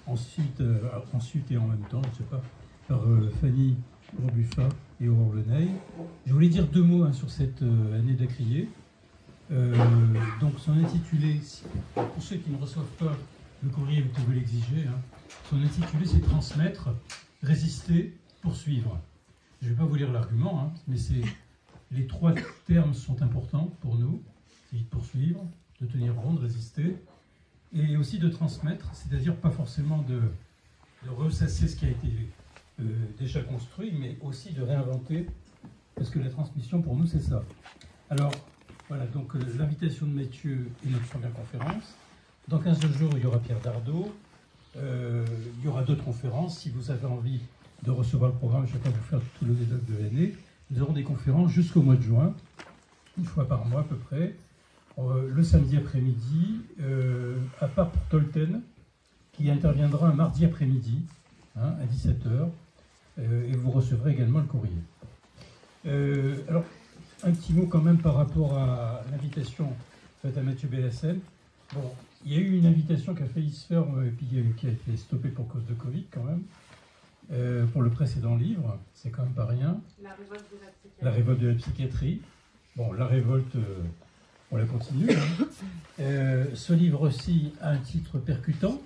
ensuite et en même temps, je ne sais pas, par Fanny Robuffa et Aurore Leney. Je voulais dire deux mots sur cette année d'Acrier. Donc son intitulé, pour ceux qui ne reçoivent pas le courrier, vous pouvez l'exiger, son intitulé c'est Transmettre, résister, poursuivre. Je ne vais pas vous lire l'argument, mais les trois termes sont importants pour nous, c'est de poursuivre, de tenir bon, de résister, et aussi de transmettre, c'est-à-dire pas forcément de ressasser ce qui a été déjà construit, mais aussi de réinventer, parce que la transmission pour nous c'est ça. Alors voilà, donc l'invitation de Mathieu est notre première conférence. Dans 15 jours, il y aura Pierre Dardot, il y aura d'autres conférences. Si vous avez envie de recevoir le programme, je ne vais pas vous faire tout le détail de l'année. Nous aurons des conférences jusqu'au mois de juin, une fois par mois à peu près. Le samedi après-midi, à part pour Tolten, qui interviendra un mardi après-midi, à 17h, et vous recevrez également le courrier. Alors, un petit mot quand même par rapport à l'invitation faite à Mathieu Bellassel. Bon, il y a eu une invitation qui a failli se faire, et puis qui a été stoppée pour cause de Covid quand même, pour le précédent livre, c'est quand même pas rien. La révolte de la psychiatrie. Bon, la révolte, on la continue. Ce livre-ci a un titre percutant,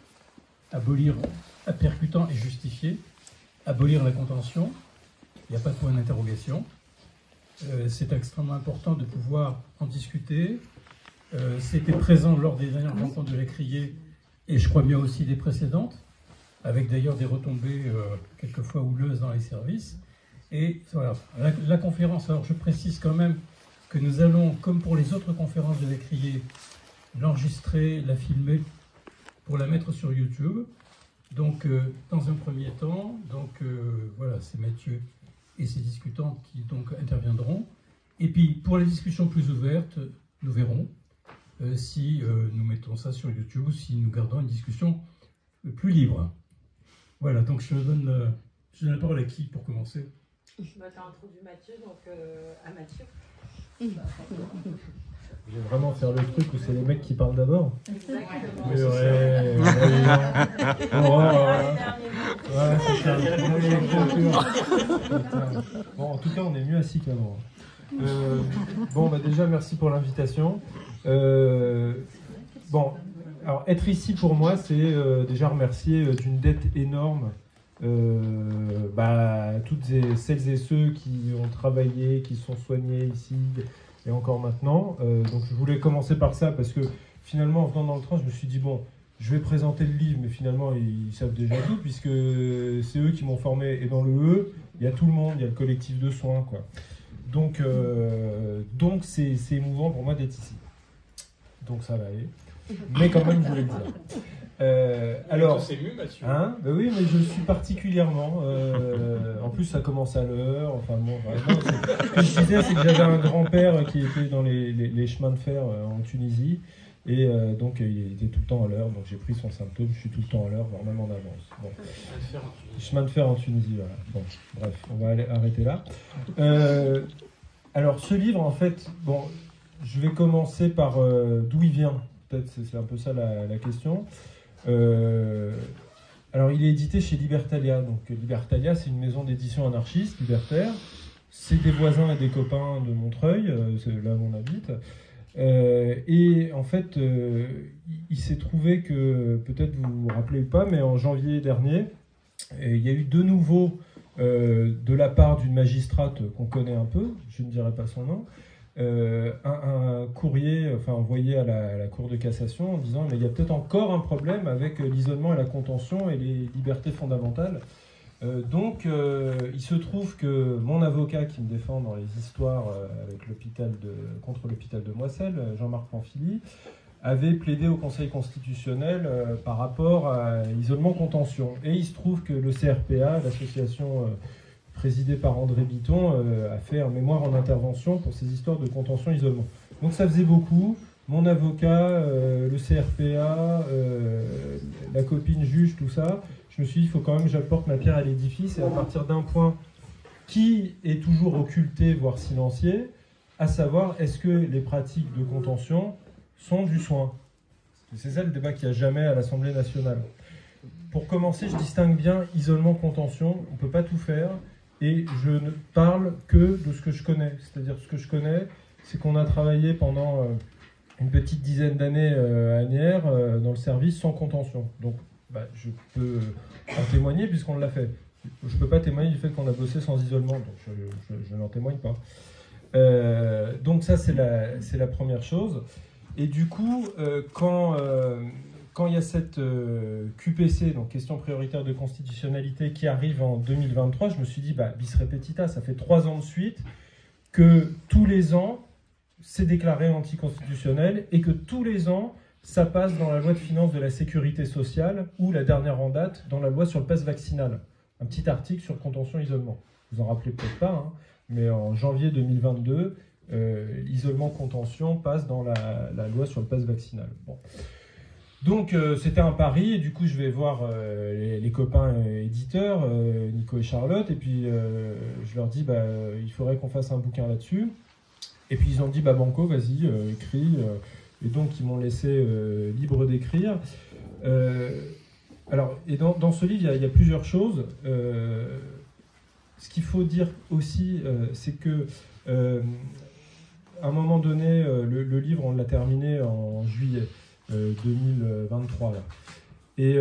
percutant et justifié, abolir la contention. Il n'y a pas de point d'interrogation. C'est extrêmement important de pouvoir en discuter. C'était présent lors des dernières rencontres de l'Écrier, et je crois bien aussi des précédentes, avec d'ailleurs des retombées quelquefois houleuses dans les services. Et voilà, la conférence, alors je précise quand même que nous allons, comme pour les autres conférences de l'Écrier, l'enregistrer, la filmer pour la mettre sur YouTube. Donc, dans un premier temps, voilà, c'est Mathieu et ses discutantes qui donc interviendront. Et puis, pour les discussions plus ouvertes, nous verrons si nous mettons ça sur YouTube ou si nous gardons une discussion plus libre. Voilà, donc je donne la parole à qui pour commencer? Tu as introduit Mathieu, donc à Mathieu. Je vais vraiment faire le truc où c'est les mecs qui parlent d'abord. Exactement. Mais ouais, bon, en tout cas, on est mieux assis qu'avant. Bon, déjà, merci pour l'invitation. Bon, alors, être ici pour moi, c'est déjà remercier d'une dette énorme toutes celles et ceux qui ont travaillé, qui sont soignés ici, et encore maintenant. Donc je voulais commencer par ça, parce que finalement, en venant dans le train, je me suis dit, bon, je vais présenter le livre, mais finalement, ils savent déjà tout, puisque c'est eux qui m'ont formé, et dans le E, il y a tout le monde, il y a le collectif de soins, quoi. Donc c'est émouvant pour moi d'être ici. Donc ça va aller. Mais quand même, je voulais le dire. Alors, c'est mieux, Mathieu. Oui, mais je suis particulièrement. En plus, ça commence à l'heure. Enfin bon, vraiment, ce que je disais, c'est que j'avais un grand-père qui était dans les chemins de fer en Tunisie, et donc il était tout le temps à l'heure. Donc j'ai pris son symptôme. Je suis tout le temps à l'heure, voire même en avance. Bon. Chemin de fer en Tunisie, voilà. Bon, bref, on va arrêter là. Alors, ce livre, en fait, bon, je vais commencer par d'où il vient. Peut-être c'est un peu ça la question. Alors, il est édité chez Libertalia. Donc, Libertalia, c'est une maison d'édition anarchiste, libertaire. C'est des voisins et des copains de Montreuil, c'est là où on habite. Et en fait, il s'est trouvé que, peut-être vous vous rappelez ou pas, mais en janvier dernier, il y a eu de nouveau, de la part d'une magistrate qu'on connaît un peu, je ne dirai pas son nom, un courrier envoyé à la Cour de cassation en disant mais il y a peut-être encore un problème avec l'isolement et la contention et les libertés fondamentales. Donc il se trouve que mon avocat qui me défend dans les histoires contre l'hôpital de Moisselles, Jean-Marc Pamphili, avait plaidé au Conseil constitutionnel par rapport à l'isolement-contention. Et il se trouve que le CRPA, l'association présidée par André Bitton, a fait un mémoire en intervention pour ces histoires de contention-isolement. Donc ça faisait beaucoup. Mon avocat, le CRPA, la copine juge, tout ça. Je me suis dit, il faut quand même que j'apporte ma pierre à l'édifice, et à partir d'un point qui est toujours occulté, voire silencié, à savoir, est-ce que les pratiques de contention sont du soin? C'est ça le débat qu'il n'y a jamais à l'Assemblée nationale. pour commencer, je distingue bien isolement, contention. On ne peut pas tout faire. Et je ne parle que de ce que je connais. C'est-à-dire, ce que je connais, c'est qu'on a travaillé pendant une petite dizaine d'années à Asnières dans le service sans contention. Donc, je peux en témoigner puisqu'on l'a fait. Je ne peux pas témoigner du fait qu'on a bossé sans isolement, donc je n'en témoigne pas. Donc ça, c'est la première chose. Et du coup, quand il y a cette QPC, donc question prioritaire de constitutionnalité, qui arrive en 2023, je me suis dit, bis repetita, ça fait 3 ans de suite que tous les ans, c'est déclaré anticonstitutionnel et que tous les ans, ça passe dans la loi de finances de la sécurité sociale ou la dernière en date, dans la loi sur le pass vaccinal. Un petit article sur contention isolement. Vous en rappelez peut-être pas, hein, mais en janvier 2022, isolement-contention passe dans la loi sur le pass vaccinal. Bon. Donc c'était un pari, et du coup je vais voir les copains éditeurs, Nico et Charlotte, et puis je leur dis il faudrait qu'on fasse un bouquin là-dessus. Et puis ils ont dit Banco, vas-y, écris. Et donc ils m'ont laissé libre d'écrire. Alors, et dans ce livre, il y a plusieurs choses. Ce qu'il faut dire aussi, c'est que à un moment donné, le livre, on l'a terminé en juillet 2023. Là. Et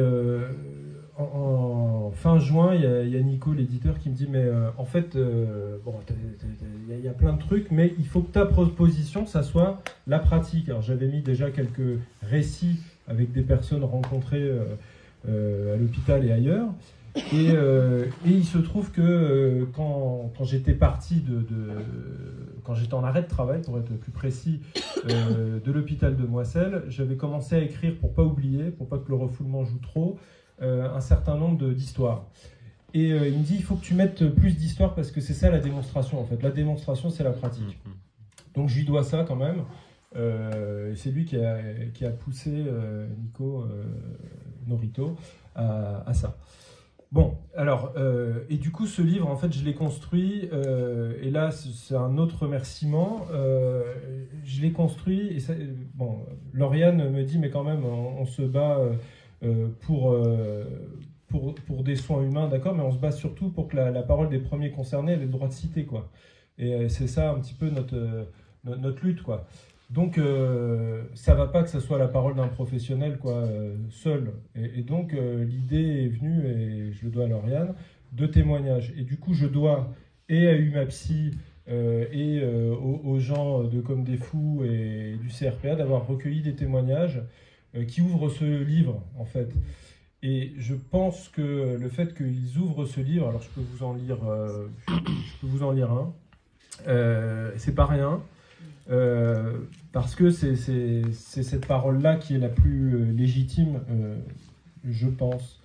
en fin juin, il y a Nico, l'éditeur, qui me dit mais en fait, il y a plein de trucs, mais il faut que ta proposition, ça soit la pratique. Alors j'avais mis déjà quelques récits avec des personnes rencontrées à l'hôpital et ailleurs. Et il se trouve que quand j'étais parti quand j'étais en arrêt de travail, pour être plus précis, de l'hôpital de Moisselles, j'avais commencé à écrire, pour pas oublier, pour pas que le refoulement joue trop, un certain nombre d'histoires. Et il me dit, il faut que tu mettes plus d'histoires parce que c'est ça la démonstration en fait. La démonstration, c'est la pratique. Donc je lui dois ça quand même. C'est lui qui a poussé Nico Norito à ça. Bon, alors, et du coup, ce livre, en fait, je l'ai construit, et là, c'est un autre remerciement. Je l'ai construit, et ça, bon, Lauriane me dit, mais quand même, on se bat pour des soins humains, d'accord, mais on se bat surtout pour que la parole des premiers concernés ait le droit de citer, quoi. Et c'est ça un petit peu notre lutte, quoi. Donc, ça va pas que ça soit la parole d'un professionnel, quoi, seul. Et donc, l'idée est venue, et je le dois à Lauriane, de témoignages. Et du coup, je dois, et à UMAPSI, et aux gens de Comme des Fous et du CRPA, d'avoir recueilli des témoignages qui ouvrent ce livre, en fait. Et je pense que le fait qu'ils ouvrent ce livre, alors je peux vous en lire un, c'est pas rien. Parce que c'est cette parole-là qui est la plus légitime, je pense.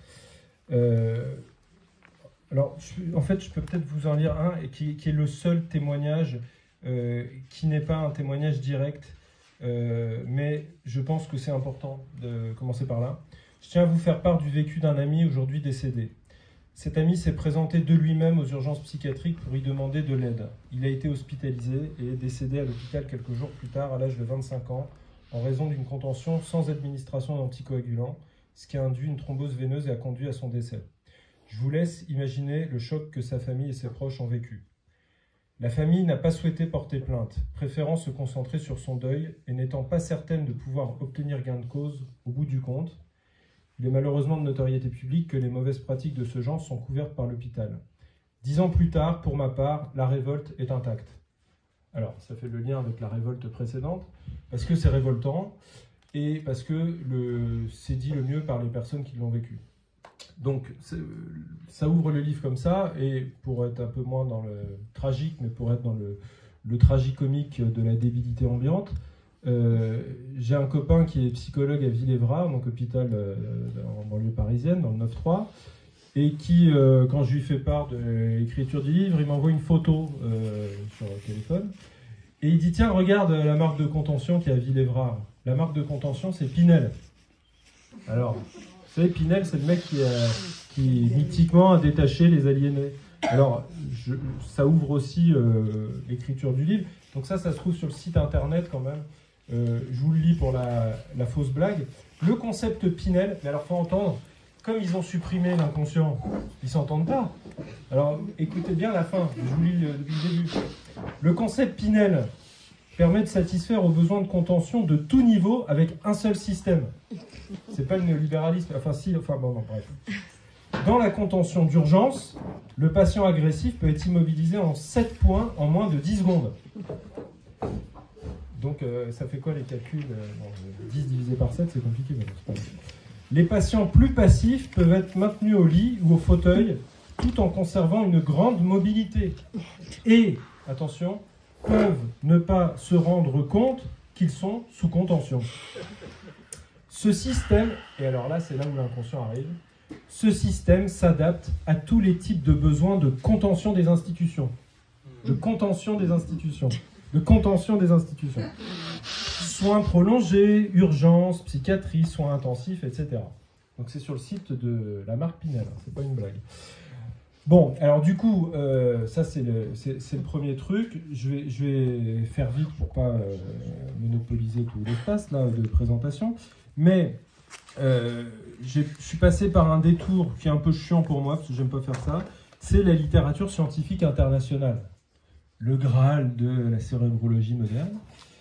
Alors, en fait, je peux peut-être vous en lire un qui est le seul témoignage qui n'est pas un témoignage direct, mais je pense que c'est important de commencer par là. Je tiens à vous faire part du vécu d'un ami aujourd'hui décédé. Cet ami s'est présenté de lui-même aux urgences psychiatriques pour y demander de l'aide. Il a été hospitalisé et est décédé à l'hôpital quelques jours plus tard, à l'âge de 25 ans, en raison d'une contention sans administration d'anticoagulants, ce qui a induit une thrombose veineuse et a conduit à son décès. Je vous laisse imaginer le choc que sa famille et ses proches ont vécu. La famille n'a pas souhaité porter plainte, préférant se concentrer sur son deuil et n'étant pas certaine de pouvoir obtenir gain de cause au bout du compte. Il est malheureusement de notoriété publique que les mauvaises pratiques de ce genre sont couvertes par l'hôpital. 10 ans plus tard, pour ma part, la révolte est intacte. Alors, ça fait le lien avec la révolte précédente, parce que c'est révoltant, et parce que c'est dit le mieux par les personnes qui l'ont vécu. Donc, ça ouvre le livre comme ça, et pour être un peu moins dans le tragique, mais pour être dans le tragicomique de la débilité ambiante, j'ai un copain qui est psychologue à Villévrat, donc hôpital en banlieue parisienne, dans le 9-3, et qui, quand je lui fais part de l'écriture du livre, il m'envoie une photo sur le téléphone, et il dit, tiens, regarde la marque de contention qui est à Villévrat. La marque de contention, c'est Pinel. Alors, vous savez, Pinel, c'est le mec qui mythiquement a détaché les aliénés. Alors, ça ouvre aussi l'écriture du livre. Donc ça se trouve sur le site internet quand même. Je vous le lis pour la fausse blague. Le concept Pinel, mais alors il faut entendre, comme ils ont supprimé l'inconscient, ils s'entendent pas. Alors, écoutez bien la fin, je vous lis depuis le début. Le concept Pinel permet de satisfaire aux besoins de contention de tout niveau avec un seul système. C'est pas le néolibéralisme, enfin si, enfin bon, non, bref. Dans la contention d'urgence, le patient agressif peut être immobilisé en 7 points en moins de 10 secondes. Donc ça fait quoi les calculs 10 divisé par 7, c'est compliqué. Mais c'est pas grave. Les patients plus passifs peuvent être maintenus au lit ou au fauteuil tout en conservant une grande mobilité. Et, attention, peuvent ne pas se rendre compte qu'ils sont sous contention. Ce système, et alors là c'est là où l'inconscient arrive, ce système s'adapte à tous les types de besoins de contention des institutions. De contention des institutions. De contention des institutions. Soins prolongés, urgences, psychiatrie, soins intensifs, etc. Donc c'est sur le site de la marque Pinel, hein, c'est pas une blague. Bon, alors du coup, ça c'est le premier truc. Je vais faire vite pour pas monopoliser tout l'espace là de présentation. Mais je suis passé par un détour qui est un peu chiant pour moi, parce que j'aime pas faire ça. C'est la littérature scientifique internationale. Le Graal de la cérébrologie moderne.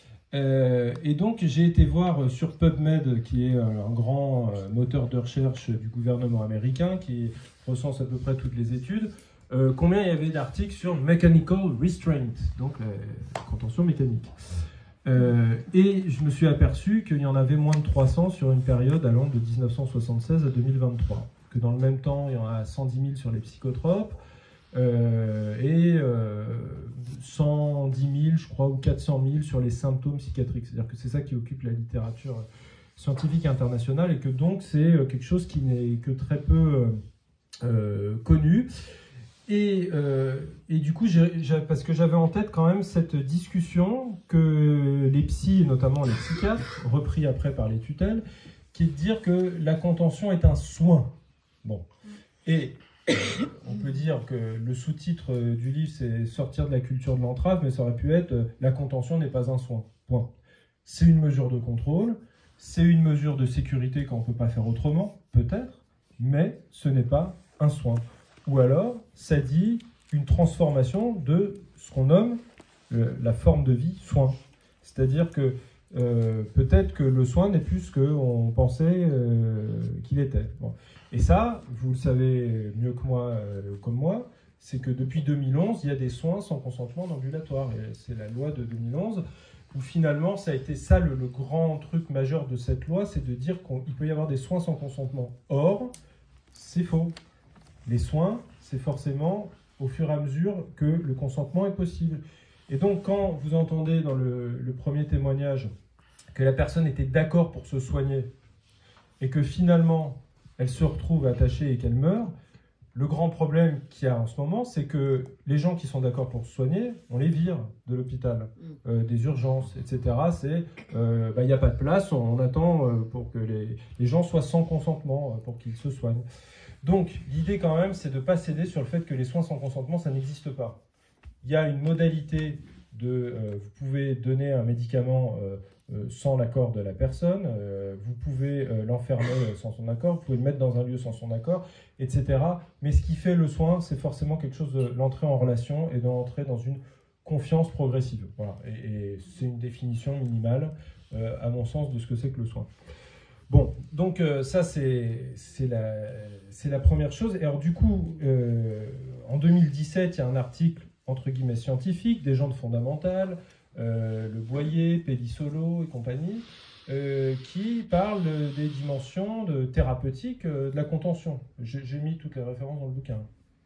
Et donc j'ai été voir sur PubMed, qui est un grand moteur de recherche du gouvernement américain, qui recense à peu près toutes les études, combien il y avait d'articles sur mechanical restraint, donc la contention mécanique. Et je me suis aperçu qu'il y en avait moins de 300 sur une période allant de 1976 à 2023. Que dans le même temps, il y en a 110 000 sur les psychotropes, et 110 000, je crois, ou 400 000 sur les symptômes psychiatriques. C'est-à-dire que c'est ça qui occupe la littérature scientifique internationale, et que donc c'est quelque chose qui n'est que très peu connu. Et du coup, parce que j'avais en tête quand même cette discussion que les psys, et notamment les psychiatres, repris après par les tutelles, qui est de dire que la contention est un soin. Bon. Et on peut dire que le sous-titre du livre, c'est « Sortir de la culture de l'entrave », mais ça aurait pu être « La contention n'est pas un soin ». Point. C'est une mesure de contrôle, c'est une mesure de sécurité quand on ne peut pas faire autrement, peut-être, mais ce n'est pas un soin. Ou alors, ça dit une transformation de ce qu'on nomme la forme de vie soin. C'est-à-dire que peut-être que le soin n'est plus ce qu'on pensait qu'il était. Bon. Et ça, vous le savez mieux que moi, comme moi, c'est que depuis 2011, il y a des soins sans consentement en ambulatoire. Et c'est la loi de 2011 où finalement, ça a été ça le grand truc majeur de cette loi, c'est de dire qu'il peut y avoir des soins sans consentement. Or, c'est faux. Les soins, c'est forcément au fur et à mesure que le consentement est possible. Et donc, quand vous entendez dans le premier témoignage que la personne était d'accord pour se soigner et que finalement, elle se retrouve attachée et qu'elle meurt, le grand problème qu'il y a en ce moment, c'est que les gens qui sont d'accord pour se soigner, on les vire de l'hôpital, des urgences, etc. C'est, il n'y a pas de place, on attend pour que les gens soient sans consentement pour qu'ils se soignent. Donc, l'idée quand même, c'est de ne pas céder sur le fait que les soins sans consentement, ça n'existe pas. Il y a une modalité de... vous pouvez donner un médicament sans l'accord de la personne, vous pouvez l'enfermer sans son accord, vous pouvez le mettre dans un lieu sans son accord, etc. Mais ce qui fait le soin, c'est forcément quelque chose de l'entrée en relation et de l'entrée dans une confiance progressive. Voilà. Et c'est une définition minimale, à mon sens, de ce que c'est que le soin. Bon, donc ça c'est la première chose. Et alors du coup, en 2017, il y a un article entre guillemets scientifique, des gens de Fondamentale, Le Boyer, Pellissolo et compagnie, qui parlent des dimensions thérapeutiques de la contention. J'ai mis toutes les références dans le bouquin.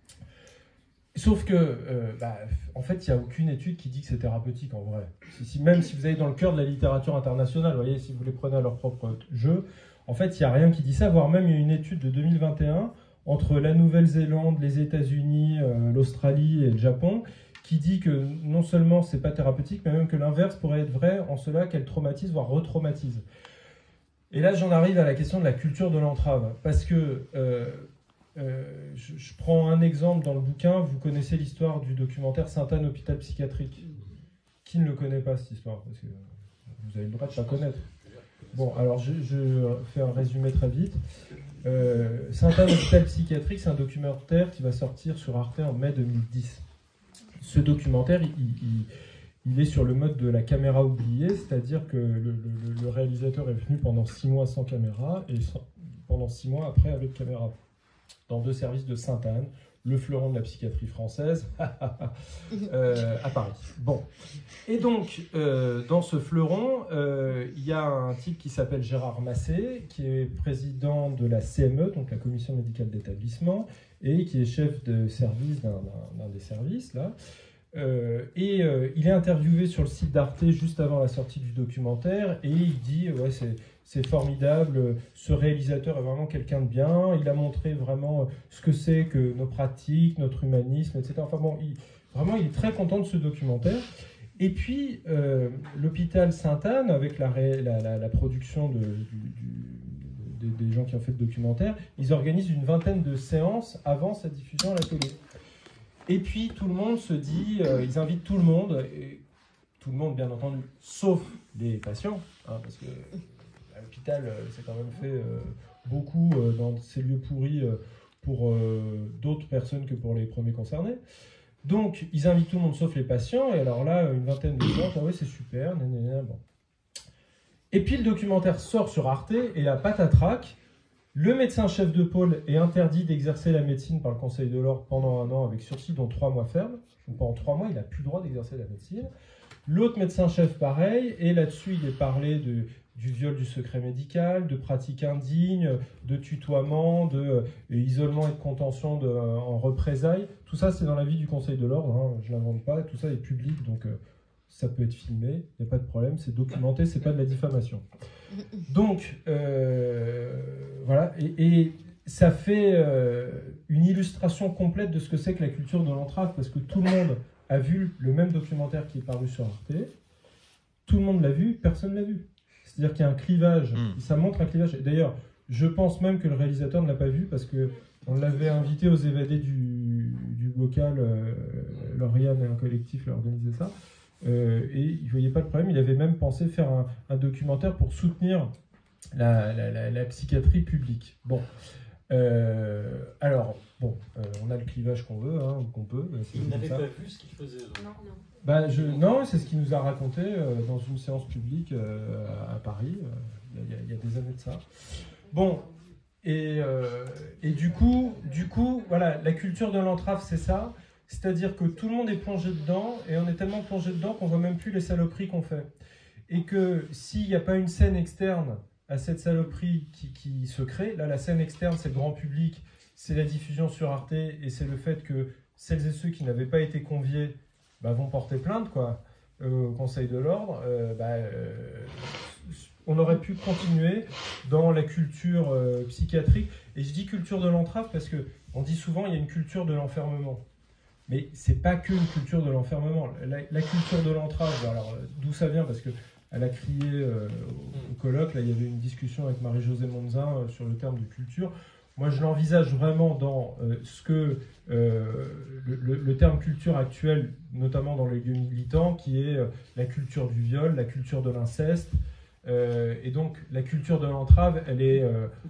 Sauf que, en fait, il n'y a aucune étude qui dit que c'est thérapeutique en vrai. Même si vous allez dans le cœur de la littérature internationale, vous voyez, si vous les prenez à leur propre jeu, en fait, il n'y a rien qui dit ça, voire même il y a une étude de 2021 entre la Nouvelle-Zélande, les États-Unis, l'Australie et le Japon, qui dit que non seulement c'est pas thérapeutique, mais même que l'inverse pourrait être vrai en cela qu'elle traumatise, voire retraumatise. Et là, j'en arrive à la question de la culture de l'entrave, parce que je prends un exemple dans le bouquin. Vous connaissez l'histoire du documentaire Sainte-Anne, hôpital psychiatrique. Qui ne le connaît pas, cette histoire? Parce que vous avez le droit de ne pas connaître. Bon, alors je fais un résumé très vite. Sainte-Anne, hôpital psychiatrique, c'est un documentaire qui va sortir sur Arte en mai 2010. Ce documentaire, il est sur le mode de la caméra oubliée, c'est-à-dire que le réalisateur est venu pendant 6 mois sans caméra et pendant 6 mois après avec caméra, dans 2 services de Sainte-Anne, le fleuron de la psychiatrie française, à Paris. Bon. Et donc, dans ce fleuron, il y a un type qui s'appelle Gérard Massé, qui est président de la CME, donc la Commission médicale d'établissement, et qui est chef de service d'un des services, là. Il est interviewé sur le site d'Arte juste avant la sortie du documentaire, et il dit, ouais, c'est formidable, ce réalisateur est vraiment quelqu'un de bien, il a montré vraiment ce que c'est que nos pratiques, notre humanisme, etc. Enfin bon, vraiment, il est très content de ce documentaire. Et puis, l'hôpital Sainte-Anne, avec la production des gens qui ont fait le documentaire, ils organisent une vingtaine de séances avant sa diffusion à la télé. Et puis, tout le monde se dit, ils invitent tout le monde, et tout le monde bien entendu, sauf les patients, hein, parce que l'hôpital, c'est quand même fait beaucoup dans ces lieux pourris pour d'autres personnes que pour les premiers concernés. Donc, ils invitent tout le monde sauf les patients, et alors là, une vingtaine de séances, ah ouais, c'est super, bon. Et puis, le documentaire sort sur Arte, et la patatrac, le médecin-chef de pôle est interdit d'exercer la médecine par le Conseil de l'Ordre pendant 1 an avec sursis, dont 3 mois ferme. Donc, pendant 3 mois, il n'a plus le droit d'exercer la médecine. L'autre médecin-chef, pareil, et là-dessus, il est parlé du viol du secret médical, de pratiques indignes, de tutoiement, d'isolement et de contention en représailles. Tout ça, c'est dans l'avis du Conseil de l'Ordre, hein, je ne l'invente pas, tout ça est public, donc ça peut être filmé, il n'y a pas de problème, c'est documenté, c'est pas de la diffamation. Donc, voilà, et ça fait une illustration complète de ce que c'est que la culture de l'entrave, parce que tout le monde a vu le même documentaire qui est paru sur Arte, tout le monde l'a vu, personne ne l'a vu. C'est-à-dire qu'il y a un clivage, ça montre un clivage. D'ailleurs, je pense même que le réalisateur ne l'a pas vu, parce qu'on l'avait invité aux évadés du bocal, Lauriane et un collectif l'a organisé ça, et il ne voyait pas le problème, il avait même pensé faire un documentaire pour soutenir la psychiatrie publique. Bon. Alors, bon, on a le clivage qu'on veut, hein, qu'on peut. Vous n'avez pas vu ce qu'il faisait? Non, c'est ce qu'il nous a raconté dans une séance publique à Paris, il y a des années de ça. Bon, et du coup, voilà, la culture de l'entrave, c'est ça. C'est-à-dire que tout le monde est plongé dedans, et on est tellement plongé dedans qu'on ne voit même plus les saloperies qu'on fait. Et que s'il n'y a pas une scène externe à cette saloperie qui se crée, là la scène externe c'est le grand public, c'est la diffusion sur Arte, et c'est le fait que celles et ceux qui n'avaient pas été conviés vont porter plainte quoi, au Conseil de l'Ordre, on aurait pu continuer dans la culture psychiatrique. Et je dis culture de l'entrave parce qu'on dit souvent il y a une culture de l'enfermement. Mais c'est pas que une culture de l'enfermement. La culture de l'entrave, alors d'où ça vient? Parce qu'elle a crié au colloque, là il y avait une discussion avec Marie-Josée Monzin sur le terme de culture. Moi je l'envisage vraiment dans ce que le terme culture actuel, notamment dans les lieux militants, qui est la culture du viol, la culture de l'inceste. Et donc la culture de l'entrave, elle est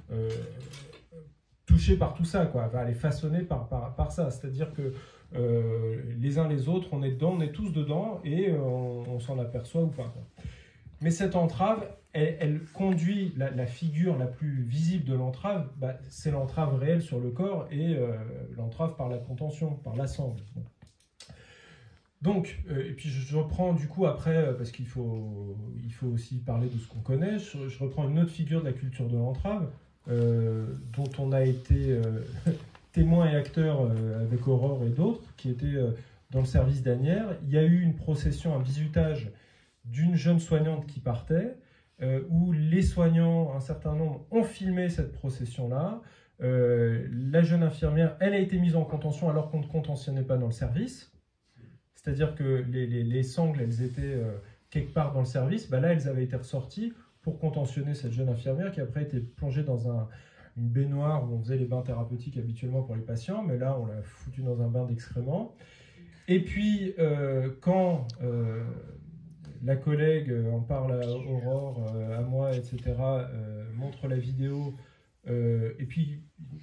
touchée par tout ça, quoi. Enfin, elle est façonnée par ça. C'est-à-dire que les uns les autres, on est dedans, on est tous dedans, et on s'en aperçoit ou pas, quoi. Mais cette entrave, elle conduit, la figure la plus visible de l'entrave, c'est l'entrave réelle sur le corps, et l'entrave par la contention, par la sangle. Bon. Donc, et puis je reprends du coup après, parce qu'il faut aussi parler de ce qu'on connaît, je reprends une autre figure de la culture de l'entrave, dont on a été témoin et acteur avec Aurore et d'autres, qui étaient dans le service d'Asnières. Il y a eu une procession, un bizutage d'une jeune soignante qui partait, où les soignants, un certain nombre, ont filmé cette procession-là. La jeune infirmière, elle a été mise en contention alors qu'on ne contentionnait pas dans le service. C'est-à-dire que les sangles, elles étaient quelque part dans le service. Là, elles avaient été ressorties pour contentionner cette jeune infirmière qui après été plongée dans une baignoire où on faisait les bains thérapeutiques habituellement pour les patients. Mais là, on l'a foutue dans un bain d'excréments. Et puis, quand la collègue en parle à Aurore, à moi, etc., montre la vidéo, et puis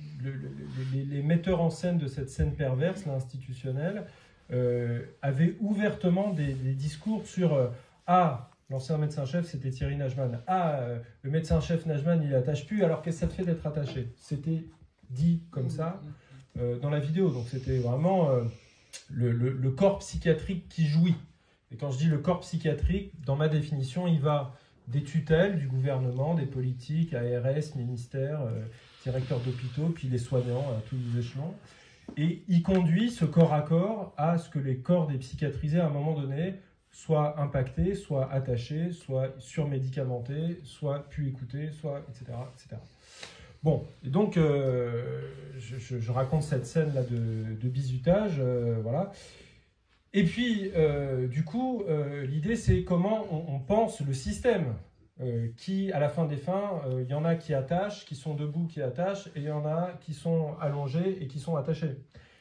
les metteurs en scène de cette scène perverse, l'institutionnelle, avaient ouvertement des discours sur l'ancien médecin-chef, c'était Thierry Najman. Le médecin-chef Najman, il attache plus, alors qu'est-ce que ça te fait d'être attaché? C'était dit comme ça dans la vidéo. Donc c'était vraiment le corps psychiatrique qui jouit. Et quand je dis le corps psychiatrique, dans ma définition, il va des tutelles du gouvernement, des politiques, ARS, ministères, directeurs d'hôpitaux, puis les soignants à tous les échelons. Et il conduit ce corps à corps à ce que les corps des psychiatrisés, à un moment donné, soient impactés, soient attachés, soient surmédicamentés, soient plus écoutés, soit etc. etc. Bon, et donc je raconte cette scène-là de bizutage, voilà. Et puis, du coup, l'idée, c'est comment on pense le système, qui, à la fin des fins, il y en a qui attachent, qui sont debout, qui attachent, et il y en a qui sont allongés et qui sont attachés.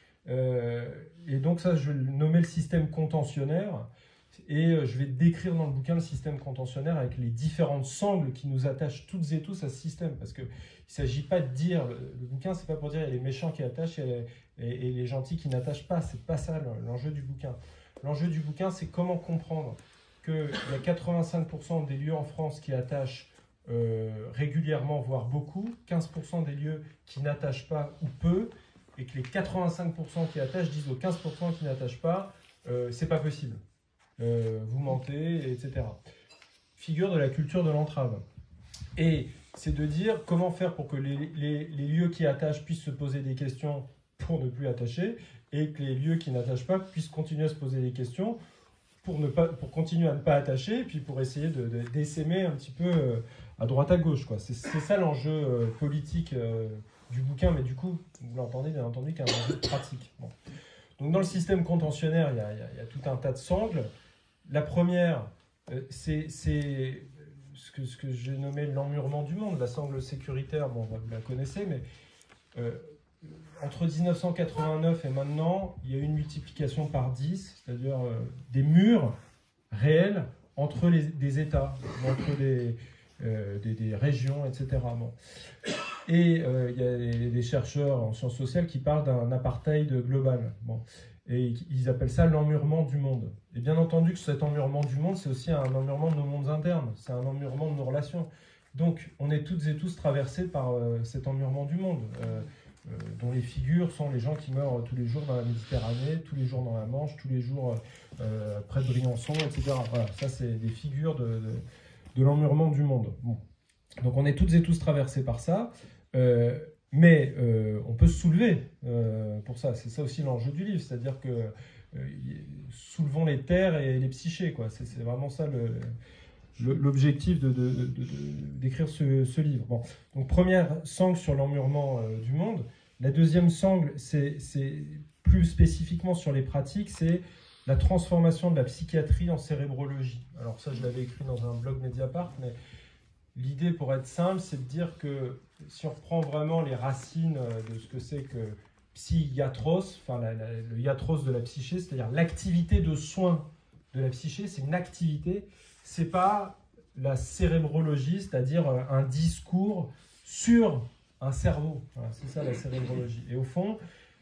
Et donc ça, je vais le nommer le système contentionnel, et je vais décrire dans le bouquin le système contentionnel avec les différentes sangles qui nous attachent toutes et tous à ce système, parce qu'il ne s'agit pas de dire, le bouquin, c'est pas pour dire il y a les méchants qui attachent et les gentils qui n'attachent pas, c'est pas ça l'enjeu du bouquin. L'enjeu du bouquin, c'est comment comprendre qu'il y a 85% des lieux en France qui attachent régulièrement, voire beaucoup, 15% des lieux qui n'attachent pas ou peu, et que les 85% qui attachent disent aux 15% qui n'attachent pas, c'est pas possible. Vous mentez, etc. Figure de la culture de l'entrave. Et c'est de dire comment faire pour que les lieux qui attachent puissent se poser des questions pour ne plus attacher, et que les lieux qui n'attachent pas puissent continuer à se poser des questions pour continuer à ne pas attacher, et puis pour essayer d'essaimer un petit peu à droite à gauche, quoi. C'est ça l'enjeu politique du bouquin, mais du coup, vous l'entendez bien entendu, qu'il y a un enjeu pratique. Bon. Donc dans le système contentionnel, il y a tout un tas de sangles. La première, c'est ce que j'ai nommé l'emmurement du monde, la sangle sécuritaire, bon, vous la connaissez, mais entre 1989 et maintenant, il y a eu une multiplication par 10, c'est-à-dire des murs réels entre des États, entre des régions, etc. Bon. Et il y a des chercheurs en sciences sociales qui parlent d'un apartheid global. Bon. Et ils appellent ça l'emmurement du monde. Et bien entendu que cet emmurement du monde, c'est aussi un emmurement de nos mondes internes, c'est un emmurement de nos relations. Donc on est toutes et tous traversés par cet emmurement du monde, dont les figures sont les gens qui meurent tous les jours dans la Méditerranée, tous les jours dans la Manche, tous les jours près de Briançon, etc. Voilà, ça c'est des figures de l'emmurement du monde. Bon. Donc on est toutes et tous traversés par ça. Mais on peut se soulever pour ça. C'est ça aussi l'enjeu du livre, c'est-à-dire que soulevons les terres et les psychés, quoi. C'est vraiment ça l'objectif d'écrire ce livre. Bon. Donc première sangle sur l'emmurement du monde. La deuxième sangle, c'est plus spécifiquement sur les pratiques, c'est la transformation de la psychiatrie en cérébrologie. Alors ça, je l'avais écrit dans un blog Mediapart, mais l'idée, pour être simple, c'est de dire que si on reprend vraiment les racines de ce que c'est que psyiatros, enfin le iatros de la psyché, c'est-à-dire l'activité de soins de la psyché, c'est une activité, c'est pas la cérébrologie, c'est-à-dire un discours sur un cerveau. Voilà, c'est ça la cérébrologie. Et au fond,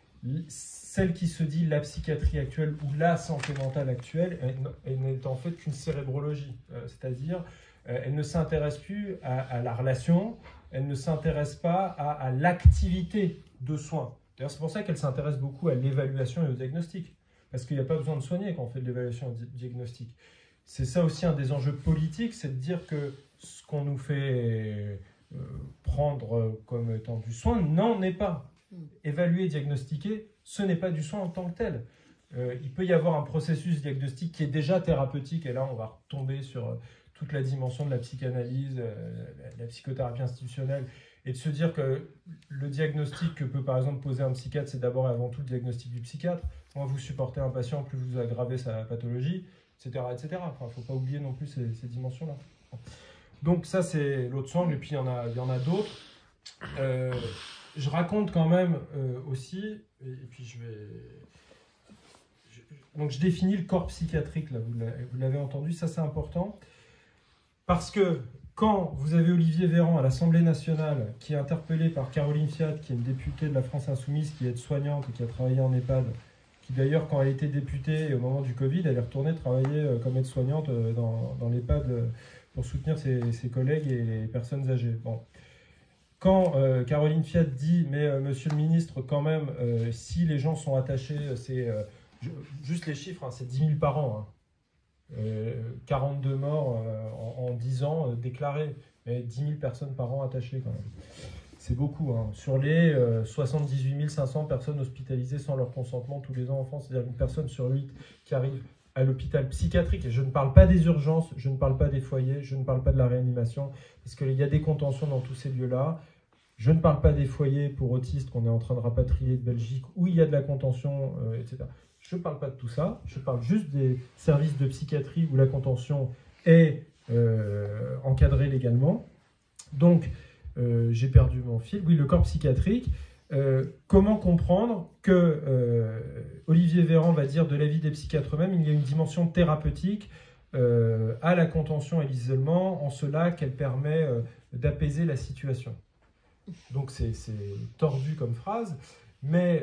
celle qui se dit la psychiatrie actuelle ou la santé mentale actuelle, elle n'est en fait qu'une cérébrologie, c'est-à-dire elle ne s'intéresse plus à la relation, elle ne s'intéresse pas à l'activité de soins. D'ailleurs, c'est pour ça qu'elle s'intéresse beaucoup à l'évaluation et au diagnostic, parce qu'il n'y a pas besoin de soigner quand on fait de l'évaluation et du diagnostic. C'est ça aussi un des enjeux politiques, c'est de dire que ce qu'on nous fait prendre comme étant du soin n'en est pas. Évaluer, diagnostiquer, ce n'est pas du soin en tant que tel. Il peut y avoir un processus diagnostique qui est déjà thérapeutique, et là on va retomber sur toute la dimension de la psychanalyse, la psychothérapie institutionnelle, et de se dire que le diagnostic que peut par exemple poser un psychiatre, c'est d'abord et avant tout le diagnostic du psychiatre. Moins vous supportez un patient, plus vous aggravez sa pathologie, etc. etc. Enfin, il ne faut pas oublier non plus ces dimensions-là. Donc ça, c'est l'autre sangle, et puis il y en a d'autres. Je raconte quand même aussi, et puis Donc je définis le corps psychiatrique, là, vous l'avez entendu, ça c'est important. Parce que quand vous avez Olivier Véran à l'Assemblée nationale, qui est interpellé par Caroline Fiat, qui est une députée de la France Insoumise, qui est aide-soignante et qui a travaillé en EHPAD, qui d'ailleurs, quand elle était députée, au moment du Covid, elle est retournée travailler comme aide-soignante dans l'EHPAD pour soutenir ses collègues et les personnes âgées. Bon. Quand Caroline Fiat dit « Mais monsieur le ministre, quand même, si les gens sont attachés, c'est juste les chiffres, hein, c'est 10 000 par an. Hein. 42 morts en 10 ans déclarés, mais 10 000 personnes par an attachées quand même. C'est beaucoup. Hein. Sur les 78 500 personnes hospitalisées sans leur consentement tous les ans en France, c'est-à-dire une personne sur 8 qui arrive à l'hôpital psychiatrique. Et je ne parle pas des urgences, je ne parle pas des foyers, je ne parle pas de la réanimation, parce qu'il y a des contentions dans tous ces lieux-là. Je ne parle pas des foyers pour autistes qu'on est en train de rapatrier de Belgique, où il y a de la contention, etc. Je ne parle pas de tout ça, je parle juste des services de psychiatrie où la contention est encadrée légalement. Donc, j'ai perdu mon fil. Oui, le corps psychiatrique. Comment comprendre que Olivier Véran va dire de l'avis des psychiatres eux-mêmes, il y a une dimension thérapeutique à la contention et l'isolement, en cela qu'elle permet d'apaiser la situation. Donc c'est tordu comme phrase, mais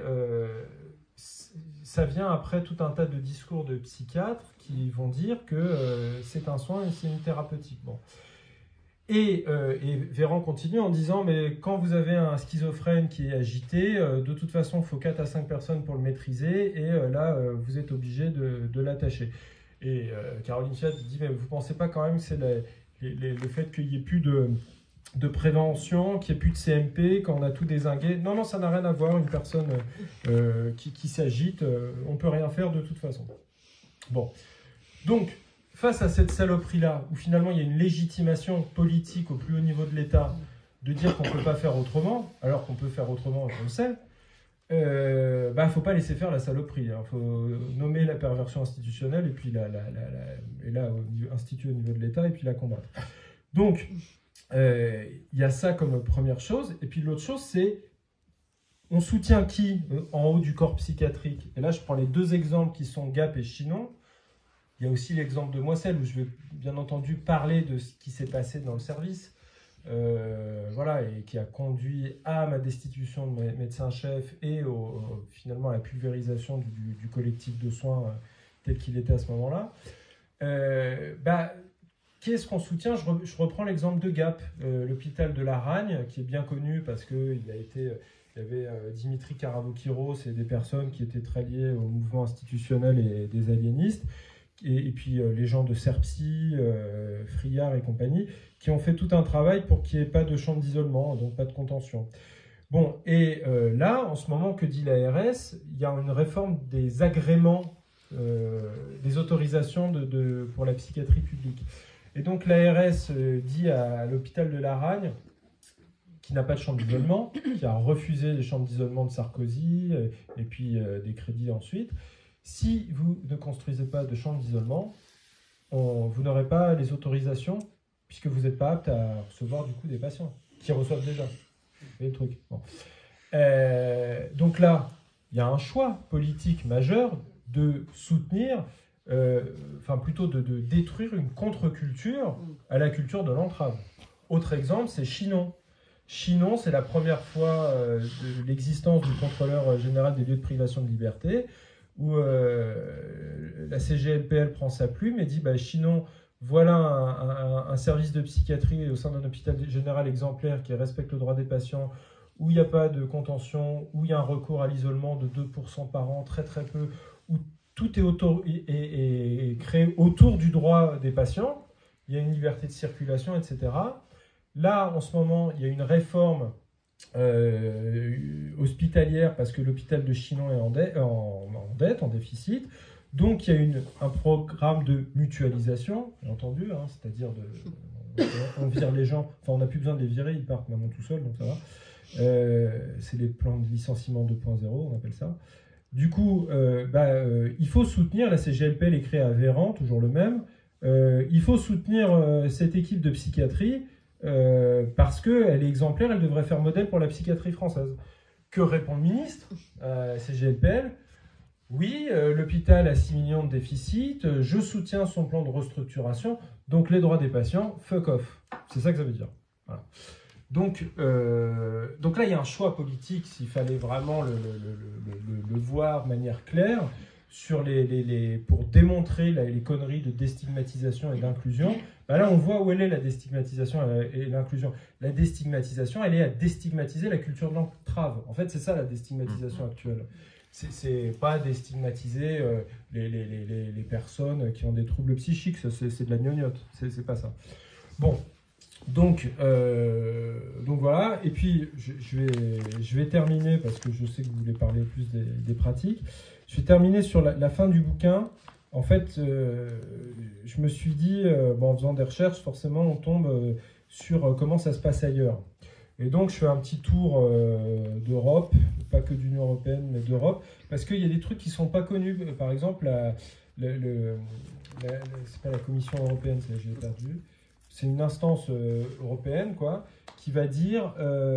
ça vient après tout un tas de discours de psychiatres qui vont dire que c'est un soin et c'est une thérapeutique. Bon. Et Véran continue en disant « Mais quand vous avez un schizophrène qui est agité, de toute façon, il faut 4 à 5 personnes pour le maîtriser, et là, vous êtes obligé de l'attacher. » Et Caroline Fiat dit « Mais vous ne pensez pas quand même que c'est le fait qu'il n'y ait plus de prévention, qu'il n'y ait plus de CMP, quand on a tout dézingué. Non, non, ça n'a rien à voir. Une personne qui s'agite, on ne peut rien faire de toute façon. » Bon. Donc, face à cette saloperie-là, où finalement il y a une légitimation politique au plus haut niveau de l'État de dire qu'on ne peut pas faire autrement, alors qu'on peut faire autrement, on le sait, il ne faut pas laisser faire la saloperie. Il faut nommer la perversion institutionnelle et puis instituer au niveau de l'État et puis la combattre. Donc, il y a ça comme première chose. Et puis l'autre chose, c'est on soutient qui en haut du corps psychiatrique? Et là, je prends les deux exemples qui sont Gap et Chinon. Il y a aussi l'exemple de Moisselles, où je vais bien entendu parler de ce qui s'est passé dans le service, voilà, et qui a conduit à ma destitution de médecin-chef et finalement à la pulvérisation du collectif de soins tel qu'il était à ce moment-là. Qu'est-ce qu'on soutient? Je reprends l'exemple de Gap, l'hôpital de la Ragne, qui est bien connu parce qu'il y avait Dimitri Karavokiros et des personnes qui étaient très liées au mouvement institutionnel et des aliénistes, et puis les gens de Serpsy, Friard et compagnie, qui ont fait tout un travail pour qu'il n'y ait pas de chambre d'isolement, donc pas de contention. Bon, et là, en ce moment, que dit l'ARS? Il y a une réforme des agréments, des autorisations pour la psychiatrie publique. Et donc l'ARS dit à l'hôpital de la Ragne, qui n'a pas de chambre d'isolement, qui a refusé les chambres d'isolement de Sarkozy, et puis des crédits ensuite, si vous ne construisez pas de chambre d'isolement, vous n'aurez pas les autorisations, puisque vous n'êtes pas apte à recevoir du coup des patients, qui reçoivent déjà les trucs. Bon. Donc là, il y a un choix politique majeur de soutenir, plutôt de détruire une contre-culture à la culture de l'entrave. Autre exemple, c'est Chinon. Chinon, c'est la première fois de l'existence du contrôleur général des lieux de privation de liberté, où la CGLPL prend sa plume et dit Chinon, voilà un service de psychiatrie au sein d'un hôpital général exemplaire qui respecte le droit des patients, où il n'y a pas de contention, où il y a un recours à l'isolement de 2% par an, très très peu, où tout est créé autour du droit des patients, il y a une liberté de circulation, etc. Là, en ce moment, il y a une réforme hospitalière parce que l'hôpital de Chinon est en dette, en déficit. Donc, il y a un programme de mutualisation, j'ai entendu, hein, c'est-à-dire on vire les gens, enfin, on n'a plus besoin de les virer, ils partent maintenant tout seuls, donc ça va. C'est les plans de licenciement 2.0, on appelle ça. Du coup, il faut soutenir, la CGLPL est créée à Véran, toujours le même, il faut soutenir cette équipe de psychiatrie parce qu'elle est exemplaire, elle devrait faire modèle pour la psychiatrie française. Que répond le ministre CGLPL? Oui, l'hôpital a 6 millions de déficit, je soutiens son plan de restructuration, donc les droits des patients, fuck off. C'est ça que ça veut dire. Voilà. Donc là, il y a un choix politique, s'il fallait vraiment le voir de manière claire, sur pour démontrer les conneries de déstigmatisation et d'inclusion. Ben là, on voit où elle est, la déstigmatisation et l'inclusion. La déstigmatisation, elle est à déstigmatiser la culture de l'entrave. En fait, c'est ça la déstigmatisation actuelle. C'est pas déstigmatiser les personnes qui ont des troubles psychiques, c'est de la gnognotte, c'est pas ça. Bon, donc voilà, et puis je vais terminer, parce que je sais que vous voulez parler plus des pratiques, je vais terminer sur la fin du bouquin. En fait, je me suis dit, en faisant des recherches, forcément on tombe sur comment ça se passe ailleurs. Et donc, je fais un petit tour d'Europe, pas que d'Union européenne, mais d'Europe, parce qu'il y a des trucs qui ne sont pas connus. Par exemple, c'est pas la Commission européenne, j'ai perdu. C'est une instance européenne, quoi, qui va dire,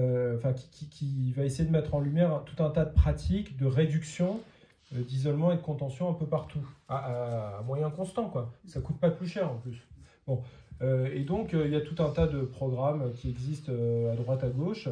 qui va essayer de mettre en lumière tout un tas de pratiques de réduction d'isolement et de contention un peu partout, à moyen constant, quoi. Ça coûte pas plus cher en plus. Bon. Et donc, il y a tout un tas de programmes qui existent à droite, à gauche,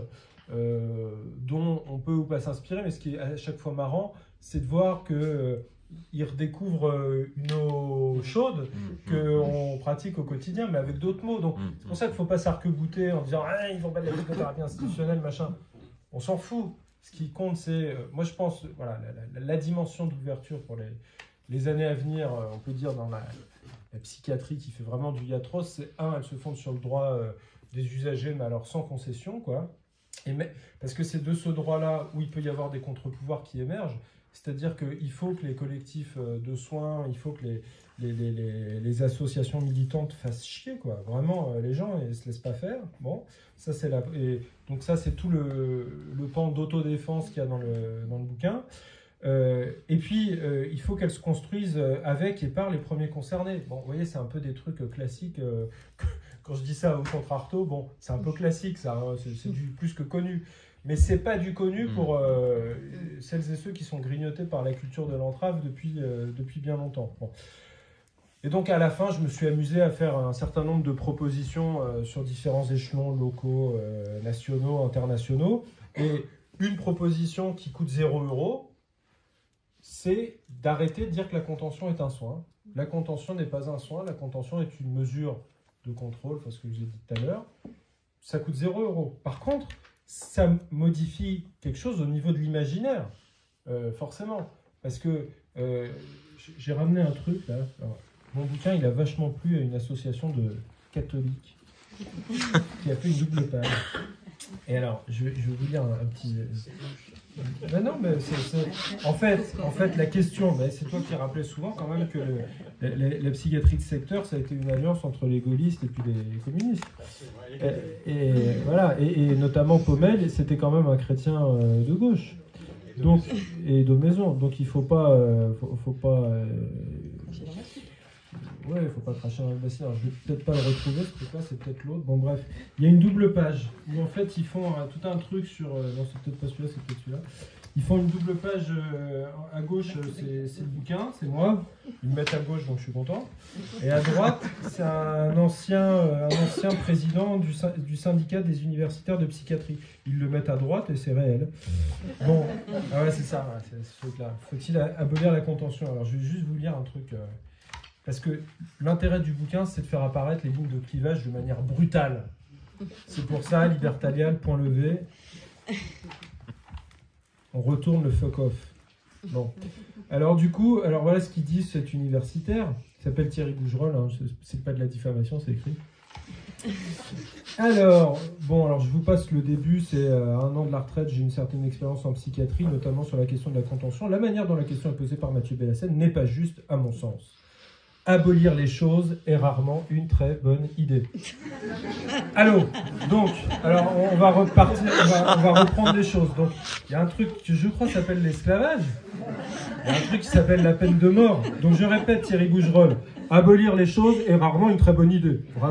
dont on peut ou pas s'inspirer, mais ce qui est à chaque fois marrant, c'est de voir qu'ils redécouvrent une eau chaude qu'on pratique au quotidien, mais avec d'autres mots. Donc, c'est pour ça qu'il ne faut pas s'arc-bouter en disant « ils vont pas de la psychothérapie institutionnelle, machin ». On s'en fout. Ce qui compte, c'est, moi je pense, voilà, la dimension d'ouverture pour les années à venir, on peut dire dans la psychiatrie qui fait vraiment du iatros, c'est elle se fonde sur le droit des usagers, mais alors sans concession, quoi. Parce que c'est de ce droit-là où il peut y avoir des contre-pouvoirs qui émergent, c'est-à-dire qu'il faut que les collectifs de soins, il faut que les associations militantes fassent chier, quoi. Vraiment, les gens ne se laissent pas faire. Bon, ça c'est donc ça c'est tout le pan d'autodéfense qu'il y a dans le bouquin. Et puis, il faut qu'elles se construisent avec et par les premiers concernés. Bon, vous voyez, c'est un peu des trucs classiques. Quand je dis ça au contre-arto, bon, c'est un peu classique, ça, hein, c'est du plus que connu. Mais c'est pas du connu pour celles et ceux qui sont grignotés par la culture de l'entrave depuis bien longtemps. Bon. Et donc, à la fin, je me suis amusé à faire un certain nombre de propositions sur différents échelons locaux, nationaux, internationaux. Et une proposition qui coûte 0 €, c'est d'arrêter de dire que la contention est un soin. La contention n'est pas un soin, la contention est une mesure de contrôle, enfin ce que je vous ai dit tout à l'heure. Ça coûte 0 €. Par contre, ça modifie quelque chose au niveau de l'imaginaire, forcément. Parce que j'ai ramené un truc, là. Alors, mon bouquin, il a vachement plu à une association de catholiques qui a fait une double page. Et alors, je vais vous lire un petit... non, mais en fait, la question, c'est toi qui rappelais souvent quand même que la psychiatrie de secteur, ça a été une alliance entre les gaullistes et puis les communistes. Et voilà, et notamment Paumel, c'était quand même un chrétien de gauche. Donc, et de maison. Donc il faut pas faut pas cracher dans le bassin. Alors, je vais peut-être pas le retrouver, ce truc-là, c'est peut-être l'autre. Bon, bref. Il y a une double page où en fait ils font tout un truc sur. Non, c'est peut-être pas celui-là, c'est peut-être celui-là. Ils font une double page à gauche, c'est le bouquin, c'est moi. Ils me mettent à gauche, donc je suis content. Et à droite, c'est un ancien président du syndicat des universitaires de psychiatrie. Ils le mettent à droite et c'est réel. Bon, ah ouais, c'est ça, c'est ce truc-là. Faut-il abolir la contention? Alors, je vais juste vous lire un truc. Parce que l'intérêt du bouquin, c'est de faire apparaître les lignes de clivage de manière brutale. C'est pour ça, Libertalia, le point levé. On retourne le fuck off. Bon. Alors du coup, voilà ce qu'il dit cet universitaire. Il s'appelle Thierry Bougerolles. Hein, c'est pas de la diffamation, c'est écrit. Alors je vous passe le début. C'est à 1 an de la retraite. J'ai une certaine expérience en psychiatrie, notamment sur la question de la contention. La manière dont la question est posée par Mathieu Bellassène n'est pas juste, à mon sens. Abolir les choses est rarement une très bonne idée. Allô, donc, alors on va repartir, on va reprendre les choses. Donc, il y a un truc que je crois s'appelle l'esclavage. Il y a un truc qui s'appelle la peine de mort. Donc je répète, Thierry Bougerolles, abolir les choses est rarement une très bonne idée. Vraiment ?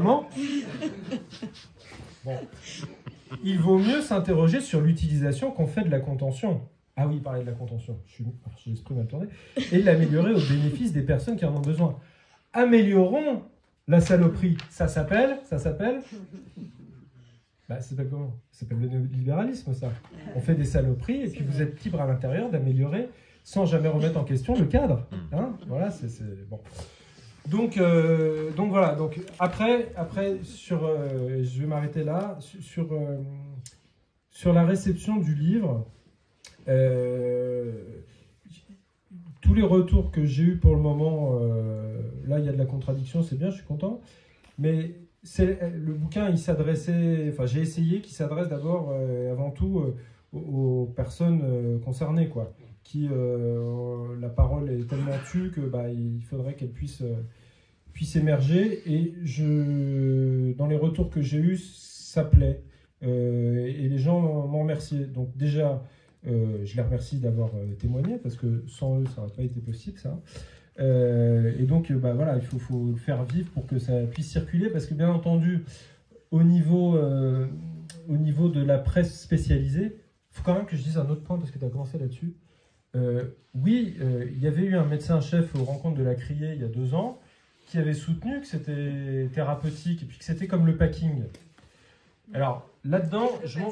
Bon. Il vaut mieux s'interroger sur l'utilisation qu'on fait de la contention. Ah oui, il parlait de la contention, j'ai l'esprit mal tourné. Et l'améliorer au bénéfice des personnes qui en ont besoin. Améliorons la saloperie. Ça s'appelle bah, ça s'appelle comment? Ça s'appelle le néolibéralisme, ça. On fait des saloperies et puis vous êtes libre à l'intérieur d'améliorer sans jamais remettre en question le cadre. Hein, voilà, c'est bon. Donc voilà. Donc après je vais m'arrêter là sur la réception du livre. Tous les retours que j'ai eus pour le moment, là il y a de la contradiction, c'est bien, je suis content. Mais le bouquin, il s'adressait, enfin j'ai essayé qu'il s'adresse d'abord, avant tout, aux personnes concernées, quoi. Qui la parole est tellement tue que il faudrait qu'elle puisse émerger. Et dans les retours que j'ai eus, ça plaît. Et les gens m'ont remercié. Donc déjà, je les remercie d'avoir témoigné, parce que sans eux, ça n'aurait pas été possible, ça. Et donc, voilà, il faut le faire vivre pour que ça puisse circuler, parce que bien entendu, au niveau de la presse spécialisée, il faut quand même que je dise un autre point, parce que tu as commencé là-dessus. Oui, il y avait eu un médecin-chef aux rencontres de la Criée il y a 2 ans, qui avait soutenu que c'était thérapeutique, et puis que c'était comme le packing. Alors, là-dedans,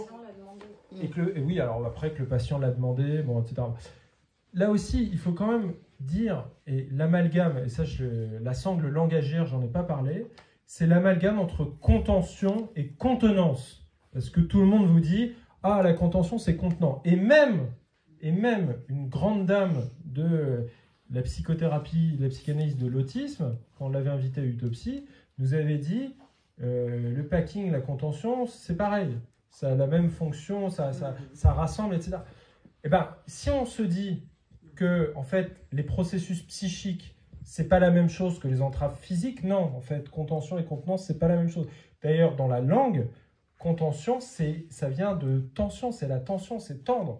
et oui, alors après que le patient l'a demandé, bon, etc. Là aussi, il faut quand même dire, et l'amalgame, et ça, la sangle langagière, j'en ai pas parlé, c'est l'amalgame entre contention et contenance. Parce que tout le monde vous dit, ah, la contention, c'est contenant. Et même une grande dame de la psychothérapie, de la psychanalyse de l'autisme, quand on l'avait invitée à Utopsie, nous avait dit, le packing, la contention, c'est pareil. Ça a la même fonction, ça rassemble, etc. Eh bien, si on se dit que, en fait, les processus psychiques, c'est pas la même chose que les entraves physiques, non. En fait, contention et contenance, c'est pas la même chose. D'ailleurs, dans la langue, contention, ça vient de tension, c'est la tension, c'est tendre.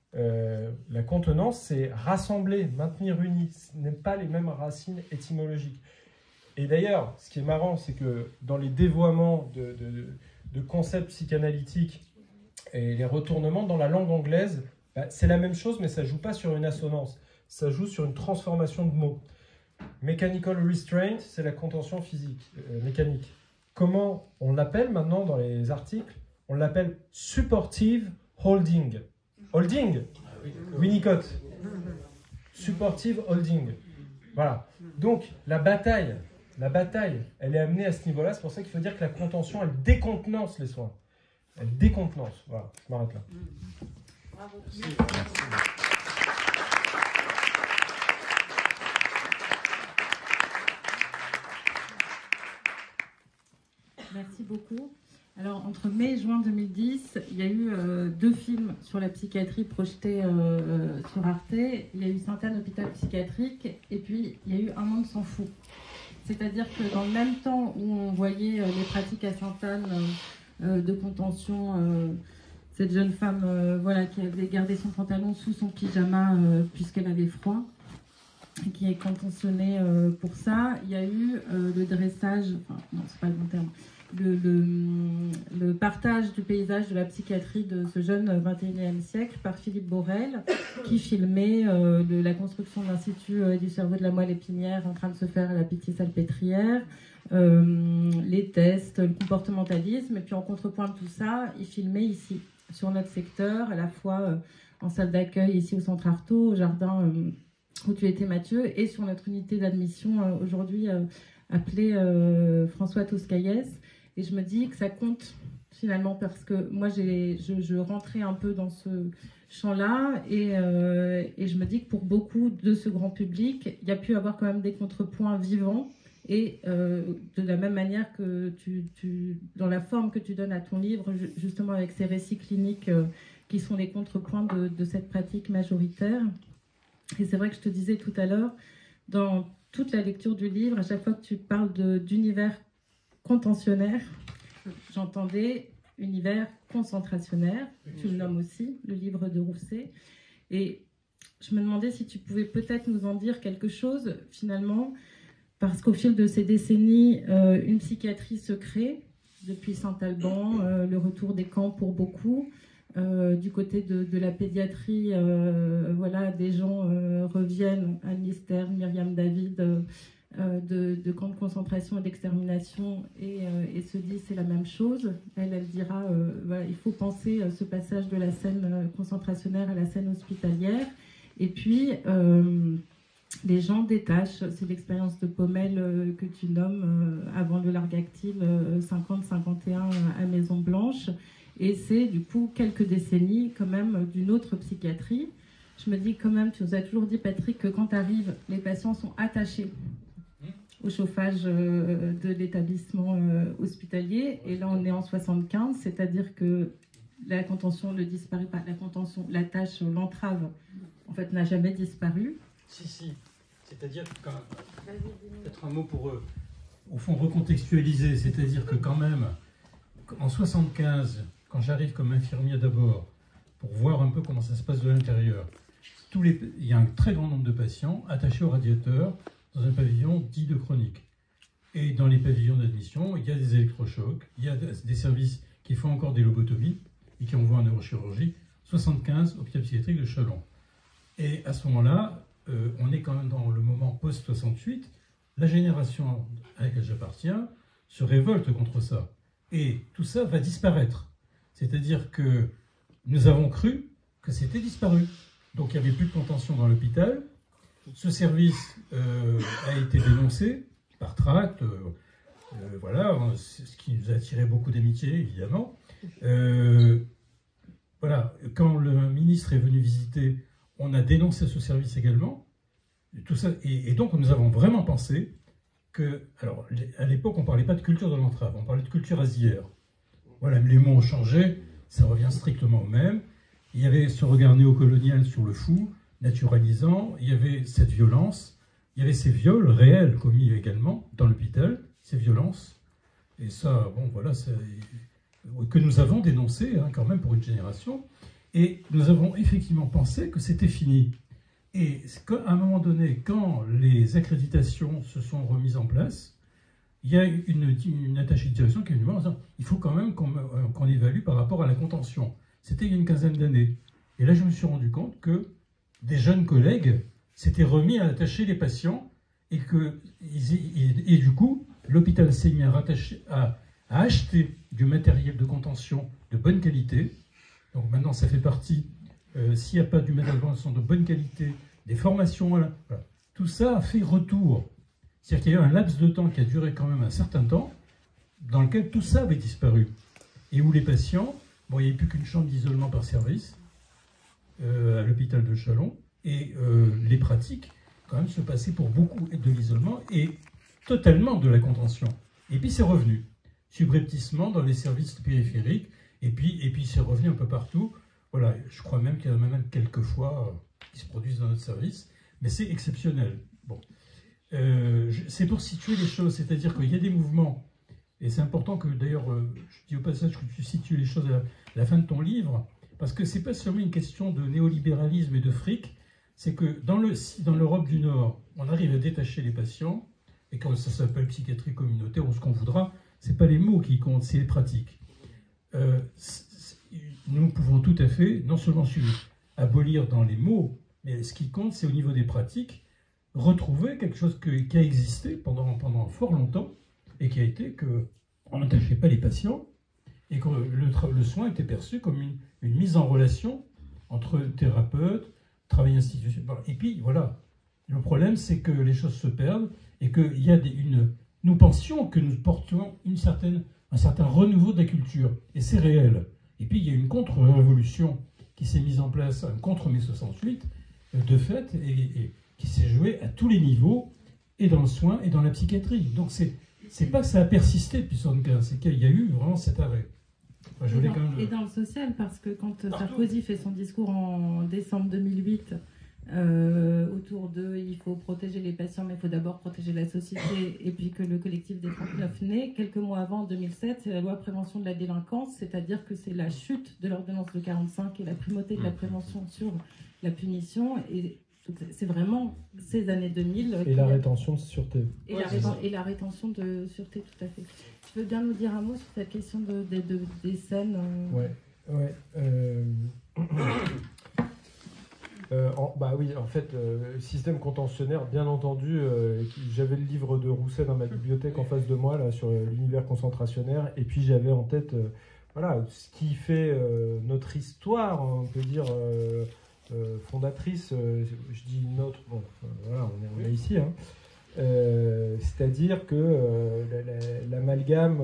La contenance, c'est rassembler, maintenir uni. Ce n'est pas les mêmes racines étymologiques. Et d'ailleurs, ce qui est marrant, c'est que dans les dévoiements de concepts psychanalytiques et les retournements dans la langue anglaise, c'est la même chose, mais ça ne joue pas sur une assonance. Ça joue sur une transformation de mots. Mechanical restraint, c'est la contention physique, mécanique. Comment on l'appelle maintenant dans les articles? On l'appelle supportive holding. Holding, Winnicott. Supportive holding. Voilà. Donc, la bataille, elle est amenée à ce niveau-là. C'est pour ça qu'il faut dire que la contention, elle décontenance les soins. Elle décontenance. Voilà, je m'arrête là. Bravo. Merci beaucoup. Alors, entre mai et juin 2010, il y a eu 2 films sur la psychiatrie projetés sur Arte. Il y a eu Sainte-Anne, hôpital psychiatrique, et puis il y a eu Un monde s'en fout. C'est-à-dire que dans le même temps où on voyait les pratiques à Sainte-Anne de contention, cette jeune femme qui avait gardé son pantalon sous son pyjama puisqu'elle avait froid, et qui est contentionnée pour ça, il y a eu le dressage, enfin non, c'est pas le bon terme, le partage du paysage de la psychiatrie de ce jeune 21e siècle par Philippe Borel, qui filmait la construction de l'Institut du cerveau de la moelle épinière en train de se faire à la Pitié-Salpêtrière, les tests, le comportementalisme, et puis en contrepoint de tout ça, il filmait ici, sur notre secteur, à la fois en salle d'accueil, ici au Centre Artaud, au jardin où tu étais Mathieu, et sur notre unité d'admission aujourd'hui appelée François Toscaïès. Et je me dis que ça compte finalement, parce que moi je rentrais un peu dans ce champ-là, et je me dis que pour beaucoup de ce grand public, il y a pu avoir quand même des contrepoints vivants, et de la même manière que dans la forme que tu donnes à ton livre, justement avec ces récits cliniques qui sont les contrepoints de cette pratique majoritaire. Et c'est vrai que je te disais tout à l'heure, dans toute la lecture du livre, à chaque fois que tu parles d'univers contentionnaire, j'entendais univers concentrationnaire, tu le nommes aussi, le livre de Rousset. Et je me demandais si tu pouvais peut-être nous en dire quelque chose, finalement, parce qu'au fil de ces décennies, une psychiatrie se crée, depuis Saint-Alban, le retour des camps pour beaucoup, Du côté de la pédiatrie, voilà, des gens reviennent, Anne Lister, Myriam David, de camps de concentration et d'extermination et se dit c'est la même chose. Elle dira voilà, il faut penser ce passage de la scène concentrationnaire à la scène hospitalière. Et puis les gens détachent, c'est l'expérience de Pommel que tu nommes avant le Largue Active 50-51 à Maison Blanche. Et c'est du coup quelques décennies quand même d'une autre psychiatrie. Je me dis quand même, tu nous as toujours dit Patrick, que quand tu arrives, les patients sont attachés au chauffage de l'établissement hospitalier. Et là on est en 75, c'est-à-dire que la contention ne disparaît pas. La contention, la tâche, l'entrave, en fait n'a jamais disparu. Si. C'est-à-dire que quand même, peut-être un mot pour au fond recontextualiser, c'est-à-dire que quand même, en 75, quand j'arrive comme infirmier d'abord, pour voir un peu comment ça se passe de l'intérieur, il y a un très grand nombre de patients attachés au radiateur dans un pavillon dit de chronique. Et dans les pavillons d'admission, il y a des électrochocs, il y a des services qui font encore des lobotomies et qui envoient en neurochirurgie. 75, hôpital psychiatrique de Chalon. Et à ce moment-là, on est quand même dans le moment post-68, la génération à laquelle j'appartiens se révolte contre ça. Et tout ça va disparaître. C'est-à-dire que nous avons cru que c'était disparu. Donc il n'y avait plus de contention dans l'hôpital. Ce service a été dénoncé par tract, voilà, ce qui nous a attiré beaucoup d'amitié, évidemment. Voilà, quand le ministre est venu visiter, on a dénoncé ce service également. Tout ça, et donc nous avons vraiment pensé que, alors à l'époque on ne parlait pas de culture de l'entrave, on parlait de culture asière. Voilà, les mots ont changé, ça revient strictement au même. Il y avait ce regard néocolonial sur le fou, naturalisant, il y avait cette violence, il y avait ces viols réels commis également dans l'hôpital, ces violences. Et ça, bon voilà, que nous avons dénoncé hein, quand même pour une génération. Et nous avons effectivement pensé que c'était fini. Et à un moment donné, quand les accréditations se sont remises en place, il y a une attachée de direction qui est venue en disant il faut quand même qu'on évalue par rapport à la contention. C'était il y a une quinzaine d'années. Et là, je me suis rendu compte que des jeunes collègues s'étaient remis à attacher les patients et du coup, l'hôpital s'est mis à acheter du matériel de contention de bonne qualité. Donc maintenant, ça fait partie, s'il n'y a pas du matériel de contention de bonne qualité, des formations, voilà. Tout ça a fait retour. C'est-à-dire qu'il y a eu un laps de temps qui a duré quand même un certain temps, dans lequel tout ça avait disparu. Et où les patients, bon, il n'y avait plus qu'une chambre d'isolement par service, à l'hôpital de Chalon, et les pratiques, quand même, se passaient pour beaucoup de l'isolement et totalement de la contention. Et puis c'est revenu, subrepticement dans les services périphériques, et puis c'est revenu un peu partout. Voilà, je crois même qu'il y en a même quelques fois qui se produisent dans notre service, mais c'est exceptionnel. Bon. C'est pour situer les choses, c'est-à-dire qu'il y a des mouvements, et c'est important que d'ailleurs, je dis au passage que tu situes les choses à la fin de ton livre, parce que c'est pas seulement une question de néolibéralisme et de fric, c'est que dans l'Europe du Nord, on arrive à détacher les patients, et quand ça s'appelle psychiatrie communautaire ou ce qu'on voudra, c'est pas les mots qui comptent, c'est les pratiques. Nous pouvons tout à fait, non seulement abolir dans les mots, mais ce qui compte, c'est au niveau des pratiques, retrouver quelque chose qui a existé pendant fort longtemps, et qui a été qu'on n'attachait pas les patients, et que le soin était perçu comme une mise en relation entre thérapeutes, travail institutionnel. Et puis, voilà, le problème, c'est que les choses se perdent, et qu'il y a nous pensions que nous portions un certain renouveau de la culture, et c'est réel. Et puis, il y a une contre-révolution qui s'est mise en place, contre mai 68, de fait, et qui s'est jouée à tous les niveaux, et dans le soin, et dans la psychiatrie. Donc, c'est pas que ça a persisté depuis 75, c'est qu'il y a eu vraiment cet arrêt. Enfin, et dans le social, parce que quand Sarkozy fait son discours en décembre 2008, autour de il faut protéger les patients, mais il faut d'abord protéger la société, et puis que le collectif des 39 naît, quelques mois avant, en 2007, c'est la loi prévention de la délinquance, c'est-à-dire que c'est la chute de l'ordonnance de 45 et la primauté de la prévention sur la punition, et c'est vraiment ces années 2000. Et la rétention de sûreté. Et la rétention de sûreté, tout à fait. Tu veux bien nous dire un mot sur cette question des scènes Ouais. Ouais. Bah oui, en fait, système contentionnel, bien entendu, j'avais le livre de Rousset dans ma bibliothèque en face de moi, là, sur l'univers concentrationnaire, et puis j'avais en tête, voilà, ce qui fait notre histoire, on peut dire, fondatrice, je dis notre, bon, voilà, on est ici, hein. C'est-à-dire que l'amalgame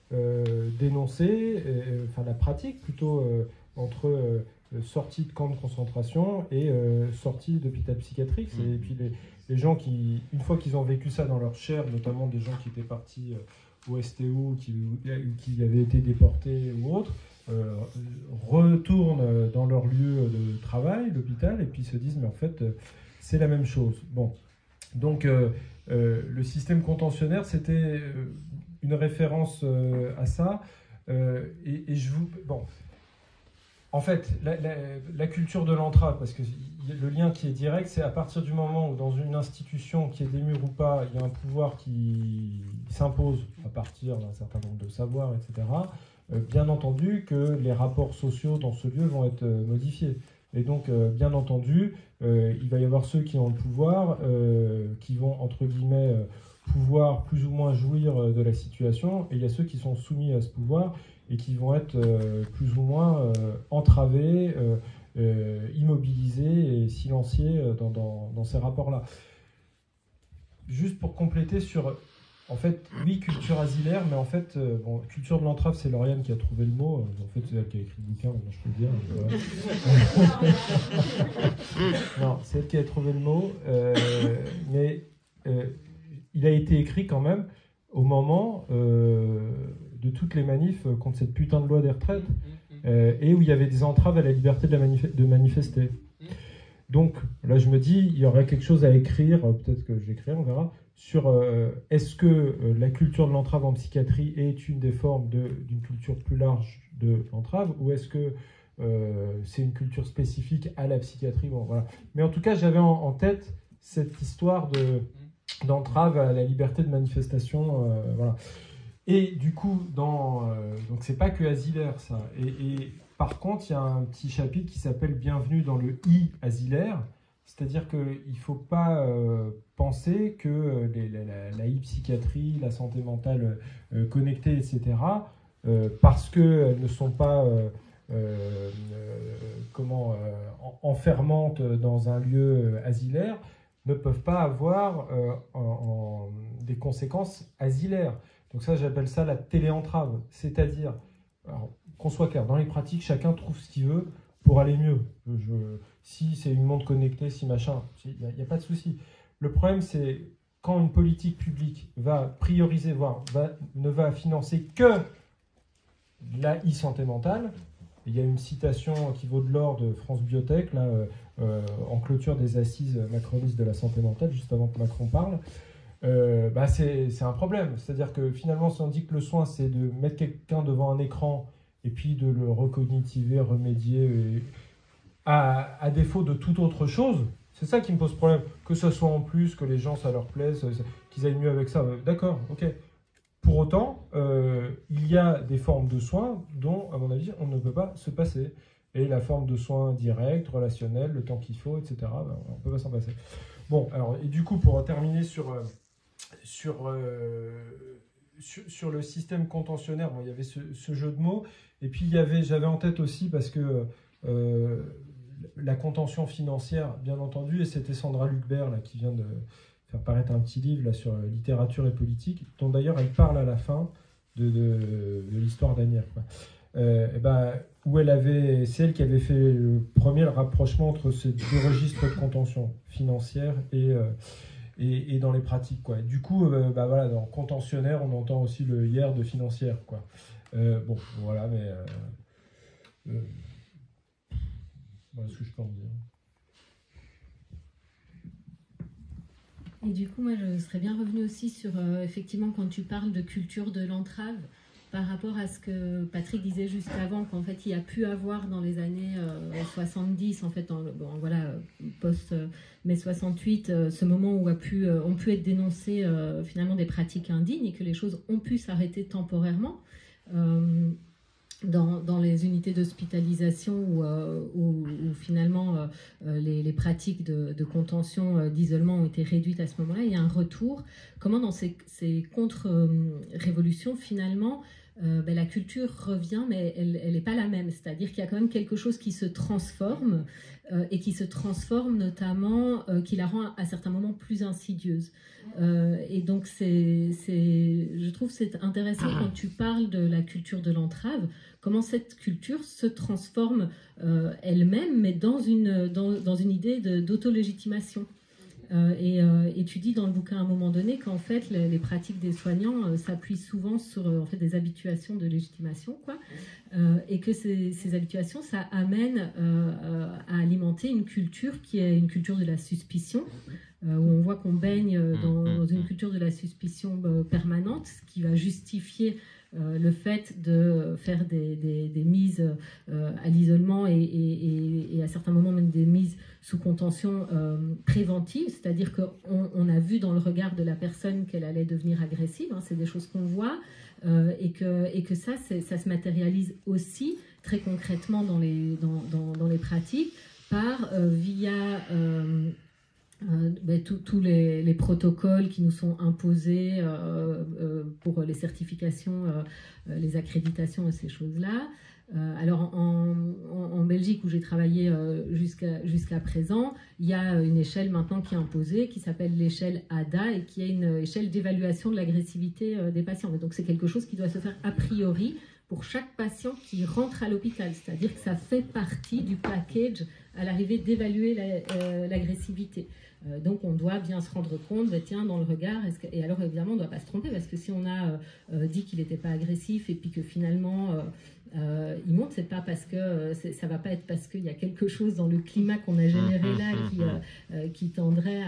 dénoncé, enfin la pratique plutôt, entre sortie de camp de concentration et sortie d'hôpital psychiatrique. Et puis les gens qui, une fois qu'ils ont vécu ça dans leur chair, notamment des gens qui étaient partis au STO, qui avaient été déportés ou autres, retournent dans leur lieu de travail, l'hôpital, et puis se disent mais en fait c'est la même chose. Bon, donc le système contentionnel, c'était une référence à ça, et je vous... Bon, en fait, la culture de l'entrave, parce que le lien qui est direct, c'est à partir du moment où dans une institution, qui est des murs ou pas, il y a un pouvoir qui s'impose à partir d'un certain nombre de savoirs, etc., bien entendu que les rapports sociaux dans ce lieu vont être modifiés. Et donc, bien entendu, il va y avoir ceux qui ont le pouvoir, qui vont, entre guillemets, pouvoir plus ou moins jouir de la situation, et il y a ceux qui sont soumis à ce pouvoir et qui vont être plus ou moins entravés, immobilisés et silenciés dans ces rapports-là. Juste pour compléter sur... En fait, oui, culture asilaire, mais en fait, bon, culture de l'entrave, c'est Lauriane qui a trouvé le mot. En fait, c'est elle qui a écrit le bouquin, maintenant je peux le dire. Non, c'est elle qui a trouvé le mot. Mais il a été écrit quand même au moment de toutes les manifs contre cette putain de loi des retraites, et où il y avait des entraves à la liberté de manifester. Donc, là, je me dis, il y aurait quelque chose à écrire, peut-être que j'écrirai, on verra, sur est-ce que la culture de l'entrave en psychiatrie est une des formes d'une culture plus large de l'entrave, ou est-ce que c'est une culture spécifique à la psychiatrie. Bon, voilà. Mais en tout cas, j'avais en tête cette histoire d'entrave à la liberté de manifestation. Voilà. Et du coup, donc c'est pas que asilaire, ça. Et par contre, il y a un petit chapitre qui s'appelle « Bienvenue dans le I-asilaire ». C'est-à-dire qu'il ne faut pas penser que la e-psychiatrie, la santé mentale connectée, etc., parce qu'elles ne sont pas enfermantes dans un lieu asilaire, ne peuvent pas avoir des conséquences asilaires. Donc ça, j'appelle ça la téléentrave. C'est-à-dire, qu'on soit clair, dans les pratiques, chacun trouve ce qu'il veut pour aller mieux. Si c'est une montre connectée, si machin, il n'y a pas de souci. Le problème, c'est quand une politique publique va prioriser, voire ne va financer que la e-santé mentale. Il y a une citation qui vaut de l'or de France Biotech, là, en clôture des assises macronistes de la santé mentale, juste avant que Macron parle. C'est un problème. C'est-à-dire que finalement, si on dit que le soin, c'est de mettre quelqu'un devant un écran et puis de le recognitiver, remédier, à défaut de toute autre chose, c'est ça qui me pose problème. Que ce soit en plus, que les gens, ça leur plaise, qu'ils aillent mieux avec ça. D'accord, ok. Pour autant, il y a des formes de soins dont, à mon avis, on ne peut pas se passer. Et la forme de soins direct, relationnel, le temps qu'il faut, etc., on ne peut pas s'en passer. Bon, alors, et du coup, pour terminer sur le système contentionnel, bon, il y avait ce jeu de mots, et puis j'avais en tête aussi, parce que la contention financière, bien entendu, et c'était Sandra Lucbert là, qui vient de faire paraître un petit livre là, sur littérature et politique, dont d'ailleurs elle parle à la fin de l'histoire d'Anières. Où c'est elle qui avait fait le premier rapprochement entre ces deux registres de contention financière et dans les pratiques, quoi. Du coup, voilà, dans contentionnel, on entend aussi le hier de financière, quoi. Bon, voilà, mais voilà ce que je peux en dire. Et du coup, moi, je serais bien revenue aussi sur, effectivement, quand tu parles de culture de l'entrave, par rapport à ce que Patrick disait juste avant, qu'en fait, il y a pu avoir dans les années 70, en fait, post-mai 68, ce moment où ont pu être dénoncées finalement des pratiques indignes et que les choses ont pu s'arrêter temporairement. dans les unités d'hospitalisation où finalement les pratiques de contention, d'isolement ont été réduites à ce moment-là, il y a un retour. Comment dans ces contre-révolutions, finalement, la culture revient, mais elle n'est pas la même. C'est-à-dire qu'il y a quand même quelque chose qui se transforme et qui se transforme notamment, qui la rend à certains moments plus insidieuse. Et donc, je trouve que c'est intéressant quand tu parles de la culture de l'entrave, comment cette culture se transforme elle-même, mais dans une idée d'autolégitimation. Et tu dis dans le bouquin à un moment donné qu'en fait les pratiques des soignants s'appuient souvent sur en fait, des habituations de légitimation, quoi, et que ces habituations, ça amène à alimenter une culture qui est une culture de la suspicion, où on voit qu'on baigne dans une culture de la suspicion permanente, ce qui va justifier le fait de faire des mises à l'isolement et à certains moments même des mises sous contention préventive, c'est-à-dire qu'on a vu dans le regard de la personne qu'elle allait devenir agressive, hein, c'est des choses qu'on voit, et que ça se matérialise aussi très concrètement dans les pratiques via tous les protocoles qui nous sont imposés pour les certifications, les accréditations et ces choses-là. Alors en Belgique où j'ai travaillé jusqu'à présent, il y a une échelle maintenant qui est imposée qui s'appelle l'échelle ADA et qui est une échelle d'évaluation de l'agressivité des patients. Et donc c'est quelque chose qui doit se faire a priori pour chaque patient qui rentre à l'hôpital, c'est-à-dire que ça fait partie du package à l'arrivée d'évaluer l'agressivité. Donc on doit bien se rendre compte, tiens, dans le regard, et alors évidemment on ne doit pas se tromper, parce que si on a dit qu'il n'était pas agressif et puis que finalement il monte, c'est pas parce que ça va pas être parce qu'il y a quelque chose dans le climat qu'on a généré là qui tendrait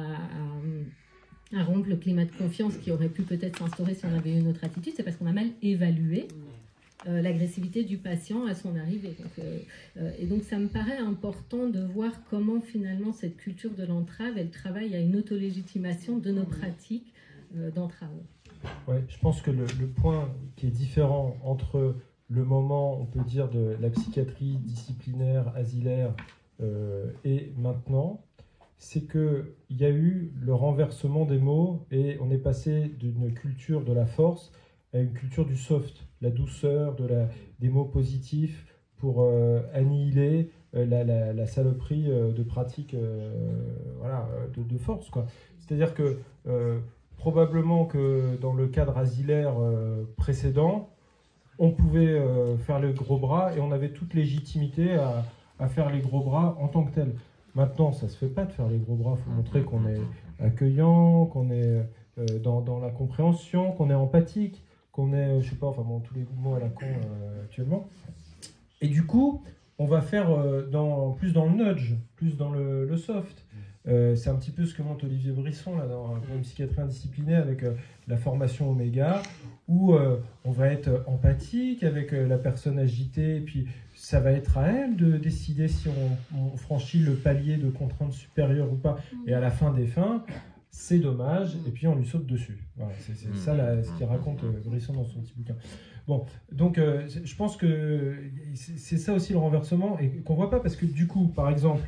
à rompre le climat de confiance qui aurait pu peut-être s'instaurer si on avait eu une autre attitude, c'est parce qu'on a mal évalué l'agressivité du patient à son arrivée. Et donc ça me paraît important de voir comment finalement cette culture de l'entrave, elle travaille à une autolégitimation de nos pratiques d'entrave. Ouais, je pense que le point qui est différent entre le moment, on peut dire, de la psychiatrie disciplinaire, asilaire et maintenant, c'est qu'il y a eu le renversement des mots et on est passé d'une culture de la force à une culture du soft, la douceur, des mots positifs pour annihiler la saloperie de pratiques de force, quoi. C'est-à-dire que probablement que dans le cadre asilaire précédent, on pouvait faire les gros bras et on avait toute légitimité à faire les gros bras en tant que tel. Maintenant, ça ne se fait pas de faire les gros bras, il faut montrer qu'on est accueillant, qu'on est dans la compréhension, qu'on est empathique, qu'on est, je sais pas, enfin bon, tous les mots à la con actuellement. Et du coup, on va faire plus dans le nudge, plus dans le soft. C'est un petit peu ce que montre Olivier Brisson là, dans une psychiatrie indisciplinée avec la formation Oméga, où on va être empathique avec la personne agitée, et puis ça va être à elle de décider si on franchit le palier de contrainte supérieure ou pas. Et à la fin des fins, c'est dommage, et puis on lui saute dessus. Voilà, c'est ça ce qu'il raconte Brisson dans son petit bouquin. Bon, donc je pense que c'est ça aussi le renversement, et qu'on voit pas, parce que du coup, par exemple,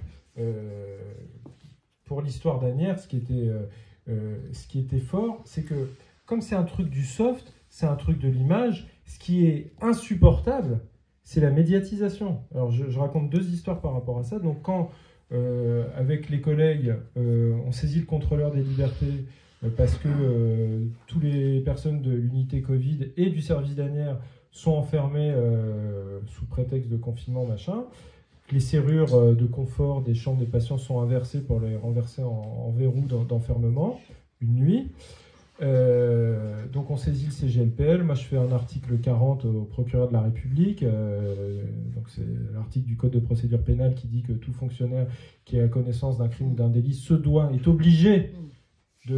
pour l'histoire d'Asnières, ce qui était fort, c'est que comme c'est un truc du soft, c'est un truc de l'image, ce qui est insupportable, c'est la médiatisation. Alors je raconte deux histoires par rapport à ça. Donc quand, avec les collègues, on saisit le contrôleur des libertés parce que toutes les personnes de l'unité Covid et du service d'Asnières sont enfermées sous prétexte de confinement, machin, les serrures de confort des chambres des patients sont inversées pour les renverser en verrou d'enfermement, une nuit. Donc on saisit le CGLPL, moi je fais un article 40 au procureur de la République, donc c'est l'article du Code de procédure pénale qui dit que tout fonctionnaire qui a connaissance d'un crime ou d'un délit est obligé de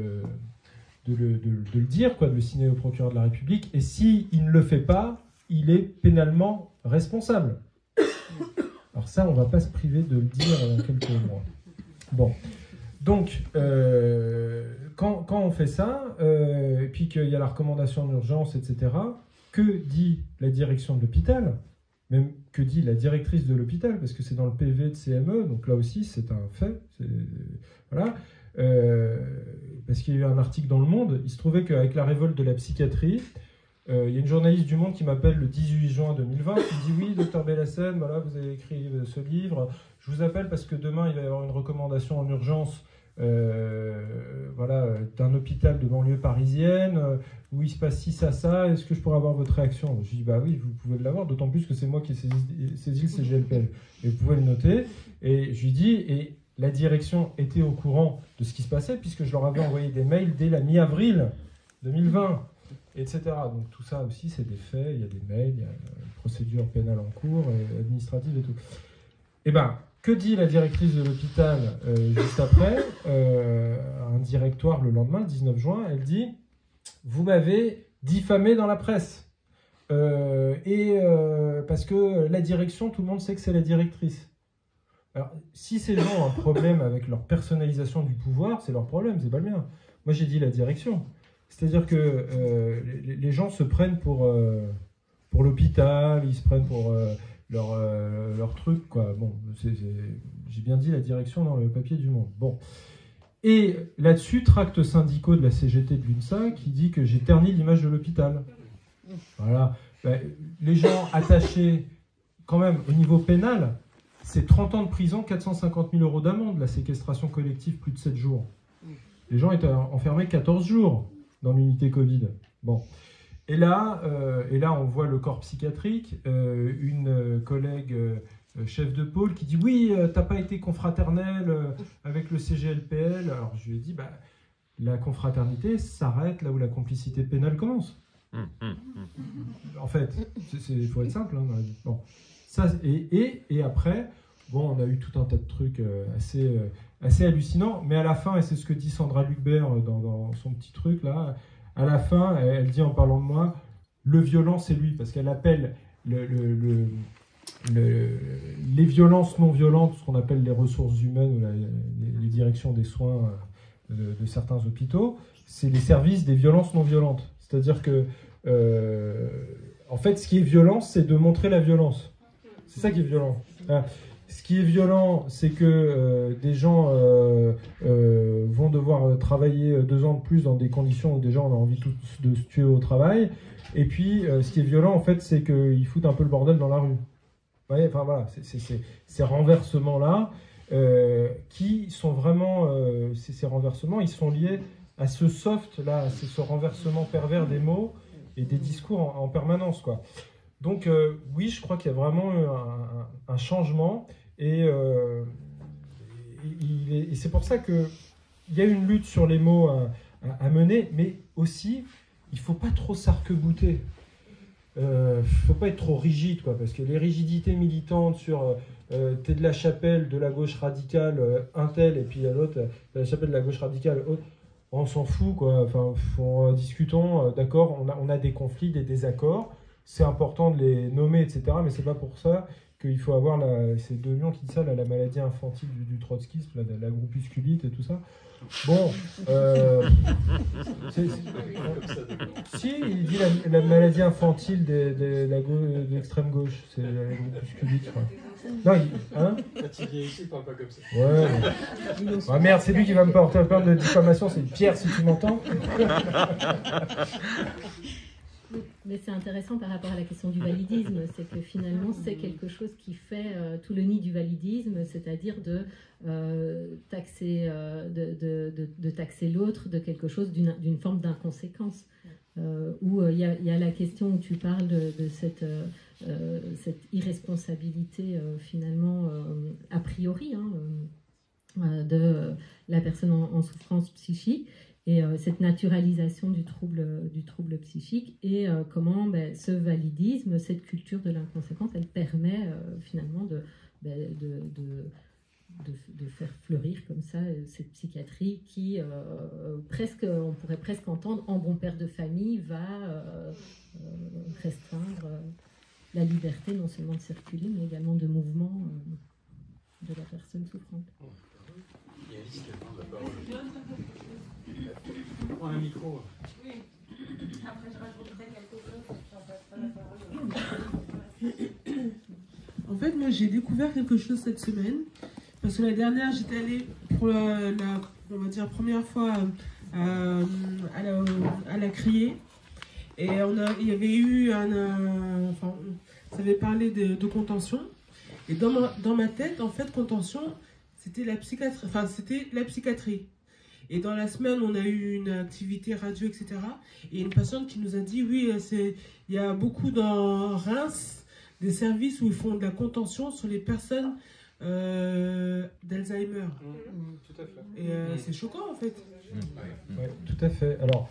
le dire, quoi, de le signer au procureur de la République, et s'il ne le fait pas, il est pénalement responsable. Alors ça, on ne va pas se priver de le dire dans quelques mois. Bon, donc quand on fait ça, et puis qu'il y a la recommandation d'urgence, etc., que dit la direction de l'hôpital, même que dit la directrice de l'hôpital, parce que c'est dans le PV de CME, donc là aussi c'est un fait, voilà, parce qu'il y a eu un article dans Le Monde, il se trouvait qu'avec la révolte de la psychiatrie, il y a une journaliste du Monde qui m'appelle le 18 juin 2020, qui me dit « Oui, docteur Bellassène, voilà, vous avez écrit ce livre, je vous appelle parce que demain il va y avoir une recommandation en urgence voilà, d'un hôpital de banlieue parisienne, où il se passe ci, ça, est-ce que je pourrais avoir votre réaction ?» Je dis « Bah oui, vous pouvez l'avoir, d'autant plus que c'est moi qui ai saisi le CGLPL. Et vous pouvez le noter. » Et je lui dis, et la direction était au courant de ce qui se passait, puisque je leur avais envoyé des mails dès la mi-avril 2020, etc. Donc tout ça aussi, c'est des faits, il y a des mails, il y a une procédure pénale en cours, et administrative et tout. Et ben, que dit la directrice de l'hôpital juste après, un directoire le lendemain, le 19 juin, elle dit « Vous m'avez diffamé dans la presse. Parce que la direction, tout le monde sait que c'est la directrice. » Alors, si ces gens ont un problème avec leur personnalisation du pouvoir, c'est leur problème, c'est pas le mien. Moi, j'ai dit la direction. C'est-à-dire que les gens se prennent pour l'hôpital, ils se prennent pour leur truc, quoi. Bon, j'ai bien dit la direction dans le papier du Monde. Bon. Et là-dessus, tracts syndicaux de la CGT de l'UNSA qui dit que j'ai terni l'image de l'hôpital. Voilà. Ben, les gens attachés, quand même, au niveau pénal, c'est 30 ans de prison, 450 000 € d'amende, la séquestration collective, plus de 7 jours. Les gens étaient enfermés 14 jours dans l'unité Covid. Bon. Et là, on voit le corps psychiatrique, une collègue chef de pôle qui dit « Oui, t'as pas été confraternel avec le CGLPL. » Alors je lui ai dit bah, « La confraternité s'arrête là où la complicité pénale commence. » En fait, il faut être simple. Hein, bon. Ça, et après, bon, on a eu tout un tas de trucs assez hallucinants, mais à la fin, et c'est ce que dit Sandra Lucbert dans son petit truc là, à la fin, elle dit en parlant de moi, le violent c'est lui, parce qu'elle appelle les violences non violentes, ce qu'on appelle les ressources humaines ou les directions des soins de certains hôpitaux, c'est les services des violences non violentes. C'est-à-dire que, en fait, ce qui est violent, c'est de montrer la violence. C'est ça qui est violent. Ce qui est violent, c'est que des gens vont devoir travailler 2 ans de plus dans des conditions où déjà on a envie tous de se tuer au travail. Et puis, ce qui est violent, en fait, c'est qu'ils foutent un peu le bordel dans la rue. Vous voyez, enfin voilà, ces renversements-là, qui sont vraiment, ces renversements, ils sont liés à ce soft-là, c'est ce renversement pervers des mots et des discours en permanence, quoi. Donc oui, je crois qu'il y a vraiment un changement et c'est pour ça qu'il y a une lutte sur les mots à mener, mais aussi il ne faut pas trop s'arc-bouter. Il ne faut pas être trop rigide, quoi, parce que les rigidités militantes sur t'es de la chapelle de la gauche radicale, un tel, et puis l'autre, de la chapelle de la gauche radicale, autre, on s'en fout, quoi. Enfin, discutons, d'accord, on a des conflits, des désaccords. C'est important de les nommer, etc. Mais c'est pas pour ça qu'il faut avoir ces 2 lions qui disent ça, la maladie infantile du trotskisme, la groupusculite et tout ça. Bon, si, il dit la maladie infantile de l'extrême gauche, c'est la groupusculite, je crois. Non, hein? Quand il vient ici, il parle pas comme ça. Ouais. Ah merde, c'est lui qui va me porter plainte de diffamation, c'est Pierre, si tu m'entends. Mais c'est intéressant par rapport à la question du validisme, c'est que finalement c'est quelque chose qui fait tout le nid du validisme, c'est-à-dire de taxer l'autre de quelque chose, d'une forme d'inconséquence. Où il y a la question où tu parles de cette irresponsabilité finalement a priori de la personne en souffrance psychique. Et cette naturalisation du trouble psychique et comment ce validisme, cette culture de l'inconséquence, elle permet finalement de faire fleurir comme ça cette psychiatrie qui, on pourrait presque entendre, en bon père de famille, va restreindre la liberté non seulement de circuler, mais également de mouvement de la personne souffrante. Il y a Alice qui demande la parole. Prends un micro. Oui. Après, je rajouterai quelque chose. En fait, moi, j'ai découvert quelque chose cette semaine. Parce que la dernière, j'étais allée pour on va dire, première fois à la criée. Et il y avait eu enfin, ça avait parlé de contention. Et dans ma tête, en fait, contention, c'était la psychiatrie. Et dans la semaine, on a eu une activité radio, etc. Et une patiente qui nous a dit, oui, il y a beaucoup dans Reims des services où ils font de la contention sur les personnes d'Alzheimer. Tout à fait. Et c'est choquant, en fait. Ouais, tout à fait. Alors,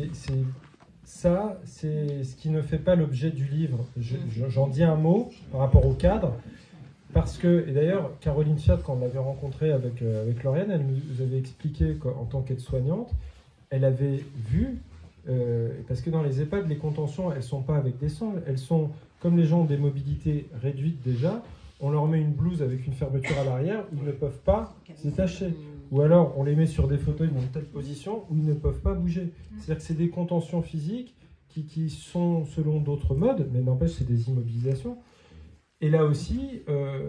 ça, c'est ce qui ne fait pas l'objet du livre. J'en dis un mot par rapport au cadre. Parce que, et d'ailleurs, Caroline Fiat, quand on l'avait rencontrée avec Lauriane, elle nous avait expliqué qu'en tant qu'aide-soignante, elle avait vu, parce que dans les EHPAD, les contentions, elles ne sont pas avec des sangles, elles sont, comme les gens ont des mobilités réduites déjà, on leur met une blouse avec une fermeture à l'arrière où ils ne peuvent pas se détacher. Ou alors, on les met sur des fauteuils dans une telle position où ils ne peuvent pas bouger. C'est-à-dire que c'est des contentions physiques qui sont selon d'autres modes, mais n'empêche, c'est des immobilisations. Et là aussi,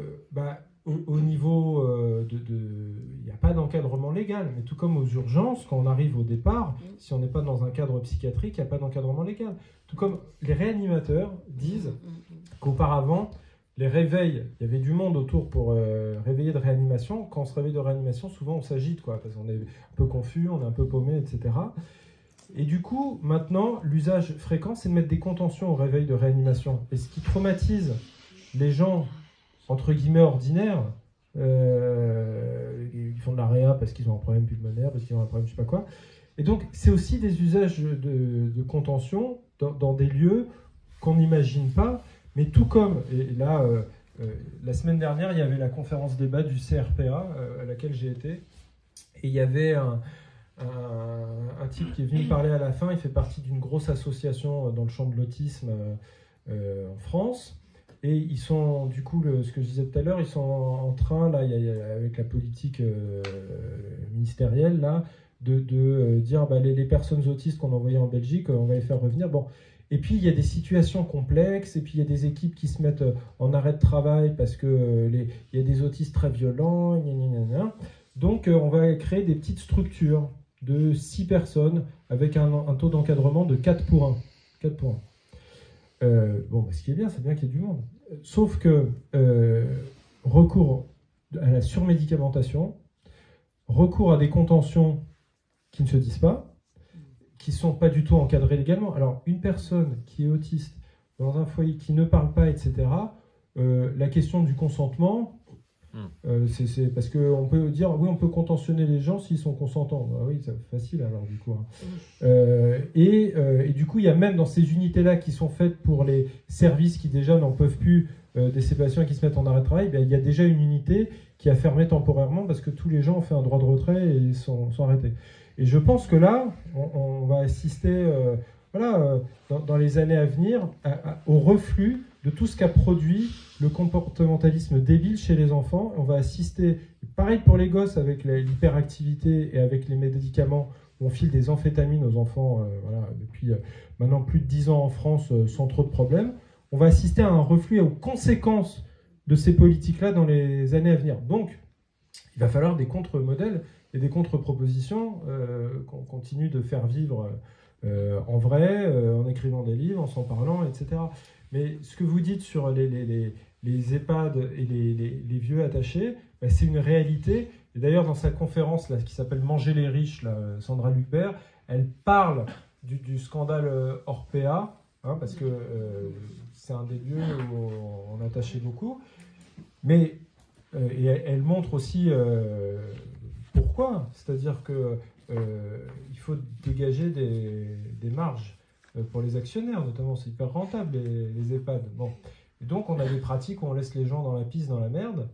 au niveau il n'y a pas d'encadrement légal, mais tout comme aux urgences, quand on arrive au départ, si on n'est pas dans un cadre psychiatrique, il n'y a pas d'encadrement légal. Tout comme les réanimateurs disent qu'auparavant, les réveils, il y avait du monde autour pour réveiller de réanimation. Quand on se réveille de réanimation, souvent on s'agite, parce qu'on est un peu confus, on est un peu paumé, etc. Et du coup, maintenant, l'usage fréquent, c'est de mettre des contentions au réveil de réanimation. Et ce qui traumatise les gens, entre guillemets, ordinaires, ils font de la réa parce qu'ils ont un problème pulmonaire, parce qu'ils ont un problème je sais pas quoi. Et donc, c'est aussi des usages de contention dans des lieux qu'on n'imagine pas, mais tout comme, et là, la semaine dernière, il y avait la conférence débat du CRPA, à laquelle j'ai été, et il y avait un type qui est venu me parler à la fin. Il fait partie d'une grosse association dans le champ de l'autisme en France. Et ils sont, du coup, ce que je disais tout à l'heure, ils sont en train, là, avec la politique ministérielle, là, de dire les personnes autistes qu'on envoyait en Belgique, on va les faire revenir. Bon. Et puis, il y a des situations complexes, et puis il y a des équipes qui se mettent en arrêt de travail parce qu'il y a des autistes très violents, Donc, on va créer des petites structures de 6 personnes avec un taux d'encadrement de 4 pour 1. 4 pour 1. Ce qui est bien, c'est bien qu'il y ait du monde. Sauf que recours à la surmédicamentation, recours à des contentions qui ne se disent pas, qui ne sont pas du tout encadrées légalement. Alors, une personne qui est autiste dans un foyer qui ne parle pas, etc., la question du consentement, c'est parce qu'on peut dire, oui, on peut contentionner les gens s'ils sont consentants. Bah oui, c'est facile alors du coup. Et du coup, il y a même dans ces unités-là qui sont faites pour les services qui déjà n'en peuvent plus de ces patients qui se mettent en arrêt de travail, il y a déjà une unité qui a fermé temporairement parce que tous les gens ont fait un droit de retrait et sont arrêtés. Et je pense que là, on va assister dans les années à venir au reflux de tout ce qu'a produit le comportementalisme débile chez les enfants. On va assister, pareil pour les gosses avec l'hyperactivité et avec les médicaments, où on file des amphétamines aux enfants depuis maintenant plus de 10 ans en France sans trop de problèmes. On va assister à un reflux et aux conséquences de ces politiques-là dans les années à venir. Donc, il va falloir des contre-modèles et des contre-propositions qu'on continue de faire vivre en vrai, en écrivant des livres, en s'en parlant, etc. Mais ce que vous dites sur les EHPAD et les vieux attachés, c'est une réalité. Et d'ailleurs, dans sa conférence là, qui s'appelle « Manger les riches », là, Sandra Lucbert, elle parle du scandale Orpea, parce que c'est un des lieux où on attachait beaucoup. Mais et elle montre aussi pourquoi. C'est-à-dire qu'il faut dégager des marges pour les actionnaires, notamment. C'est hyper rentable, les EHPAD. Bon. Et donc, on a des pratiques où on laisse les gens dans la pisse, dans la merde.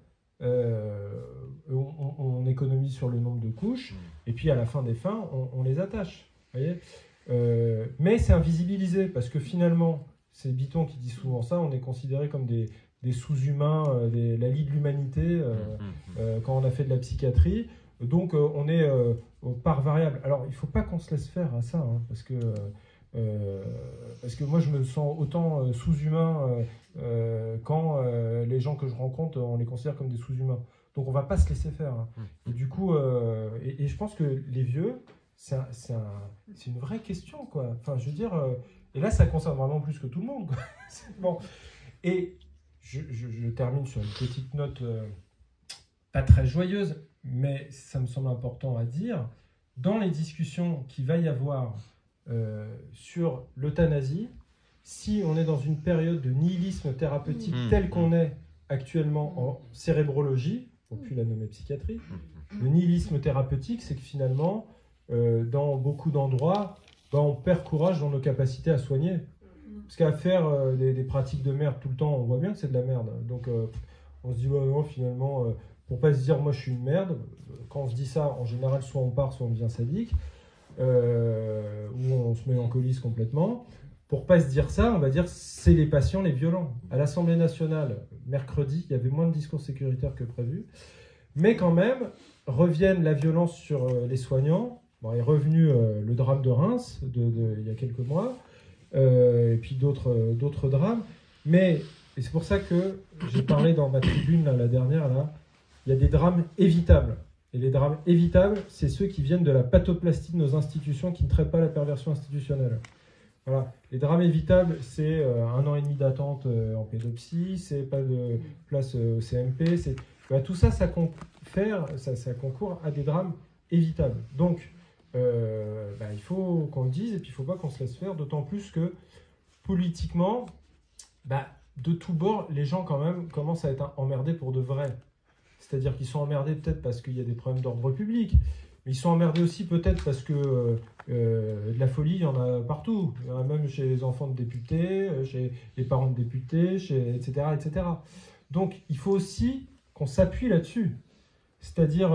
On économise sur le nombre de couches. Et puis, à la fin des fins, on les attache. Vous voyez, mais c'est invisibilisé, parce que finalement, c'est Bitton qui dit souvent ça, on est considéré comme des sous-humains, la lie de l'humanité, quand on a fait de la psychiatrie. Donc, on est par variable. Alors, il ne faut pas qu'on se laisse faire à ça, parce que Parce que moi, je me sens autant sous-humain quand les gens que je rencontre, on les considère comme des sous-humains. Donc, on ne va pas se laisser faire. Hein. Et du coup, et je pense que les vieux, c'est une vraie question, quoi. Enfin, je veux dire, et là, ça concerne vraiment plus que tout le monde, quoi. Bon. Et je termine sur une petite note pas très joyeuse, mais ça me semble important à dire. Dans les discussions qu'il va y avoir sur l'euthanasie, si on est dans une période de nihilisme thérapeutique tel qu'on est actuellement en cérébrologie, on ne peut plus la nommer psychiatrie, le nihilisme thérapeutique, c'est que finalement, dans beaucoup d'endroits, on perd courage dans nos capacités à soigner. Parce qu'à faire des pratiques de merde tout le temps, on voit bien que c'est de la merde. Donc on se dit, ouais, non, finalement, pour pas se dire, moi je suis une merde, quand on se dit ça, en général, soit on part, soit on devient sadique, ou on se mélancolise complètement. Pour pas se dire ça, on va dire, c'est les patients, les violents. À l'Assemblée nationale, mercredi, il y avait moins de discours sécuritaires que prévu. Mais quand même, reviennent la violence sur les soignants. Bon, est revenu le drame de Reims il y a quelques mois. Et puis d'autres drames. Mais, et c'est pour ça que j'ai parlé dans ma tribune la dernière, là, il y a des drames évitables. Et les drames évitables, c'est ceux qui viennent de la pathoplastie de nos institutions qui ne traitent pas la perversion institutionnelle. Voilà. Les drames évitables, c'est 1 an et demi d'attente en pédopsie, c'est pas de place au CMP, tout ça, ça concourt à des drames évitables. Donc, il faut qu'on le dise et puis il ne faut pas qu'on se laisse faire, d'autant plus que politiquement, de tous bords, les gens quand même commencent à être emmerdés pour de vrai. C'est-à-dire qu'ils sont emmerdés peut-être parce qu'il y a des problèmes d'ordre public, mais ils sont emmerdés aussi peut-être parce que de la folie, il y en a partout. Il y en a même chez les enfants de députés, chez les parents de députés, etc., etc. Donc il faut aussi qu'on s'appuie là-dessus. C'est-à-dire,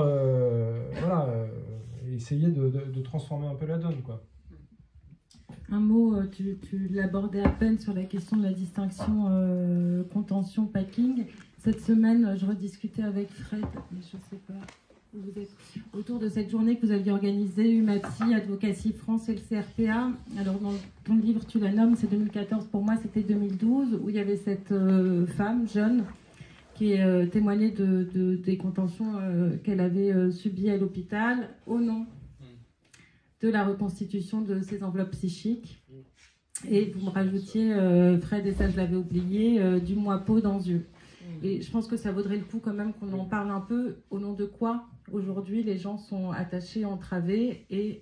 essayer de transformer un peu la donne, quoi. Un mot, tu l'abordais à peine sur la question de la distinction contention-packing. Cette semaine, je rediscutais avec Fred, mais je ne sais pas où vous êtes, autour de cette journée que vous aviez organisée, UMAPSI, Advocacy France et le CRPA. Alors, dans ton livre, tu la nommes, c'est 2014, pour moi, c'était 2012, où il y avait cette femme jeune qui témoignait des contentions qu'elle avait subies à l'hôpital au nom de la reconstitution de ses enveloppes psychiques. Et vous me rajoutiez, Fred, et ça je l'avais oublié, du mois-peau dans yeux. Et je pense que ça vaudrait le coup quand même qu'on en parle un peu, au nom de quoi aujourd'hui les gens sont attachés, entravés, et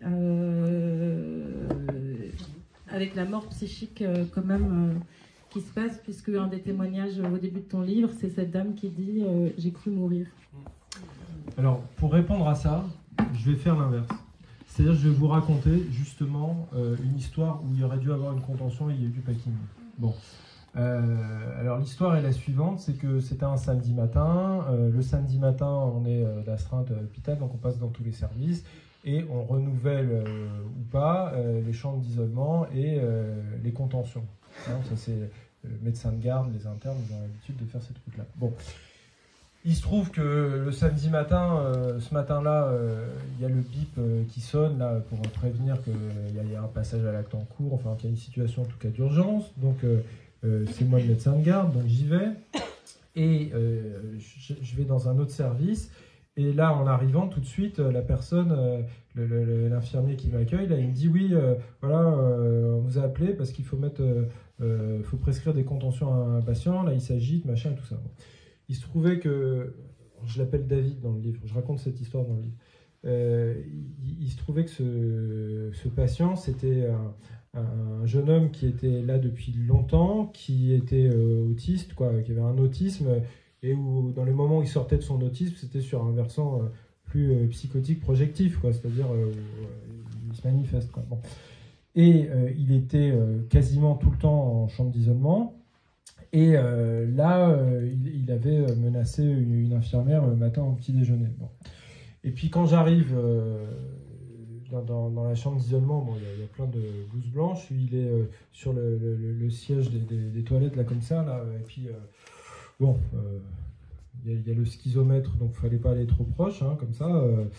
avec la mort psychique quand même qui se passe, puisque un des témoignages au début de ton livre, c'est cette dame qui dit « j'ai cru mourir ». Alors, pour répondre à ça, je vais faire l'inverse. C'est-à-dire, je vais vous raconter justement une histoire où il y aurait dû avoir une contention et il y a eu du packing. Bon. Alors, l'histoire est la suivante, c'est que c'était un samedi matin. Le samedi matin, on est d'astreinte à l'hôpital, donc on passe dans tous les services et on renouvelle ou pas les chambres d'isolement et les contentions. Hein, ça, c'est le médecin de garde, les internes, ils ont l'habitude de faire ces trucs-là. Bon. Il se trouve que le samedi matin, ce matin-là, il y a le bip qui sonne là, pour prévenir qu'il y a un passage à l'acte en cours, enfin qu'il y a une situation en tout cas d'urgence. Donc c'est moi le médecin de garde, donc j'y vais. Et je vais dans un autre service. Et là, en arrivant, tout de suite, la personne, l'infirmier qui m'accueille, là, il me dit oui, on vous a appelé parce qu'il faut faut prescrire des contentions à un patient. Là, il s'agite, machin, tout ça. Bon. Il se trouvait que, je l'appelle David dans le livre, je raconte cette histoire dans le livre. Il se trouvait que ce patient, c'était un jeune homme qui était là depuis longtemps, qui était autiste, qui avait un autisme, et où dans les moments où il sortait de son autisme, c'était sur un versant plus psychotique, projectif, c'est-à-dire il se manifeste. Bon. Et il était quasiment tout le temps en chambre d'isolement. Et là, il avait menacé une infirmière le matin au petit déjeuner. Bon. Et puis quand j'arrive dans la chambre d'isolement, il y a plein de blouses blanches, il est sur le siège des toilettes, là, comme ça, là, et puis, il y a le schizomètre, donc il ne fallait pas aller trop proche, hein, comme ça,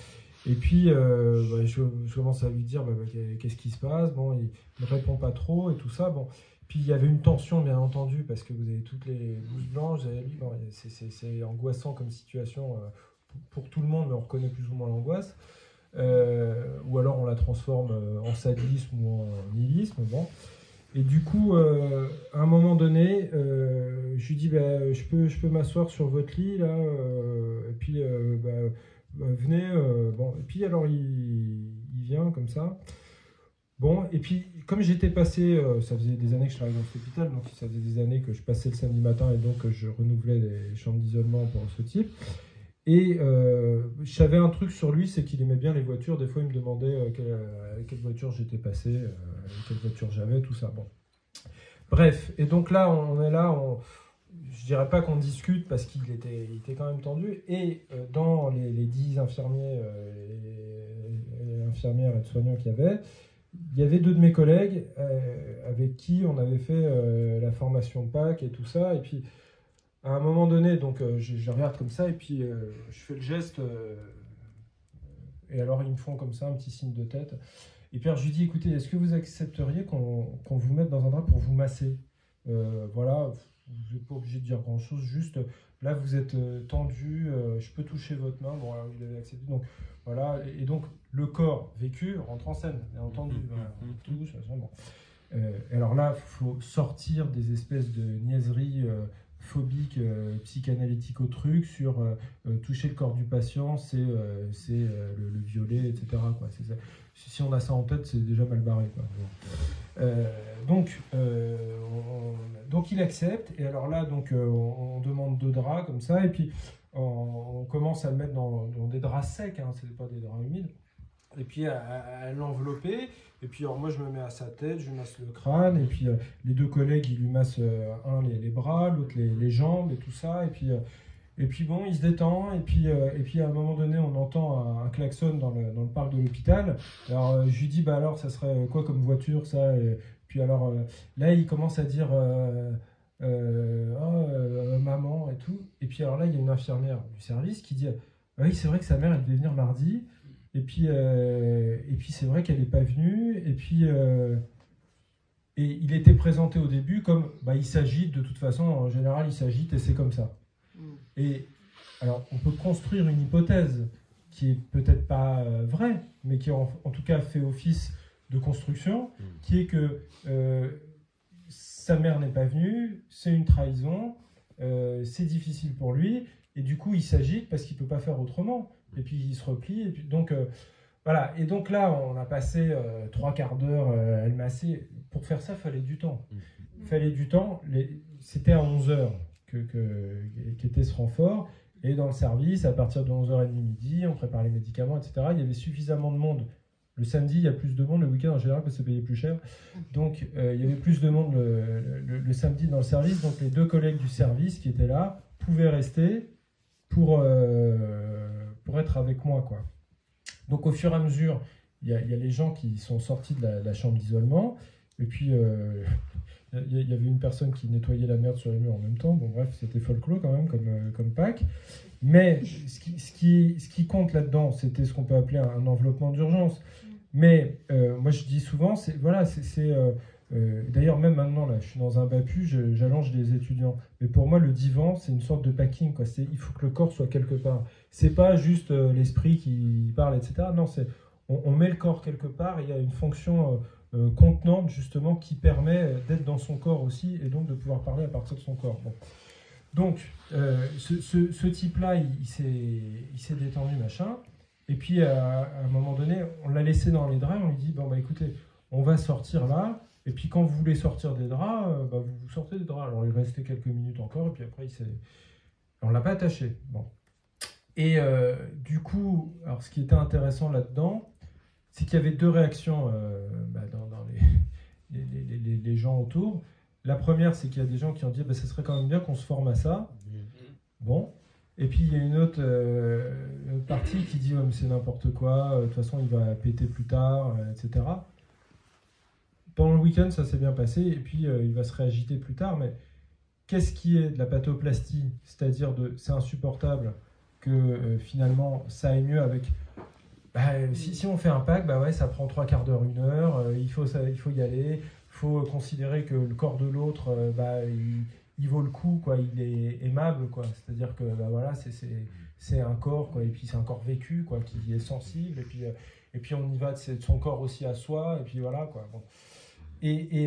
Et puis, je commence à lui dire qu'est-ce qui se passe. Bon, il ne répond pas trop et tout ça. Bon. Puis il y avait une tension, bien entendu, parce que vous avez toutes les blouses blanches. Bon, c'est angoissant comme situation pour tout le monde, mais on reconnaît plus ou moins l'angoisse. Ou alors on la transforme en sadisme ou en nihilisme. Bon. Et du coup, à un moment donné, je lui dis je peux m'asseoir sur votre lit là, et puis venez. Bon. Et puis alors il vient comme ça. Bon, et puis comme j'étais passé, ça faisait des années que je travaillais dans cet hôpital, donc ça faisait des années que je passais le samedi matin et donc je renouvelais les chambres d'isolement pour ce type. Et je savais un truc sur lui, c'est qu'il aimait bien les voitures. Des fois, il me demandait quelle voiture j'étais passé, quelle voiture j'avais, tout ça. Bon. Bref, et donc là, on est là, je dirais pas qu'on discute parce qu'il était quand même tendu. Et dans les 10 infirmiers et infirmières et soignants qu'il y avait 2 de mes collègues avec qui on avait fait la formation PAC et tout ça. Et puis, à un moment donné, donc je regarde comme ça et puis je fais le geste et alors ils me font comme ça un petit signe de tête. Et puis alors, je lui dis, écoutez, est-ce que vous accepteriez qu'on vous mette dans un drap pour vous masser? Voilà, vous n'êtes pas obligé de dire grand-chose, juste là vous êtes tendu, je peux toucher votre main. Bon, alors il avait accepté, donc voilà. Et donc le corps vécu rentre en scène, bien entendu. Voilà, on touche, bon. Et alors là, il faut sortir des espèces de niaiseries phobique, psychanalytique au truc, sur toucher le corps du patient, c'est le violer, etc. Quoi. Si on a ça en tête, c'est déjà mal barré. Quoi. Donc il accepte, et alors là, donc, on demande 2 draps comme ça, et puis on commence à le mettre dans des draps secs, hein, c'est pas des draps humides, et puis à l'envelopper. Et puis alors moi je me mets à sa tête, je lui masse le crâne, et puis les 2 collègues ils lui massent un les bras, l'autre les jambes et tout ça, et puis bon il se détend, et puis à un moment donné on entend un klaxon dans le parc de l'hôpital. Alors je lui dis alors ça serait quoi comme voiture ça, et puis alors là il commence à dire maman et tout, et puis alors là il y a une infirmière du service qui dit oui c'est vrai que sa mère elle devait venir mardi. Et puis c'est vrai qu'elle n'est pas venue. Et puis et il était présenté au début comme il s'agite de toute façon. En général, il s'agite et c'est comme ça. Et alors, on peut construire une hypothèse qui est peut-être pas vraie, mais qui en tout cas fait office de construction, qui est que sa mère n'est pas venue, c'est une trahison, c'est difficile pour lui, et du coup, il s'agite parce qu'il peut pas faire autrement. Et puis il se replie, et puis donc voilà. Et donc là, on a passé 3/4 d'heure à le masser. Pour faire ça, il fallait du temps. Il fallait du temps. C'était à 11h qu'était ce renfort. Et dans le service, à partir de 11h30 midi, on prépare les médicaments, etc. Il y avait suffisamment de monde. Le samedi, il y a plus de monde. Le week-end, en général, parce que c'est payé plus cher. Donc, il y avait plus de monde le samedi dans le service. Donc, les 2 collègues du service qui étaient là pouvaient rester pour être avec moi, quoi. Donc au fur et à mesure, il y a les gens qui sont sortis de la chambre d'isolement, et puis il y avait une personne qui nettoyait la merde sur les murs en même temps. Bon bref, c'était folklore quand même comme Pâques. Mais ce qui compte là-dedans, c'était ce qu'on peut appeler un enveloppement d'urgence. Mais moi je dis souvent, d'ailleurs même maintenant là, je suis dans un BAPU, j'allonge les étudiants. Mais pour moi le divan c'est une sorte de packing, quoi. Il faut que le corps soit quelque part. C'est pas juste l'esprit qui parle, etc. Non, on met le corps quelque part, et il y a une fonction contenante justement qui permet d'être dans son corps aussi, et donc de pouvoir parler à partir de son corps. Bon. Donc ce type-là, il s'est détendu, machin. Et puis à un moment donné, on l'a laissé dans les draps, on lui dit bon écoutez, on va sortir là. Et puis quand vous voulez sortir des draps, vous sortez des draps. Alors il restait quelques minutes encore, et puis après on l'a pas attaché. Bon. Et du coup, alors ce qui était intéressant là-dedans, c'est qu'il y avait 2 réactions dans les gens autour. La première, c'est qu'il y a des gens qui ont dit ça serait quand même bien qu'on se forme à ça. Bon. Et puis il y a une autre partie qui dit mais c'est n'importe quoi, de toute façon il va péter plus tard, etc. Pendant le week-end, ça s'est bien passé, et puis il va se réagiter plus tard, mais qu'est-ce qui est de la pathoplastie? C'est-à-dire c'est insupportable que finalement ça aille mieux avec si on fait un pack, bah ouais, ça prend 3/4 d'heure, 1 heure, il faut y aller, il faut considérer que le corps de l'autre, il vaut le coup, quoi, il est aimable, quoi. C'est-à-dire que voilà, c'est un corps, quoi, et puis c'est un corps vécu, quoi, qui est sensible, et puis on y va de son corps aussi à soi, et puis voilà, quoi. Bon. Et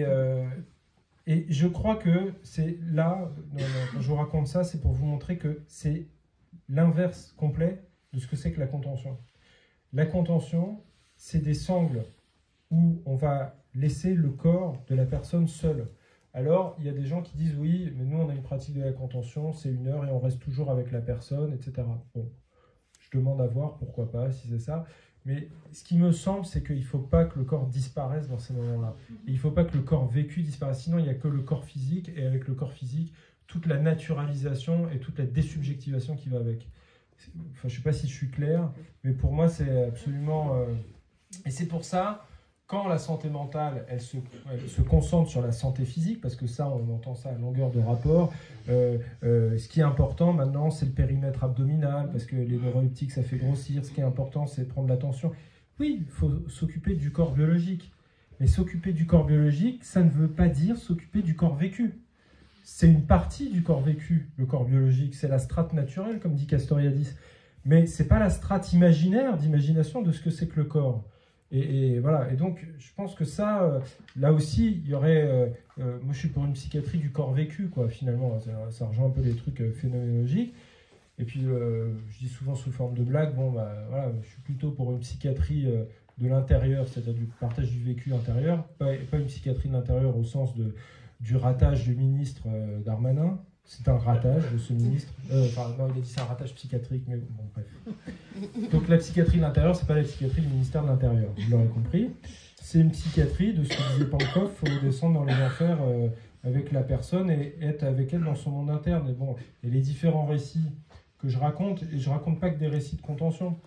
je crois que c'est là, quand je vous raconte ça, c'est pour vous montrer que c'est l'inverse complet de ce que c'est que la contention. La contention, c'est des sangles où on va laisser le corps de la personne seul. Alors, il y a des gens qui disent oui, mais nous on a une pratique de la contention, c'est 1 heure et on reste toujours avec la personne, etc. Bon, je demande à voir, pourquoi pas, si c'est ça. Mais ce qui me semble, c'est qu'il ne faut pas que le corps disparaisse dans ces moments-là. Et il ne faut pas que le corps vécu disparaisse, sinon il n'y a que le corps physique, et avec le corps physique, toute la naturalisation et toute la désubjectivation qui va avec. Enfin, je ne sais pas si je suis clair, mais pour moi c'est absolument... Et c'est pour ça, quand la santé mentale, elle se concentre sur la santé physique, parce que ça, on entend ça à longueur de rapport, ce qui est important maintenant, c'est le périmètre abdominal, parce que les neuroleptiques, ça fait grossir. Ce qui est important, c'est de prendre l'attention. Oui, il faut s'occuper du corps biologique. Mais s'occuper du corps biologique, ça ne veut pas dire s'occuper du corps vécu. C'est une partie du corps vécu, le corps biologique. C'est la strate naturelle, comme dit Castoriadis. Mais ce n'est pas la strate imaginaire, d'imagination de ce que c'est que le corps. Et voilà, et donc je pense que ça, là aussi, il y aurait, moi je suis pour une psychiatrie du corps vécu, quoi, finalement, ça rejoint un peu les trucs phénoménologiques, et puis je dis souvent sous forme de blague, bon, bah, voilà, je suis plutôt pour une psychiatrie de l'intérieur, c'est-à-dire du partage du vécu intérieur, pas une psychiatrie de l'intérieur au sens du ratage du ministre Darmanin. C'est un ratage de ce ministre. Enfin, non, il a dit c'est un ratage psychiatrique, mais bon, bref. Donc la psychiatrie de l'intérieur, c'est pas la psychiatrie du ministère de l'Intérieur, vous l'aurez compris. C'est une psychiatrie de ce que disait Pankov, il faut descendre dans les enfers avec la personne et être avec elle dans son monde interne. Et bon, et les différents récits que je raconte, et je raconte pas que des récits de contention.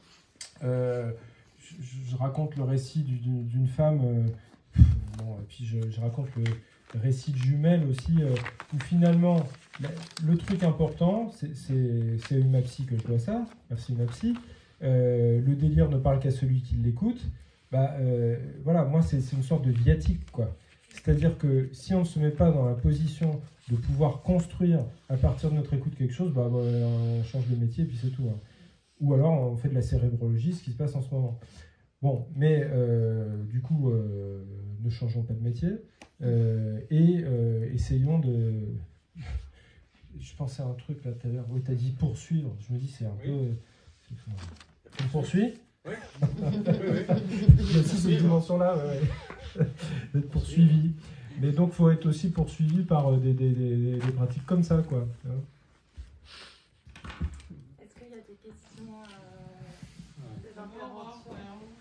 Je raconte le récit d'une femme, bon, et puis je raconte le récit de jumelles aussi, où finalement, le truc important, c'est une psy que je dois ça, merci ma psy, le délire ne parle qu'à celui qui l'écoute, voilà, moi c'est une sorte de viatique, quoi. C'est-à-dire que si on ne se met pas dans la position de pouvoir construire à partir de notre écoute quelque chose, on change de métier et puis c'est tout. Hein. Ou alors on fait de la cérébrologie, ce qui se passe en ce moment. Bon, mais du coup, ne changeons pas de métier et essayons de... Je pensais à un truc là tout à l'heure, oui, tu as dit poursuivre, je me dis c'est un peu... On poursuit ? Oui. Il y a aussi cette dimension-là, d'être poursuivi. Mais donc, il faut être aussi poursuivi par des pratiques comme ça, quoi. Est-ce qu'il y a des questions, des interventions?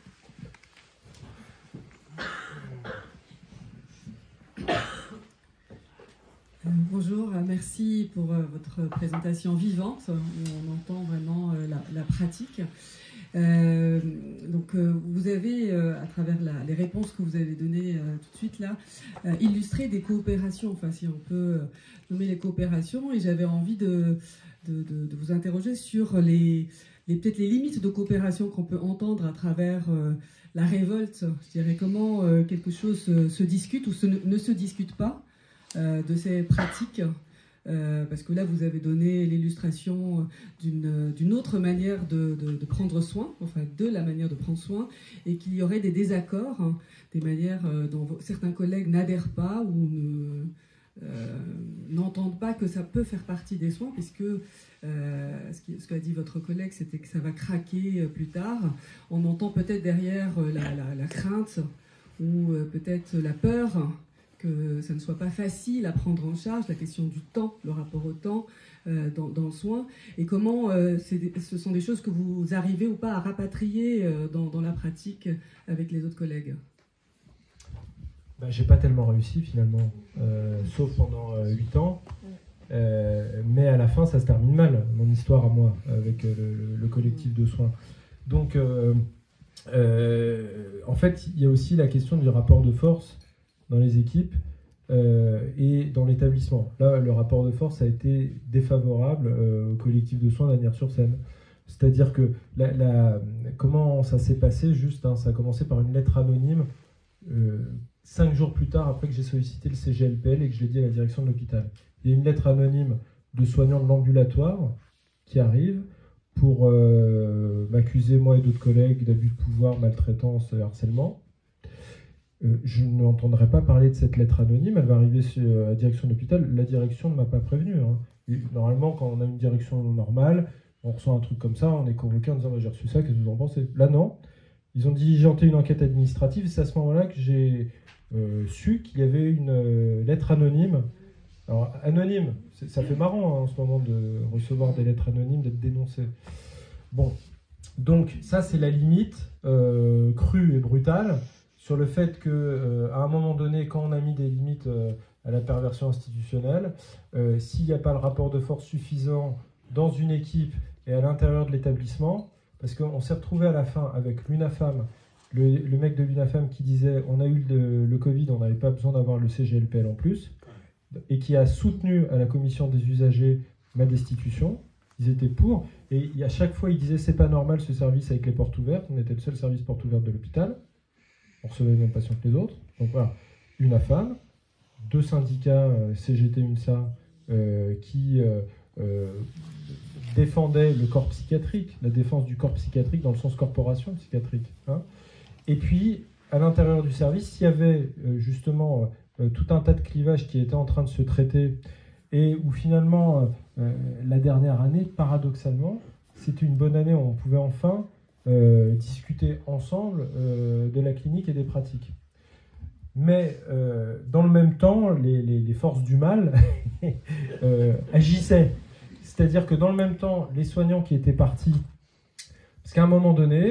Bonjour, merci pour votre présentation vivante, où on entend vraiment la pratique. Donc vous avez, à travers les réponses que vous avez données tout de suite là, illustré des coopérations, enfin si on peut nommer les coopérations, et j'avais envie de vous interroger sur peut-être les limites de coopération qu'on peut entendre à travers la révolte, je dirais, comment quelque chose se discute ou ne se discute pas de ces pratiques, parce que là vous avez donné l'illustration d'une autre manière de prendre soin, enfin de la manière de prendre soin, et qu'il y aurait des désaccords, hein, des manières dont certains collègues n'adhèrent pas ou n'entendent pas que ça peut faire partie des soins, puisque ce qu'a dit votre collègue, c'était que ça va craquer plus tard. On entend peut-être derrière la crainte ou peut-être la peur que ça ne soit pas facile à prendre en charge, la question du temps, le rapport au temps dans le soin, et comment ce sont des choses que vous arrivez ou pas à rapatrier dans la pratique avec les autres collègues. J'ai pas tellement réussi finalement, sauf pendant 8 ans, mais à la fin ça se termine mal, mon histoire à moi, avec le collectif de soins. Donc en fait il y a aussi la question du rapport de force dans les équipes et dans l'établissement. Là, le rapport de force a été défavorable au collectif de soins d'Asnières-sur-Seine. C'est-à-dire que comment ça s'est passé, juste, hein, ça a commencé par une lettre anonyme 5 jours plus tard, après que j'ai sollicité le CGLPL et que je l'ai dit à la direction de l'hôpital. Il y a une lettre anonyme de soignants de l'ambulatoire qui arrive pour m'accuser, moi et d'autres collègues, d'abus de pouvoir, maltraitance, harcèlement. Je n'entendrai pas parler de cette lettre anonyme, elle va arriver à la direction de l'hôpital. La direction ne m'a pas prévenu. Hein. Et normalement, quand on a une direction normale, on reçoit un truc comme ça, on est convoqué en disant j'ai reçu ça, qu'est-ce que vous en pensez? Là, non. Ils ont diligenté une enquête administrative et c'est à ce moment-là que j'ai su qu'il y avait une lettre anonyme. Alors, anonyme, ça fait marrant hein, en ce moment de recevoir des lettres anonymes, d'être dénoncé. Bon, donc ça c'est la limite crue et brutale sur le fait qu'à un moment donné, quand on a mis des limites à la perversion institutionnelle, s'il n'y a pas le rapport de force suffisant dans une équipe et à l'intérieur de l'établissement, parce qu'on s'est retrouvé à la fin avec l'UNAFAM, le mec de l'UNAFAM qui disait on a eu le Covid, on n'avait pas besoin d'avoir le CGLPL en plus, et qui a soutenu à la commission des usagers ma destitution. Ils étaient pour, et à chaque fois ils disaient c'est pas normal ce service avec les portes ouvertes, on était le seul service porte ouverte de l'hôpital, on recevait les mêmes patients que les autres. Donc voilà, UNAFAM, 2 syndicats, CGT, UNSA, qui défendaient le corps psychiatrique, la défense du corps psychiatrique dans le sens corporation psychiatrique. Hein. Et puis, à l'intérieur du service, il y avait justement tout un tas de clivages qui étaient en train de se traiter et où finalement, la dernière année, paradoxalement, c'était une bonne année où on pouvait enfin discuter ensemble de la clinique et des pratiques. Mais dans le même temps, les forces du mal agissaient. C'est-à-dire que dans le même temps, les soignants qui étaient partis, parce qu'à un moment donné,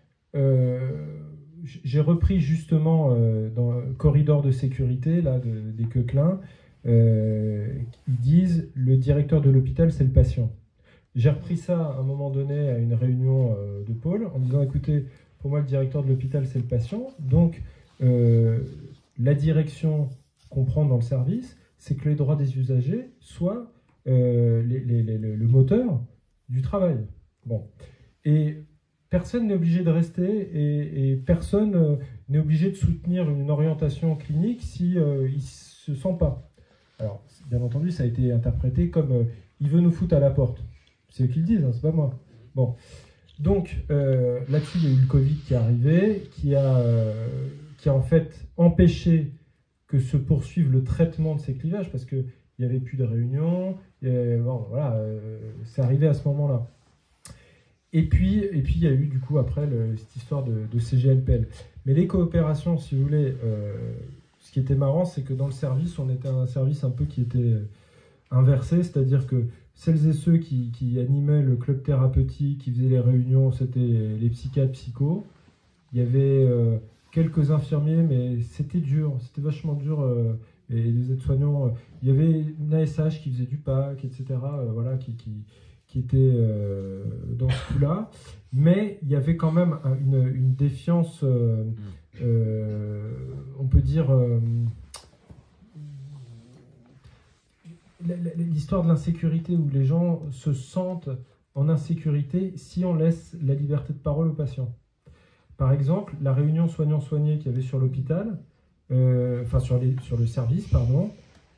j'ai repris justement dans le corridor de sécurité là, des Coquelins, ils disent le directeur de l'hôpital, c'est le patient. J'ai repris ça à un moment donné à une réunion de pôle en disant écoutez, pour moi le directeur de l'hôpital c'est le patient, donc la direction qu'on prend dans le service, c'est que les droits des usagers soient le moteur du travail. Bon. Et personne n'est obligé de rester et personne n'est obligé de soutenir une orientation clinique si il ne se sent pas. Alors, bien entendu, ça a été interprété comme il veut nous foutre à la porte. C'est eux qui le disent, hein, c'est pas moi. Bon. Donc, là-dessus, il y a eu le Covid qui est arrivé, qui a en fait empêché que se poursuive le traitement de ces clivages, parce qu'il n'y avait plus de réunions. Bon, voilà, c'est arrivé à ce moment-là. Et puis, il y a eu, du coup, après, cette histoire de CGLPL. Mais les coopérations, si vous voulez, ce qui était marrant, c'est que dans le service, on était un service un peu qui était inversé, c'est-à-dire que celles et ceux qui animaient le club thérapeutique, qui faisaient les réunions, c'était les psychiatres, psychos. Il y avait quelques infirmiers, mais c'était dur, c'était vachement dur. Et les aides-soignants, il y avait une ASH qui faisait du PAC, etc., voilà, qui était dans ce coup-là. Mais il y avait quand même une défiance, on peut dire... l'histoire de l'insécurité où les gens se sentent en insécurité si on laisse la liberté de parole aux patients. Par exemple, la réunion soignants-soignés qu'il y avait sur l'hôpital, enfin sur le service, pardon,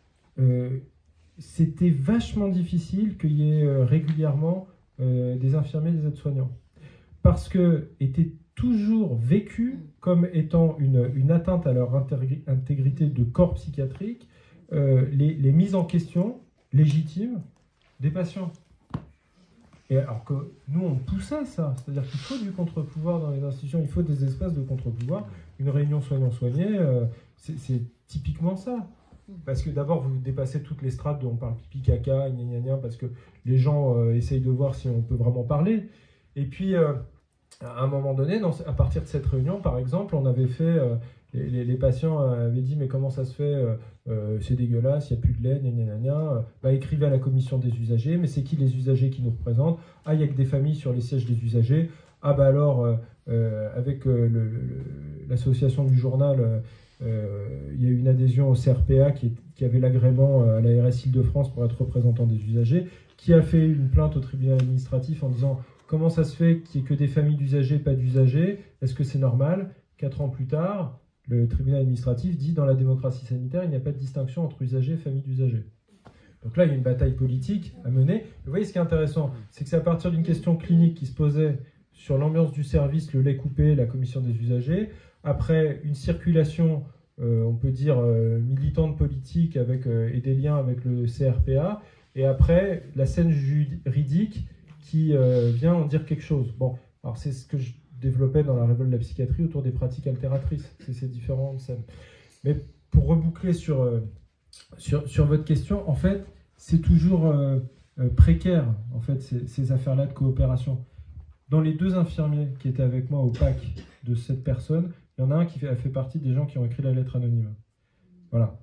c'était vachement difficile qu'il y ait régulièrement des infirmiers, des aides-soignants. Parce que était toujours vécu comme étant une atteinte à leur intégrité de corps psychiatrique, les mises en question légitimes des patients. Et alors que nous, on poussait ça, c'est-à-dire qu'il faut du contre-pouvoir dans les institutions, il faut des espaces de contre-pouvoir. Une réunion soignant-soigné, c'est typiquement ça. Parce que d'abord, vous dépassez toutes les strates dont on parle pipi-caca, gna gna gna, parce que les gens essayent de voir si on peut vraiment parler. Et puis, à un moment donné, à partir de cette réunion, par exemple, on avait fait... Les patients avaient dit mais comment ça se fait, c'est dégueulasse, il n'y a plus de lait, gna gna gna. Bah, écrivez à la commission des usagers, mais c'est qui les usagers qui nous représentent? Ah, il n'y a que des familles sur les sièges des usagers. Ah bah alors, avec l'association du journal, il y a eu une adhésion au CRPA qui avait l'agrément à la RS Île-de-France pour être représentant des usagers, qui a fait une plainte au tribunal administratif en disant comment ça se fait qu'il n'y ait que des familles d'usagers, pas d'usagers? Est-ce que c'est normal? 4 ans plus tard, le tribunal administratif dit dans la démocratie sanitaire, il n'y a pas de distinction entre usagers et familles d'usagers. Donc là, il y a une bataille politique à mener. Vous voyez, ce qui est intéressant, c'est que c'est à partir d'une question clinique qui se posait sur l'ambiance du service, le lait coupé, la commission des usagers, après une circulation, on peut dire, militante politique avec, et des liens avec le CRPA, et après la scène juridique qui vient en dire quelque chose. Bon, alors c'est ce que je développais dans la révolte de la psychiatrie autour des pratiques altératrices, c'est ces différentes scènes. Mais pour reboucler sur votre question, en fait, c'est toujours précaire, en fait, ces affaires-là de coopération. Dans les 2 infirmiers qui étaient avec moi au PAC de cette personne, il y en a un qui a fait partie des gens qui ont écrit la lettre anonyme. Voilà.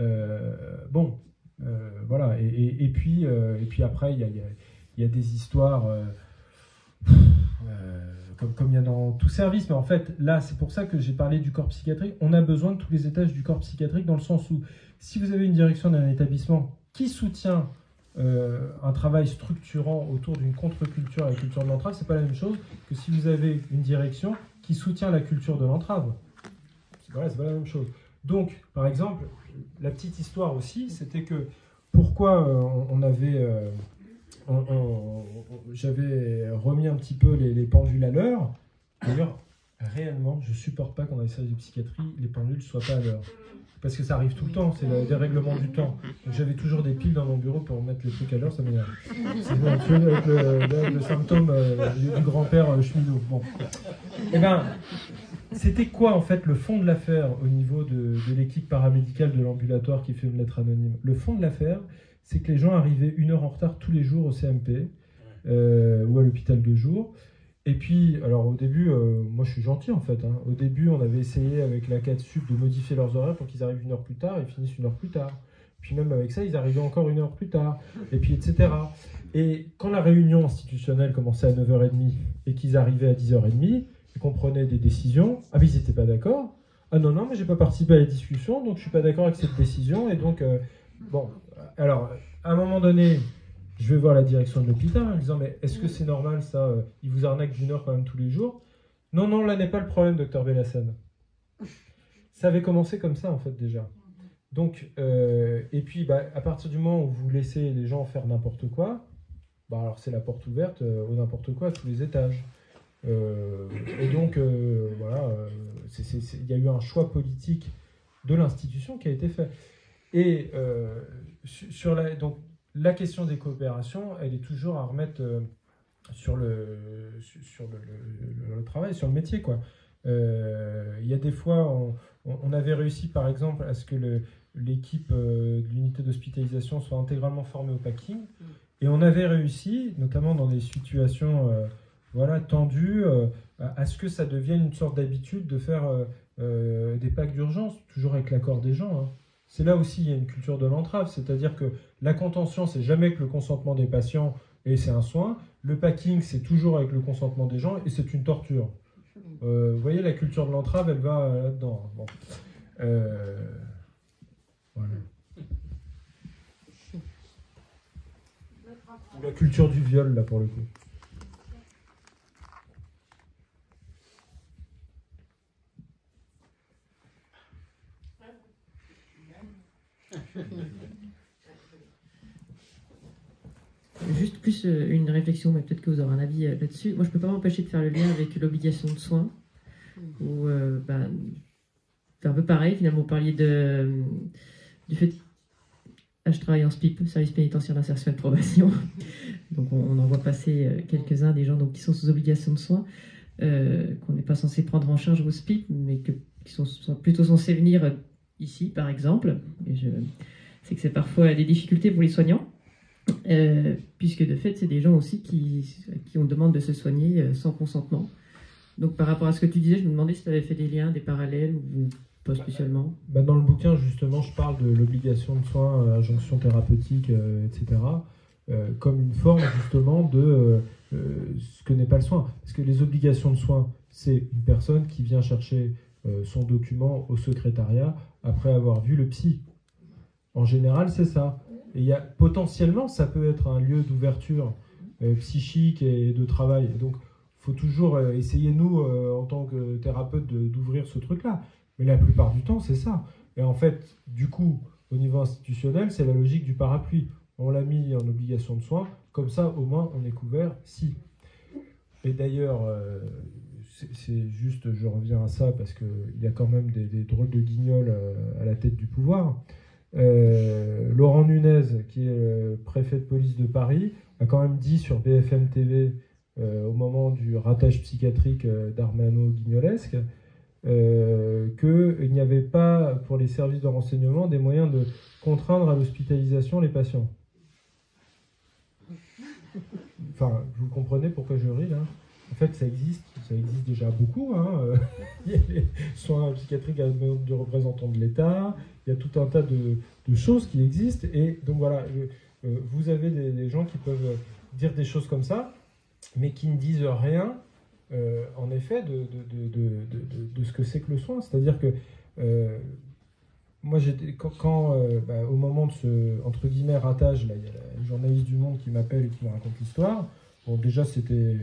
Voilà. Et puis après, il y a des histoires, comme il y a dans tout service. Mais en fait, là, c'est pour ça que j'ai parlé du corps psychiatrique. On a besoin de tous les étages du corps psychiatrique, dans le sens où, si vous avez une direction d'un établissement qui soutient un travail structurant autour d'une contre-culture, la culture de l'entrave, c'est pas la même chose que si vous avez une direction qui soutient la culture de l'entrave. Voilà, c'est pas la même chose. Donc, par exemple, la petite histoire aussi, c'était que pourquoi j'avais remis un petit peu les pendules à l'heure. D'ailleurs, réellement, je supporte pas qu'on ait des services de psychiatrie, les pendules ne soient pas à l'heure. Parce que ça arrive tout le temps, c'est le dérèglement du temps. Donc j'avais toujours des piles dans mon bureau pour mettre les trucs à l'heure, ça m'énerve. C'est bon, tu vois, avec le symptôme du grand-père cheminot. Bon. Eh ben, c'était quoi en fait le fond de l'affaire au niveau de l'équipe paramédicale de l'ambulatoire qui fait une lettre anonyme? Le fond de l'affaire, c'est que les gens arrivaient 1 heure en retard tous les jours au CMP ou à l'hôpital de jour. Et puis, alors au début, moi je suis gentil en fait. Hein. Au début, on avait essayé avec la 4 Sup de modifier leurs horaires pour qu'ils arrivent 1 heure plus tard et finissent 1 heure plus tard. Puis même avec ça, ils arrivaient encore 1 heure plus tard. Et puis etc. Et quand la réunion institutionnelle commençait à 9h30 et qu'ils arrivaient à 10h30 et qu'on prenait des décisions, ah mais ils n'étaient pas d'accord. Ah non, mais j'ai pas participé à la discussion, donc je suis pas d'accord avec cette décision. Et donc, bon, alors, à un moment donné, je vais voir la direction de l'hôpital en disant, mais est-ce que c'est normal ça? Ils vous arnaquent d'1 heure quand même tous les jours? Non, là n'est pas le problème, docteur Bellassène. Ça avait commencé comme ça en fait déjà. Donc, et puis à partir du moment où vous laissez les gens faire n'importe quoi, alors c'est la porte ouverte au n'importe quoi à tous les étages. Et donc, voilà, il y a eu un choix politique de l'institution qui a été fait. Et donc, la question des coopérations, elle est toujours à remettre sur le travail, sur le métier, quoi. Il y a des fois, on avait réussi, par exemple, à ce que l'équipe de l'unité d'hospitalisation soit intégralement formée au packing. Et on avait réussi, notamment dans des situations tendues, à ce que ça devienne une sorte d'habitude de faire des packs d'urgence, toujours avec l'accord des gens. Hein. C'est là aussi, il y a une culture de l'entrave, c'est-à-dire que la contention, c'est jamais avec le consentement des patients et c'est un soin. Le packing, c'est toujours avec le consentement des gens et c'est une torture. Vous voyez, la culture de l'entrave, elle va là-dedans. Bon. Voilà. Ou la culture du viol, là, pour le coup. Juste plus une réflexion, mais peut-être que vous aurez un avis là-dessus. Moi, je ne peux pas m'empêcher de faire le lien avec l'obligation de soins, où c'est un peu pareil. Finalement, vous parliez du fait que je travaille en SPIP, service pénitentiaire d'insertion et de probation. Donc, on en voit passer quelques-uns des gens donc, qui sont sous obligation de soins, qu'on n'est pas censé prendre en charge au SPIP, mais qui sont plutôt censés venir ici, par exemple. Et je sais que c'est parfois des difficultés pour les soignants. Puisque de fait, c'est des gens aussi qui on demande de se soigner sans consentement. Donc par rapport à ce que tu disais, je me demandais si tu avais fait des liens, des parallèles ou pas spécialement. Dans le bouquin, justement, je parle de l'obligation de soins, injonction thérapeutique, etc., comme une forme justement de ce que n'est pas le soin. Parce que les obligations de soins, c'est une personne qui vient chercher son document au secrétariat après avoir vu le psy. En général, c'est ça. Et potentiellement, ça peut être un lieu d'ouverture psychique et de travail. Et donc, il faut toujours essayer, nous, en tant que thérapeute, d'ouvrir ce truc-là. Mais la plupart du temps, c'est ça. Et en fait, du coup, au niveau institutionnel, c'est la logique du parapluie. On l'a mis en obligation de soins, comme ça, au moins, on est couvert, si. Et d'ailleurs, c'est juste, je reviens à ça, parce qu'il y a quand même des drôles de guignols à la tête du pouvoir. Laurent Nunez, qui est préfet de police de Paris, a quand même dit sur BFM TV, au moment du ratage psychiatrique d'Armano-Guignolesque, qu'il n'y avait pas, pour les services de renseignement, des moyens de contraindre à l'hospitalisation les patients. Enfin, vous comprenez pourquoi je ris, là? En fait, ça existe déjà beaucoup. Il y a les soins psychiatriques à la demande de représentants de l'État, il y a tout un tas de choses qui existent, et donc voilà, vous avez des gens qui peuvent dire des choses comme ça, mais qui ne disent rien, en effet, de ce que c'est que le soin. C'est-à-dire que moi, au moment de ce, entre guillemets, ratage, là, il y a la journaliste du Monde qui m'appelle et qui me raconte l'histoire. Bon, déjà, c'était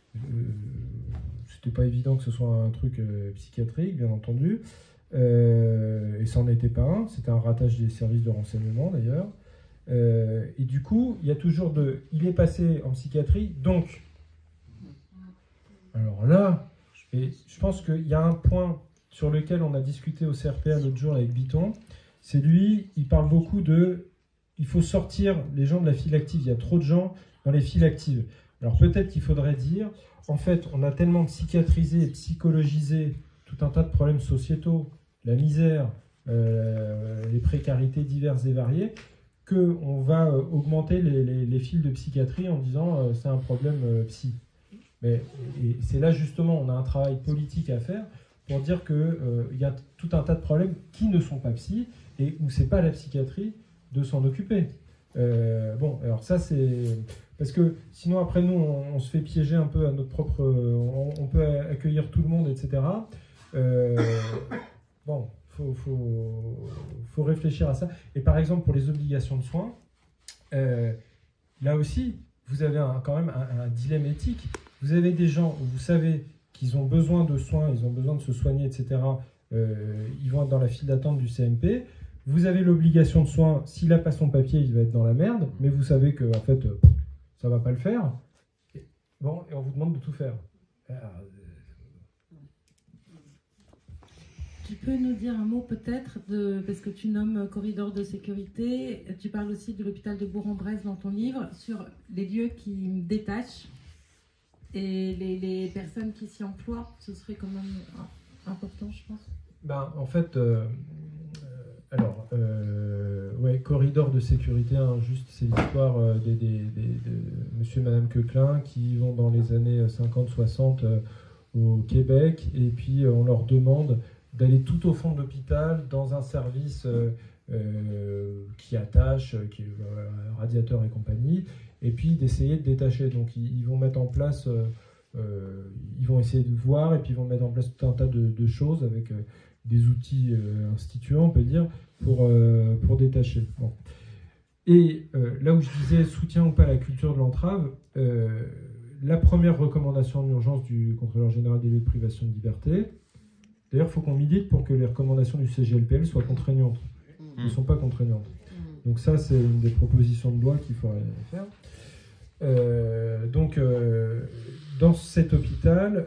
pas évident que ce soit un truc psychiatrique, bien entendu, et ça n'en était pas un. C'était un ratage des services de renseignement, d'ailleurs. Et du coup, il y a toujours il est passé en psychiatrie, donc... Alors là, et je pense qu'il y a un point sur lequel on a discuté au CRPA l'autre jour avec Biton, c'est lui, il parle beaucoup il faut sortir les gens de la file active, il y a trop de gens dans les files actives. Alors peut-être qu'il faudrait dire, en fait, on a tellement psychiatrisé et psychologisé tout un tas de problèmes sociétaux, la misère, les précarités diverses et variées, qu'on va augmenter les files de psychiatrie en disant c'est un problème psy. Mais c'est là justement, on a un travail politique à faire pour dire qu'il y a tout un tas de problèmes qui ne sont pas psy et où c'est pas la psychiatrie de s'en occuper. Bon, alors ça c'est... Parce que sinon après nous, on se fait piéger un peu à notre propre... On peut accueillir tout le monde, etc. Bon, faut réfléchir à ça. Et par exemple, pour les obligations de soins, là aussi, vous avez quand même un dilemme éthique. Vous avez des gens où vous savez qu'ils ont besoin de soins, ils ont besoin de se soigner, etc. Ils vont être dans la file d'attente du CMP. Vous avez l'obligation de soins. S'il n'a pas son papier, il va être dans la merde. Mais vous savez que en fait, ça ne va pas le faire. Bon, et on vous demande de tout faire. Tu peux nous dire un mot peut-être, parce que tu nommes corridor de sécurité, tu parles aussi de l'hôpital de Bourg-en-Bresse dans ton livre, sur les lieux qui détachent et les personnes qui s'y emploient. Ce serait quand même important, je pense. Ben, en fait, ouais, corridor de sécurité, hein, juste c'est l'histoire de monsieur et madame Coquelin qui vont dans les années 50-60 au Québec, et puis on leur demande d'aller tout au fond de l'hôpital dans un service qui attache, qui radiateur et compagnie, et puis d'essayer de détacher. Donc ils vont mettre en place, ils vont essayer de voir, et puis ils vont mettre en place tout un tas de choses avec des outils instituants, on peut dire, pour détacher. Bon. Et là où je disais soutien ou pas à la culture de l'entrave, la première recommandation en urgence du contrôleur général des lieux de privation de liberté, d'ailleurs, il faut qu'on milite pour que les recommandations du CGLPL soient contraignantes. Elles ne sont pas contraignantes. Donc ça, c'est une des propositions de loi qu'il faudrait faire. Dans cet hôpital,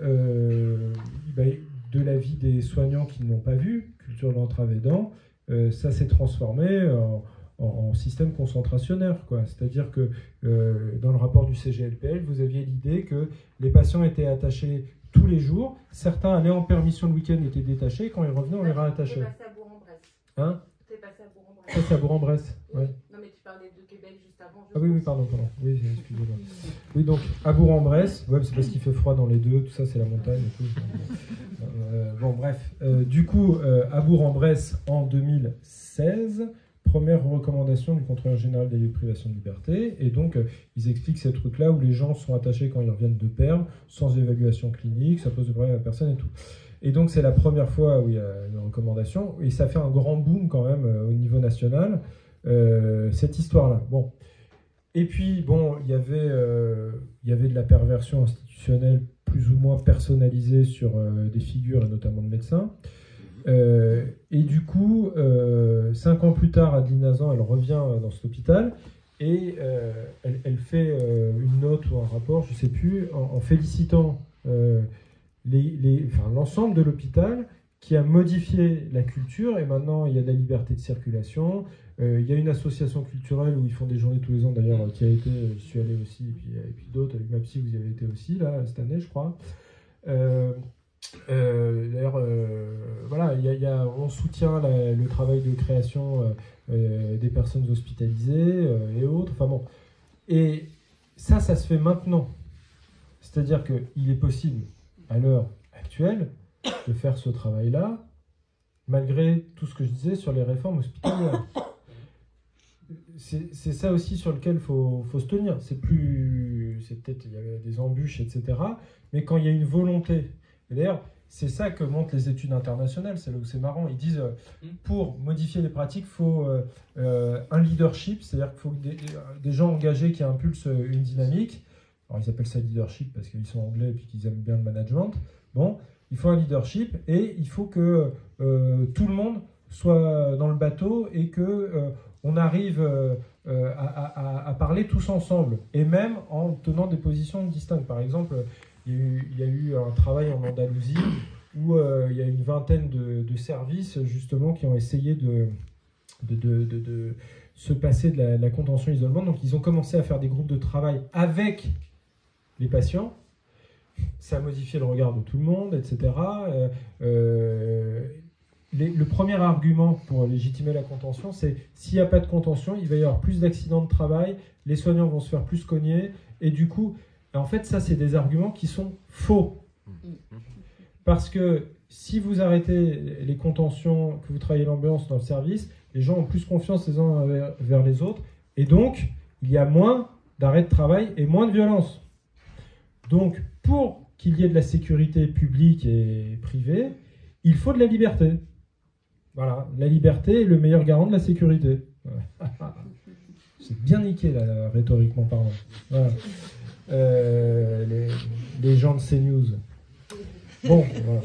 de l'avis des soignants qui ne l'ont pas vu, culture de l'entrave aidant, ça s'est transformé en système concentrationnaire, quoi. C'est-à-dire que dans le rapport du CGLPL, vous aviez l'idée que les patients étaient attachés tous les jours. Certains allaient en permission le week-end, étaient détachés. Quand ils revenaient, on les réattachait. T'es passé à Bourg-en-Bresse. Hein? T'es passé à Bourg-en-Bresse. Ça, c'est à Bourg-en-Bresse, ouais. Non, mais tu parlais de Québec juste avant. Ah oui, pardon. Oui, excusez-moi. Oui, donc, à Bourg-en-Bresse, ouais, c'est parce qu'il fait froid dans les deux, tout ça, c'est la montagne et tout. Bon, bref. Du coup, à Bourg-en-Bresse, en 2016, première recommandation du contrôleur général des lieux de privation de liberté, et donc ils expliquent ces trucs-là où les gens sont attachés quand ils reviennent de perm, sans évaluation clinique, ça pose de problème à la personne et tout. Et donc c'est la première fois où il y a une recommandation, et ça fait un grand boom quand même au niveau national, cette histoire-là. Bon, Et puis, bon, il y avait de la perversion institutionnelle plus ou moins personnalisée sur des figures, et notamment de médecins. Et du coup, 5 ans plus tard, Adeline Hazan, elle revient dans cet hôpital et elle fait une note ou un rapport, je ne sais plus, en félicitant l'ensemble de l'hôpital qui a modifié la culture, et maintenant il y a de la liberté de circulation. Il y a une association culturelle où ils font des journées tous les ans, d'ailleurs, qui a été, je suis allé aussi, et puis d'autres, UMAPSI, vous y avez été aussi, là, cette année, je crois. D'ailleurs, voilà, on soutient le travail de création des personnes hospitalisées et autres. Enfin bon, et ça se fait maintenant. C'est-à-dire qu'il est possible, à l'heure actuelle, de faire ce travail-là, malgré tout ce que je disais sur les réformes hospitalières. C'est ça aussi sur lequel il faut se tenir. C'est peut-être, il y a des embûches, etc. Mais quand il y a une volonté, et d'ailleurs, c'est ça que montrent les études internationales, c'est là où c'est marrant. Ils disent, pour modifier les pratiques, il faut un leadership, c'est-à-dire qu'il faut des gens engagés qui impulsent une dynamique. Alors, ils appellent ça leadership parce qu'ils sont anglais et puis qu'ils aiment bien le management. Bon, il faut un leadership et il faut que tout le monde soit dans le bateau et que on arrive à parler tous ensemble, et même en tenant des positions distinctes. Par exemple, il y a eu un travail en Andalousie où il y a une vingtaine de services justement qui ont essayé de se passer de la contention isolement. Donc ils ont commencé à faire des groupes de travail avec les patients. Ça a modifié le regard de tout le monde, etc. Le premier argument pour légitimer la contention, c'est s'il n'y a pas de contention, il va y avoir plus d'accidents de travail, les soignants vont se faire plus cogner, et du coup, en fait, ça, c'est des arguments qui sont faux. Parce que si vous arrêtez les contentions, que vous travaillez l'ambiance dans le service, les gens ont plus confiance les uns vers les autres, et donc, il y a moins d'arrêts de travail et moins de violence. Donc, pour qu'il y ait de la sécurité publique et privée, il faut de la liberté. Voilà, la liberté est le meilleur garant de la sécurité. Voilà. C'est bien niqué, là, rhétoriquement parlant. Voilà. Les gens de CNews. Bon, voilà.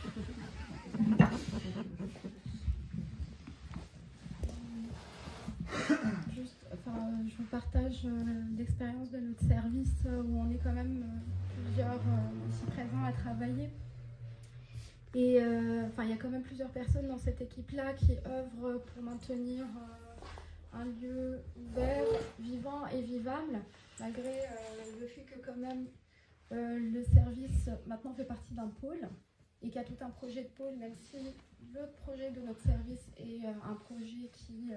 Juste, je vous partage l'expérience de notre service où on est quand même plusieurs ici présents à travailler. Et il y a quand même plusieurs personnes dans cette équipe-là qui œuvrent pour maintenir un lieu ouvert, vivant et vivable, malgré le fait que quand même le service maintenant fait partie d'un pôle et qu'il y a tout un projet de pôle, même si le projet de notre service est un projet qui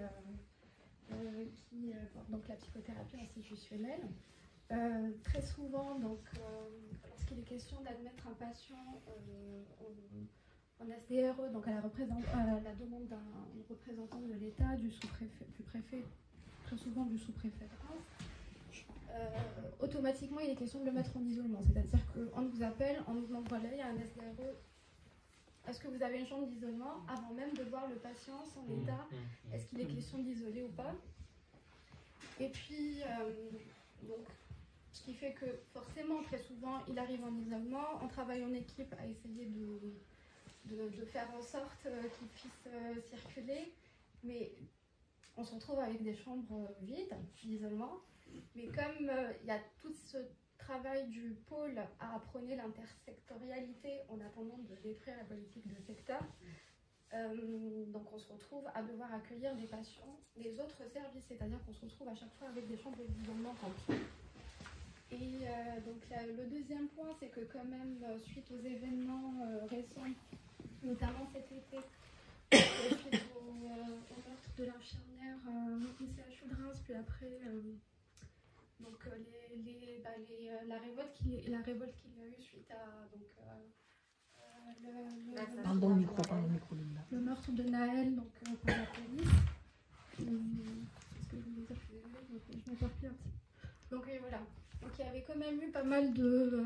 porte donc la psychothérapie institutionnelle. Très souvent, donc, lorsqu'il est question d'admettre un patient en SDRE, donc à la demande d'un représentant de l'État, du sous-préfet, du préfet, très souvent du sous-préfet de France, automatiquement il est question de le mettre en isolement. C'est-à-dire qu'on vous appelle, on nous demande voilà, il y a un SDRE, est-ce que vous avez une chambre d'isolement avant même de voir le patient, son état, est-ce qu'il est question d'isoler ou pas? Et puis, donc, ce qui fait que forcément, très souvent, il arrive en isolement, on travaille en équipe à essayer de faire en sorte qu'il puisse circuler, mais on se retrouve avec des chambres vides d'isolement. Mais comme il y a tout ce travail du pôle à prôner l'intersectorialité en attendant de détruire la politique de secteur, donc on se retrouve à devoir accueillir des patients des autres services, c'est-à-dire qu'on se retrouve à chaque fois avec des chambres d'isolement remplies. Et donc le deuxième point, c'est que quand même, suite aux événements récents, notamment cet été, suite au meurtre de l'infirmière au CHU de Reims, puis après donc, la révolte qu'il y a eu suite à donc, le meurtre de Naël donc, par la police. Qu'est-ce que je voulais dire? Je m'éparpille un petit peu. Donc voilà. Donc il y avait quand même eu pas mal de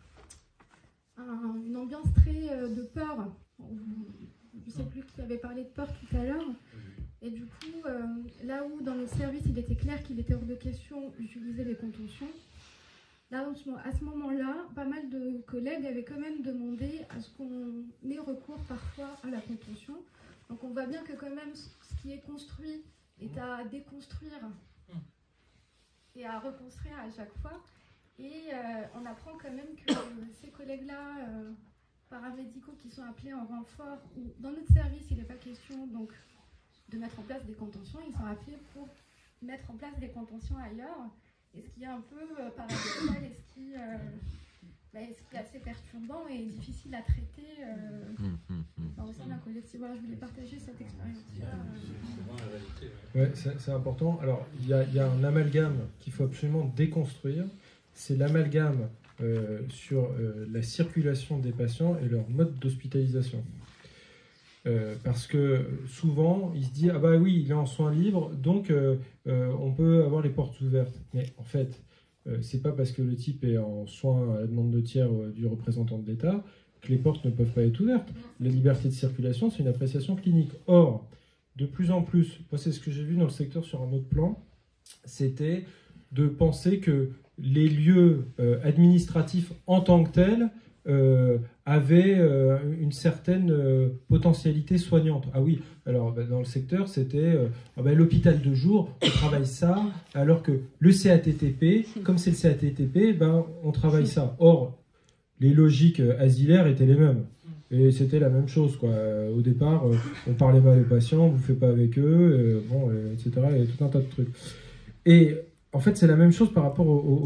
une ambiance très de peur. Je ne sais plus qui avait parlé de peur tout à l'heure. Et du coup, là où dans le service, il était clair qu'il était hors de question d'utiliser les contentions, là, à ce moment-là, pas mal de collègues avaient quand même demandé à ce qu'on ait recours parfois à la contention. Donc on voit bien que quand même, ce qui est construit est à déconstruire et à reconstruire à chaque fois. Et on apprend quand même que ces collègues-là, paramédicaux qui sont appelés en renfort, ou dans notre service, il n'est pas question donc, de mettre en place des contentions, ils sont appelés pour mettre en place des contentions ailleurs. Et ce qui est un peu paradoxal et ce qui est assez perturbant et difficile à traiter au sein d'un collectif. Voilà, je voulais partager cette expérience-là. Ouais, c'est important. Alors, il y a un amalgame qu'il faut absolument déconstruire. C'est l'amalgame sur la circulation des patients et leur mode d'hospitalisation. Parce que souvent, il se dit « Ah bah oui, il est en soins libres, donc on peut avoir les portes ouvertes. » Mais en fait, c'est pas parce que le type est en soins à la demande de tiers du représentant de l'État que les portes ne peuvent pas être ouvertes. La liberté de circulation, c'est une appréciation clinique. Or, de plus en plus, moi c'est ce que j'ai vu dans le secteur sur un autre plan, c'était de penser que les lieux administratifs en tant que tels avaient une certaine potentialité soignante. Ah oui, alors dans le secteur, c'était l'hôpital de jour, on travaille ça, alors que le CATTP, comme c'est le CATTP, on travaille ça. Or, les logiques asilaires étaient les mêmes. Et c'était la même chose, quoi. Au départ, on parlait mal aux patients, on ne bouffait pas avec eux, etc. Il y a tout un tas de trucs. Et en fait, c'est la même chose par rapport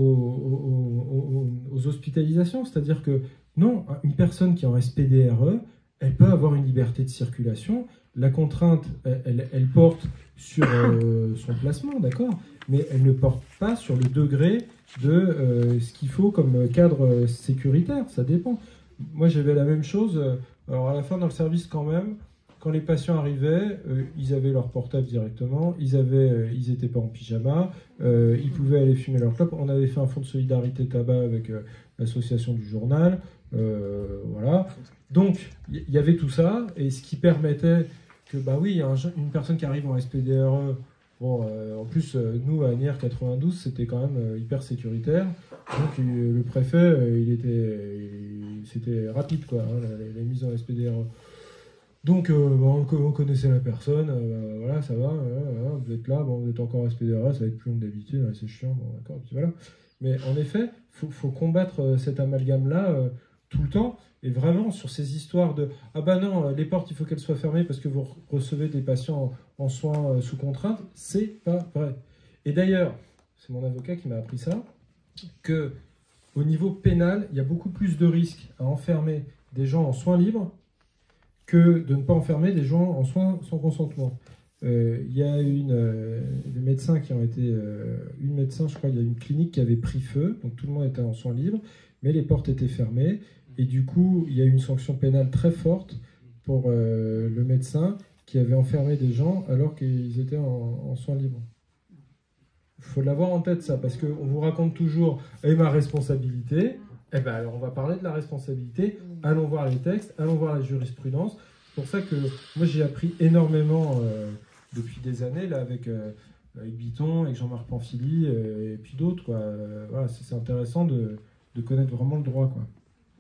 aux hospitalisations. C'est-à-dire que, non, une personne qui est en SPDRE, elle peut avoir une liberté de circulation. La contrainte, elle porte sur son placement, d'accord, mais elle ne porte pas sur le degré de ce qu'il faut comme cadre sécuritaire. Ça dépend. Moi, j'avais la même chose. Alors, à la fin, dans le service, quand même, quand les patients arrivaient, ils avaient leur portable directement, ils n'étaient pas en pyjama, ils pouvaient aller fumer leur clope. On avait fait un fonds de solidarité tabac avec l'association du journal. Voilà. Donc, il y avait tout ça, et ce qui permettait que, une personne qui arrive en SPDRE, en plus, nous, à NIR 92, c'était quand même hyper sécuritaire. Donc, le préfet, c'était rapide, quoi, la mise en SPDRE. Donc, on connaissait la personne, voilà, ça va, vous êtes là, vous êtes encore SPDRE, ça va être plus long que d'habitude, c'est chiant, d'accord, puis voilà. Mais en effet, faut combattre cet amalgame-là tout le temps, et vraiment sur ces histoires de « Ah bah non, les portes, il faut qu'elles soient fermées parce que vous recevez des patients en soins sous contrainte », c'est pas vrai. Et d'ailleurs, c'est mon avocat qui m'a appris ça, que au niveau pénal, il y a beaucoup plus de risques à enfermer des gens en soins libres que de ne pas enfermer des gens en soins sans consentement. Il y a des médecins qui ont été... une médecin, je crois, il y a une clinique qui avait pris feu, donc tout le monde était en soins libres, mais les portes étaient fermées, et du coup, il y a eu une sanction pénale très forte pour le médecin qui avait enfermé des gens alors qu'ils étaient en soins libres. Il faut l'avoir en tête, ça, parce qu'on vous raconte toujours « Et ma responsabilité », eh bien, alors on va parler de la responsabilité, allons voir les textes, allons voir la jurisprudence. C'est pour ça que moi j'ai appris énormément depuis des années là, avec Bitton, avec Jean-Marc Pamphili et puis d'autres. Voilà, c'est intéressant de connaître vraiment le droit, quoi.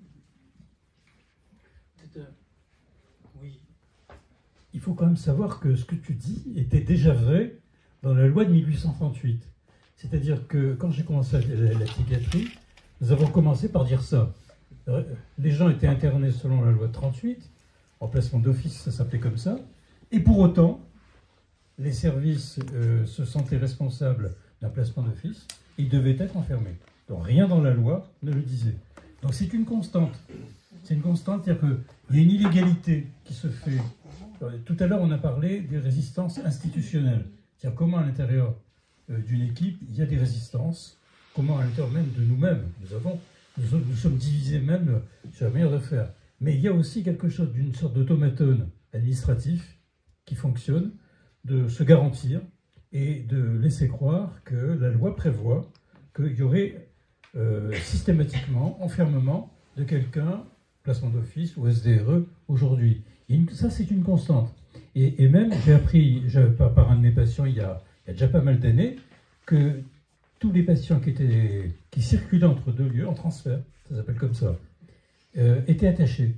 Oui. Il faut quand même savoir que ce que tu dis était déjà vrai dans la loi de 1838. C'est-à-dire que quand j'ai commencé la psychiatrie, nous avons commencé par dire ça. Les gens étaient internés selon la loi de 38, en placement d'office, ça s'appelait comme ça, et pour autant, les services se sentaient responsables d'un placement d'office, et ils devaient être enfermés. Donc rien dans la loi ne le disait. Donc c'est une constante. C'est une constante, c'est-à-dire qu'il y a une illégalité qui se fait. Tout à l'heure, on a parlé des résistances institutionnelles. C'est-à-dire comment à l'intérieur d'une équipe, il y a des résistances, comment à l'intérieur même de nous-mêmes, nous sommes divisés même sur la manière de faire. Mais il y a aussi quelque chose d'une sorte d'automatone administratif qui fonctionne, de se garantir et de laisser croire que la loi prévoit qu'il y aurait systématiquement enfermement de quelqu'un, placement d'office ou SDRE aujourd'hui. Ça, c'est une constante. Et même, j'ai appris par un de mes patients il y a déjà pas mal d'années que tous les patients qui circulaient entre deux lieux, en transfert, ça s'appelle comme ça, étaient attachés,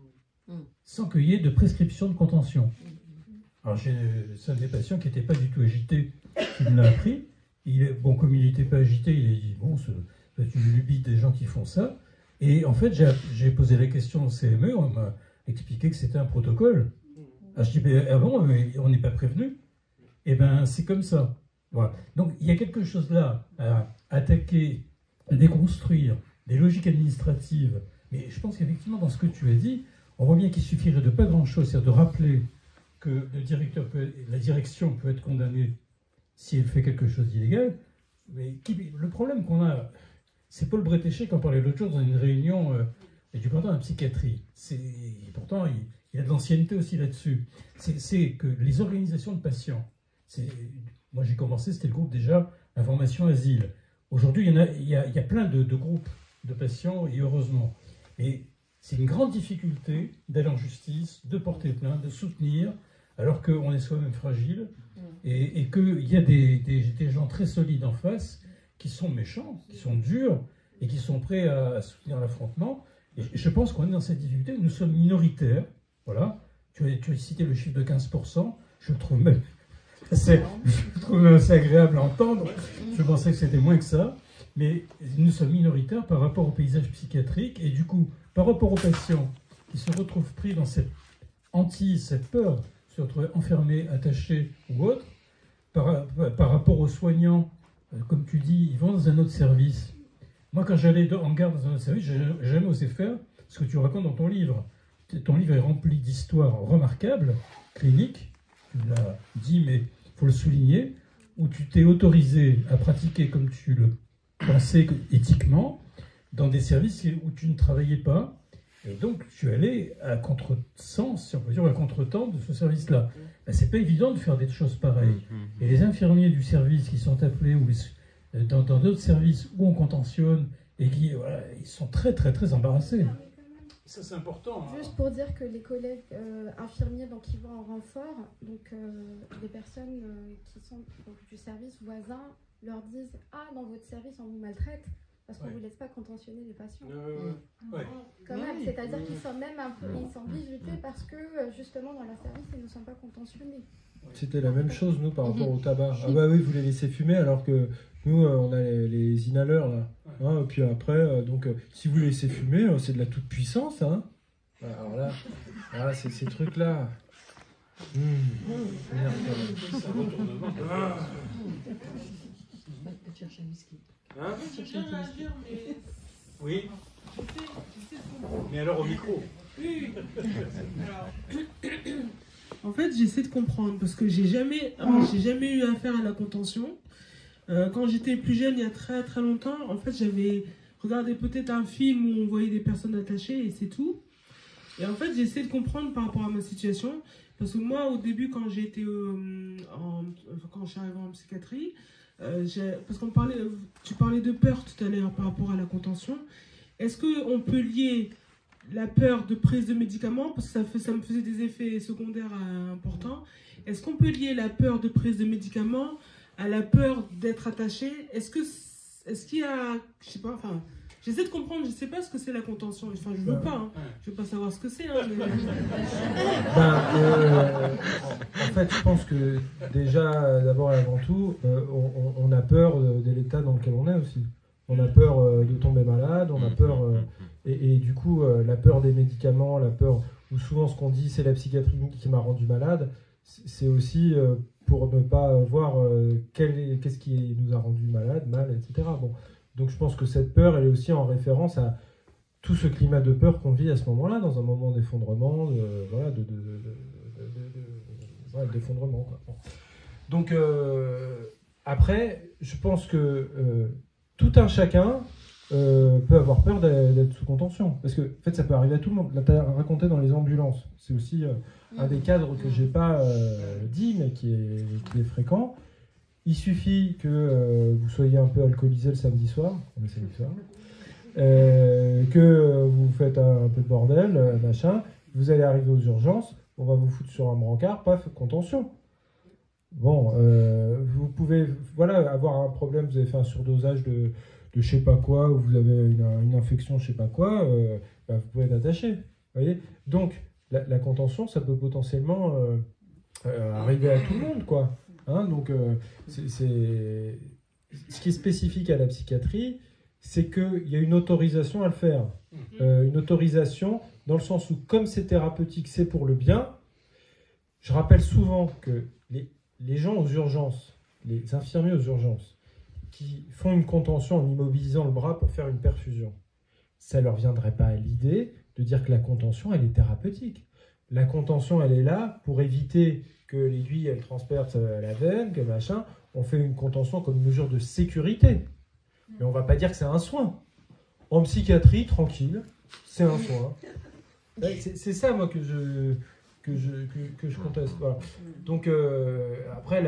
sans qu'il y ait de prescription de contention. Alors c'est un des patients qui n'était pas du tout agité, qui me l'a appris. Comme il n'était pas agité, il a dit, bon, c'est une lubie des gens qui font ça. Et en fait, j'ai posé la question au CME, on m'a expliqué que c'était un protocole. Alors je dis, mais bon, on n'est pas prévenu. Eh bien, c'est comme ça. Voilà. Donc, il y a quelque chose là à attaquer, à déconstruire des logiques administratives. Mais je pense qu'effectivement, dans ce que tu as dit, on voit bien qu'il suffirait de pas grand-chose, c'est-à-dire de rappeler que la direction peut être condamnée si elle fait quelque chose d'illégal. Mais le problème qu'on a, c'est Paul Bretéché qui en parlait l'autre jour dans une réunion du printemps de la psychiatrie. Pourtant, il a de l'ancienneté aussi là-dessus. C'est que les organisations de patients, moi j'ai commencé, c'était le groupe déjà Information Asile. Aujourd'hui, il y a plein de groupes de patients, et heureusement. Mais c'est une grande difficulté d'aller en justice, de porter plainte, de soutenir, alors qu'on est soi-même fragile, et qu'il y a des gens très solides en face qui sont méchants, qui sont durs, et qui sont prêts à soutenir l'affrontement. Et je pense qu'on est dans cette difficulté, nous sommes minoritaires, voilà. Tu as cité le chiffre de 15%, je le trouve même assez agréable à entendre. Je pensais que c'était moins que ça, mais nous sommes minoritaires par rapport au paysage psychiatrique, et du coup, par rapport aux patients qui se retrouvent pris dans cette hantise, cette peur, se retrouver enfermés, attachés ou autres, par rapport aux soignants, comme tu dis, ils vont dans un autre service. Moi, quand j'allais en garde dans un autre service, j'ai jamais osé faire ce que tu racontes dans ton livre. Ton livre est rempli d'histoires remarquables, cliniques, tu l'as dit, mais il faut le souligner, où tu t'es autorisé à pratiquer comme tu le pensais éthiquement, dans des services où tu ne travaillais pas, et donc tu allais à contresens, si on peut dire, à contretemps de ce service-là. Ben, c'est pas évident de faire des choses pareilles. Et les infirmiers du service qui sont appelés dans d'autres services où on contentionne, et qui ils sont très très très embarrassés. Ça c'est important. Juste pour dire que les collègues infirmiers donc, qui vont en renfort, donc les personnes qui sont donc, du service voisin leur disent « Ah, dans votre service, on vous maltraite ». Parce qu'on ne vous laisse pas contentionner les patients. Quand même, c'est-à-dire qu'ils sont même un peu, ils sont bizutés parce que justement dans leur service, ils ne sont pas contentionnés. C'était la même chose, nous, par rapport au tabac. Ah bah oui, vous les laissez fumer, alors que nous, on a les inhaleurs, là. Hein, et puis après, si vous les laissez fumer, c'est de la toute-puissance. Hein. Alors là, c'est ces trucs-là. Hein? Oui. Mais alors au micro. Oui. En fait, j'essaie de comprendre parce que j'ai jamais eu affaire à la contention. Quand j'étais plus jeune, il y a très très longtemps, en fait, j'avais regardé peut-être un film où on voyait des personnes attachées et c'est tout. Et en fait, j'essaie de comprendre par rapport à ma situation parce que moi, au début, quand j'étais quand je suis arrivée en psychiatrie. Parce tu parlais de peur tout à l'heure par rapport à la contention. Est-ce qu'on peut lier la peur de prise de médicaments, parce que ça me faisait des effets secondaires importants. Est-ce qu'on peut lier la peur de prise de médicaments à la peur d'être attaché? Est-ce qu'il y a, je sais pas, enfin, j'essaie de comprendre, je sais pas ce que c'est la contention. Enfin, je veux pas, hein. Je veux pas savoir ce que c'est. Hein, mais... en fait, je pense que déjà, d'abord et avant tout, on a peur de l'état dans lequel on est aussi. On a peur de tomber malade, on a peur, et du coup, la peur des médicaments, la peur, ou souvent ce qu'on dit, c'est la psychiatrie qui m'a rendu malade, c'est aussi pour ne pas voir qu'est-ce qui nous a rendu malade, mal, etc. Bon. Donc je pense que cette peur, elle est aussi en référence à tout ce climat de peur qu'on vit à ce moment-là, dans un moment d'effondrement, d'effondrement. Quoi. Donc après, je pense que tout un chacun peut avoir peur d'être sous contention. Parce que en fait, ça peut arriver à tout le monde. Là, tu as raconté dans les ambulances. C'est aussi un des cadres que j'ai pas dit, mais qui est fréquent. Il suffit que vous soyez un peu alcoolisé le samedi soir, on est samedi soir, que vous faites un peu de bordel, machin, vous allez arriver aux urgences, on va vous foutre sur un brancard, paf, contention. Bon, vous pouvez avoir un problème, vous avez fait un surdosage de je sais pas quoi, ou vous avez une infection je sais pas quoi, vous pouvez être attaché. Voyez, donc, la contention, ça peut potentiellement arriver à tout le monde, quoi. Hein, donc, ce qui est spécifique à la psychiatrie, c'est qu'il y a une autorisation à le faire. Une autorisation dans le sens où, comme c'est thérapeutique, c'est pour le bien. Je rappelle souvent que les gens aux urgences, les infirmiers aux urgences, qui font une contention en immobilisant le bras pour faire une perfusion, ça ne leur viendrait pas à l'idée de dire que la contention, elle est thérapeutique. La contention, elle est là pour éviter que l'aiguille, elle transperce la veine, que machin. On fait une contention comme mesure de sécurité. Mais on ne va pas dire que c'est un soin. En psychiatrie, tranquille, c'est un soin. C'est ça, moi, que je conteste. Voilà. Donc, après,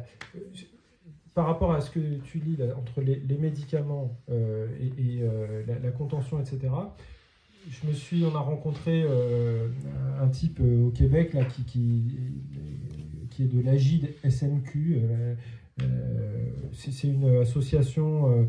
par rapport à ce que tu lis là, entre les médicaments et la contention, etc., on a rencontré un type au Québec là, qui est de l'AGID SNQ. C'est une association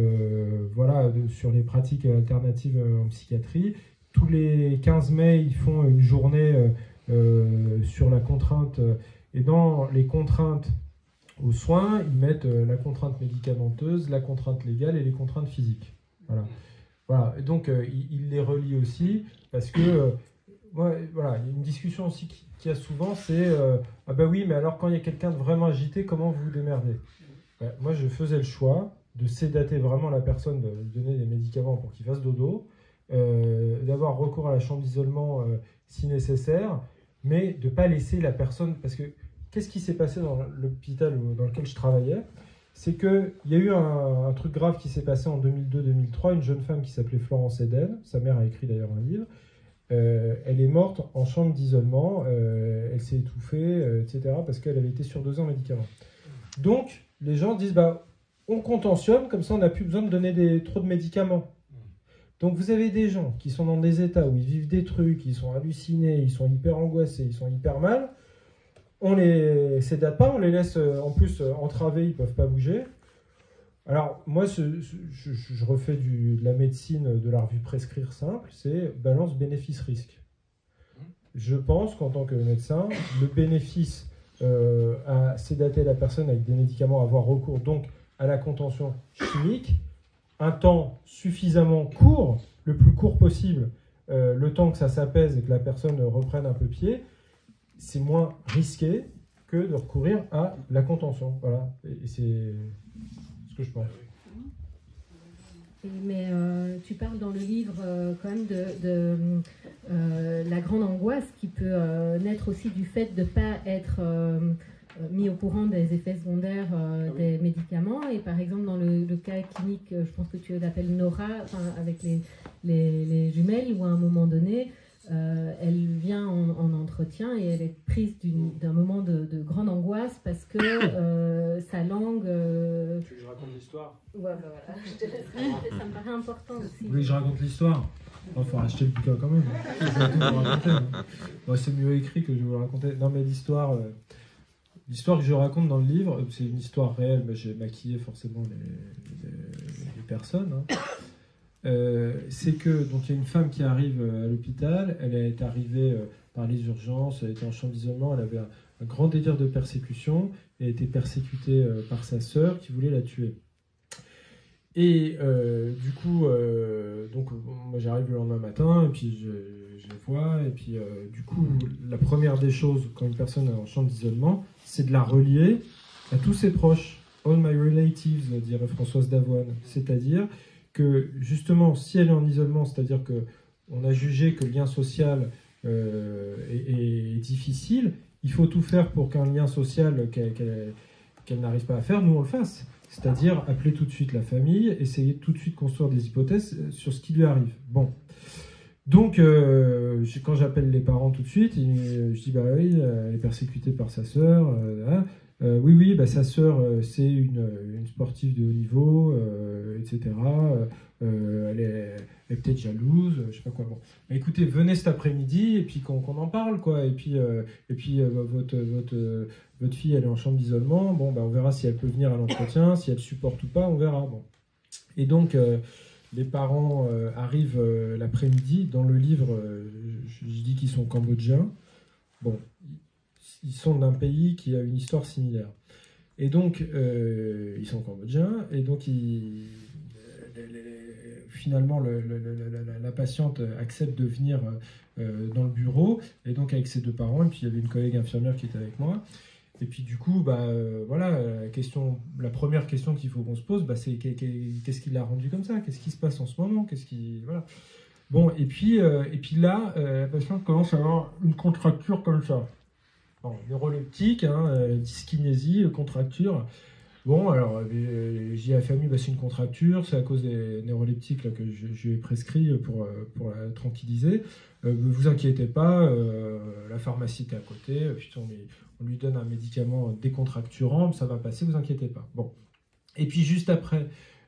sur les pratiques alternatives en psychiatrie. Tous les 15 mai, ils font une journée sur la contrainte. Et dans les contraintes aux soins, ils mettent la contrainte médicamenteuse, la contrainte légale et les contraintes physiques. Voilà. Et donc, il les relie aussi parce que, il y a une discussion aussi qu'il y a souvent, c'est ah ben oui, mais alors quand il y a quelqu'un de vraiment agité, comment vous vous démerdez? Moi, je faisais le choix de sédater vraiment la personne, de lui donner des médicaments pour qu'il fasse dodo, d'avoir recours à la chambre d'isolement si nécessaire, mais de ne pas laisser la personne... Parce que qu'est-ce qui s'est passé dans l'hôpital dans lequel je travaillais? C'est qu'il y a eu un truc grave qui s'est passé en 2002-2003. Une jeune femme qui s'appelait Florence Eden, sa mère a écrit d'ailleurs un livre, elle est morte en chambre d'isolement, elle s'est étouffée, etc., parce qu'elle avait été surdosée en médicaments. Donc, les gens disent, on contentionne, comme ça on n'a plus besoin de donner trop de médicaments. Donc vous avez des gens qui sont dans des états où ils vivent des trucs, ils sont hallucinés, ils sont hyper angoissés, ils sont hyper mal. On les sédate pas, on les laisse en plus entravés, ils ne peuvent pas bouger. Alors moi, je refais de la médecine de la revue Prescrire simple, c'est balance bénéfice-risque. Je pense qu'en tant que médecin, le bénéfice à sédater la personne avec des médicaments, avoir recours donc à la contention chimique, un temps suffisamment court, le plus court possible, le temps que ça s'apaise et que la personne reprenne un peu pied, c'est moins risqué que de recourir à la contention. Voilà, et c'est ce que je pense. Mais tu parles dans le livre quand même de la grande angoisse qui peut naître aussi du fait de ne pas être mis au courant des effets secondaires des médicaments. Et par exemple, dans le cas clinique, je pense que tu l'appelles Nora, avec les jumelles, où à un moment donné, elle vient en entretien et elle est prise d'un moment de grande angoisse parce que sa langue... Tu veux que je raconte l'histoire? Ouais, voilà, je te laisse raconter, ça me paraît important aussi. Vous voulez que je raconte l'histoire? Il faut racheter le bouquin quand même. C'est mieux écrit que je vous le raconter. Non, mais l'histoire que je raconte dans le livre, c'est une histoire réelle, mais j'ai maquillé forcément les personnes. Hein. C'est que donc il y a une femme qui arrive à l'hôpital, elle est arrivée par les urgences, elle était en chambre d'isolement, elle avait un grand délire de persécution, elle a été persécutée par sa sœur qui voulait la tuer. Et du coup, donc moi j'arrive le lendemain matin et puis je les vois et puis du coup la première des choses quand une personne est en chambre d'isolement, c'est de la relier à tous ses proches. All my relatives, dirait Françoise Davoine, c'est-à-dire que justement, si elle est en isolement, c'est-à-dire qu'on a jugé que le lien social est difficile, il faut tout faire pour qu'un lien social qu'elle n'arrive pas à faire, nous on le fasse. C'est-à-dire appeler tout de suite la famille, essayer tout de suite construire des hypothèses sur ce qui lui arrive. Bon. Donc, quand j'appelle les parents tout de suite, je dis, bah oui, elle est persécutée par sa sœur. Oui, bah, sa sœur, c'est une sportive de haut niveau, etc. Elle est peut-être jalouse, je sais pas quoi. Bon. Bah, écoutez, venez cet après-midi et puis qu'on en parle, quoi. Et puis votre fille, elle est en chambre d'isolement. Bon, bah, on verra si elle peut venir à l'entretien, si elle supporte ou pas, on verra. Bon. Et donc, les parents arrivent l'après-midi. Dans le livre, je dis qu'ils sont cambodgiens. Bon, ils sont d'un pays qui a une histoire similaire. Et donc, ils sont cambodgiens, et donc finalement, la patiente accepte de venir dans le bureau, et donc avec ses deux parents, et puis il y avait une collègue infirmière qui était avec moi. Et puis du coup, voilà, la première question qu'il faut qu'on se pose, c'est qu'est-ce qui l'a rendu comme ça? Qu'est-ce qui se passe en ce moment? Voilà. Bon, et puis là, la patiente commence à avoir une contracture comme ça. Bon, neuroleptique, dyskinésie, contracture. Bon, alors, je dis à la famille, c'est une contracture, c'est à cause des neuroleptiques là, que je lui ai prescrit pour la tranquilliser. Ne vous inquiétez pas, la pharmacie est à côté, puis on lui donne un médicament décontracturant, ça va passer, vous inquiétez pas. Bon. Et puis juste après,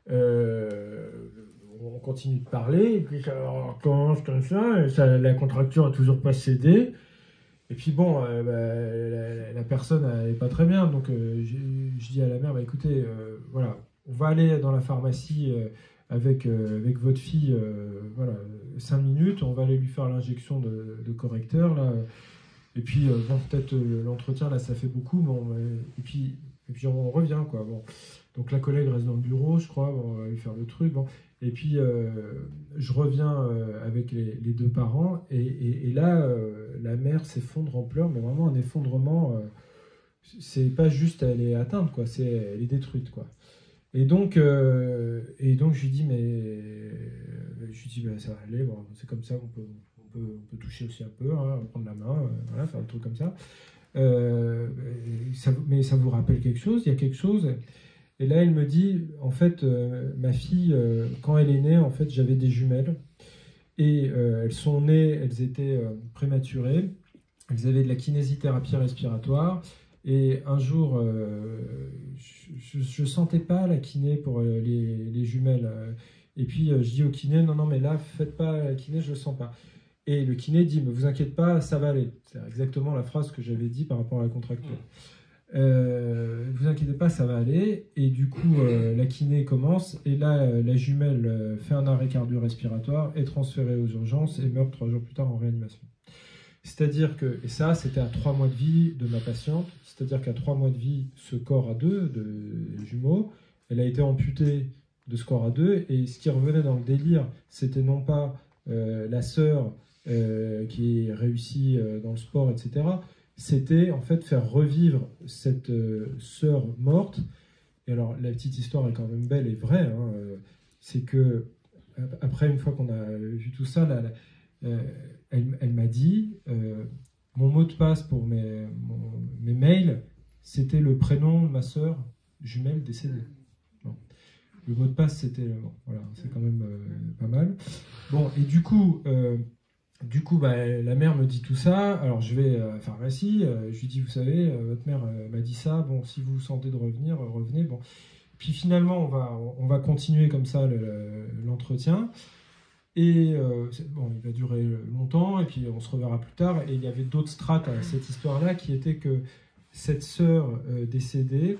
on continue de parler, et puis ça recommence comme ça, la contracture n'a toujours pas cédé. Et puis bon, la personne n'est pas très bien, donc je dis à la mère, écoutez, voilà, on va aller dans la pharmacie avec votre fille, voilà, 5 minutes, on va aller lui faire l'injection de correcteur, là, et puis peut-être l'entretien, là, ça fait beaucoup, et puis on revient, quoi, bon. Donc la collègue reste dans le bureau, je crois, on va lui faire le truc, bon. Et puis, je reviens avec les deux parents, et là, la mère s'effondre en pleurs, mais vraiment un effondrement, c'est pas juste elle est atteinte, quoi, elle est détruite, quoi. Et donc je lui dis, ça va aller, bon, c'est comme ça, on peut toucher aussi un peu, prendre la main, voilà, faire un truc comme ça. Mais ça vous rappelle quelque chose? Il y a quelque chose? Et là, elle me dit, en fait, ma fille, quand elle est née, en fait, j'avais des jumelles. Et elles sont nées, elles étaient prématurées. Elles avaient de la kinésithérapie respiratoire. Et un jour, je ne sentais pas la kiné pour les jumelles. Et puis, je dis au kiné, non, mais là, faites pas la kiné, je ne le sens pas. Et le kiné dit, mais vous inquiétez pas, ça va aller. C'est exactement la phrase que j'avais dit par rapport à la contracture. Vous inquiétez pas, ça va aller. Et du coup, la kiné commence, et là, la jumelle fait un arrêt cardio-respiratoire, est transférée aux urgences et meurt 3 jours plus tard en réanimation. C'est-à-dire que, et ça, c'était à 3 mois de vie de ma patiente, c'est-à-dire qu'à 3 mois de vie, ce corps à 2 de jumeaux, elle a été amputée de ce corps à 2, et ce qui revenait dans le délire, c'était non pas la sœur qui réussit dans le sport, etc., c'était en fait faire revivre cette sœur morte. Et alors la petite histoire est quand même belle et vraie, c'est que après, une fois qu'on a vu tout ça, elle m'a dit, mon mot de passe pour mes mails, c'était le prénom de ma sœur jumelle décédée. Bon. Le mot de passe, c'était... Bon, voilà, c'est quand même pas mal. Bon, et du coup, la mère me dit tout ça. Alors, je vais à la pharmacie. Je lui dis, vous savez, votre mère m'a dit ça. Bon, si vous sentez de revenir, revenez. Bon. Puis finalement, on va continuer comme ça l'entretien. Et bon, il va durer longtemps. Et puis, on se reverra plus tard. Et il y avait d'autres strates à cette histoire-là qui était que cette sœur décédée,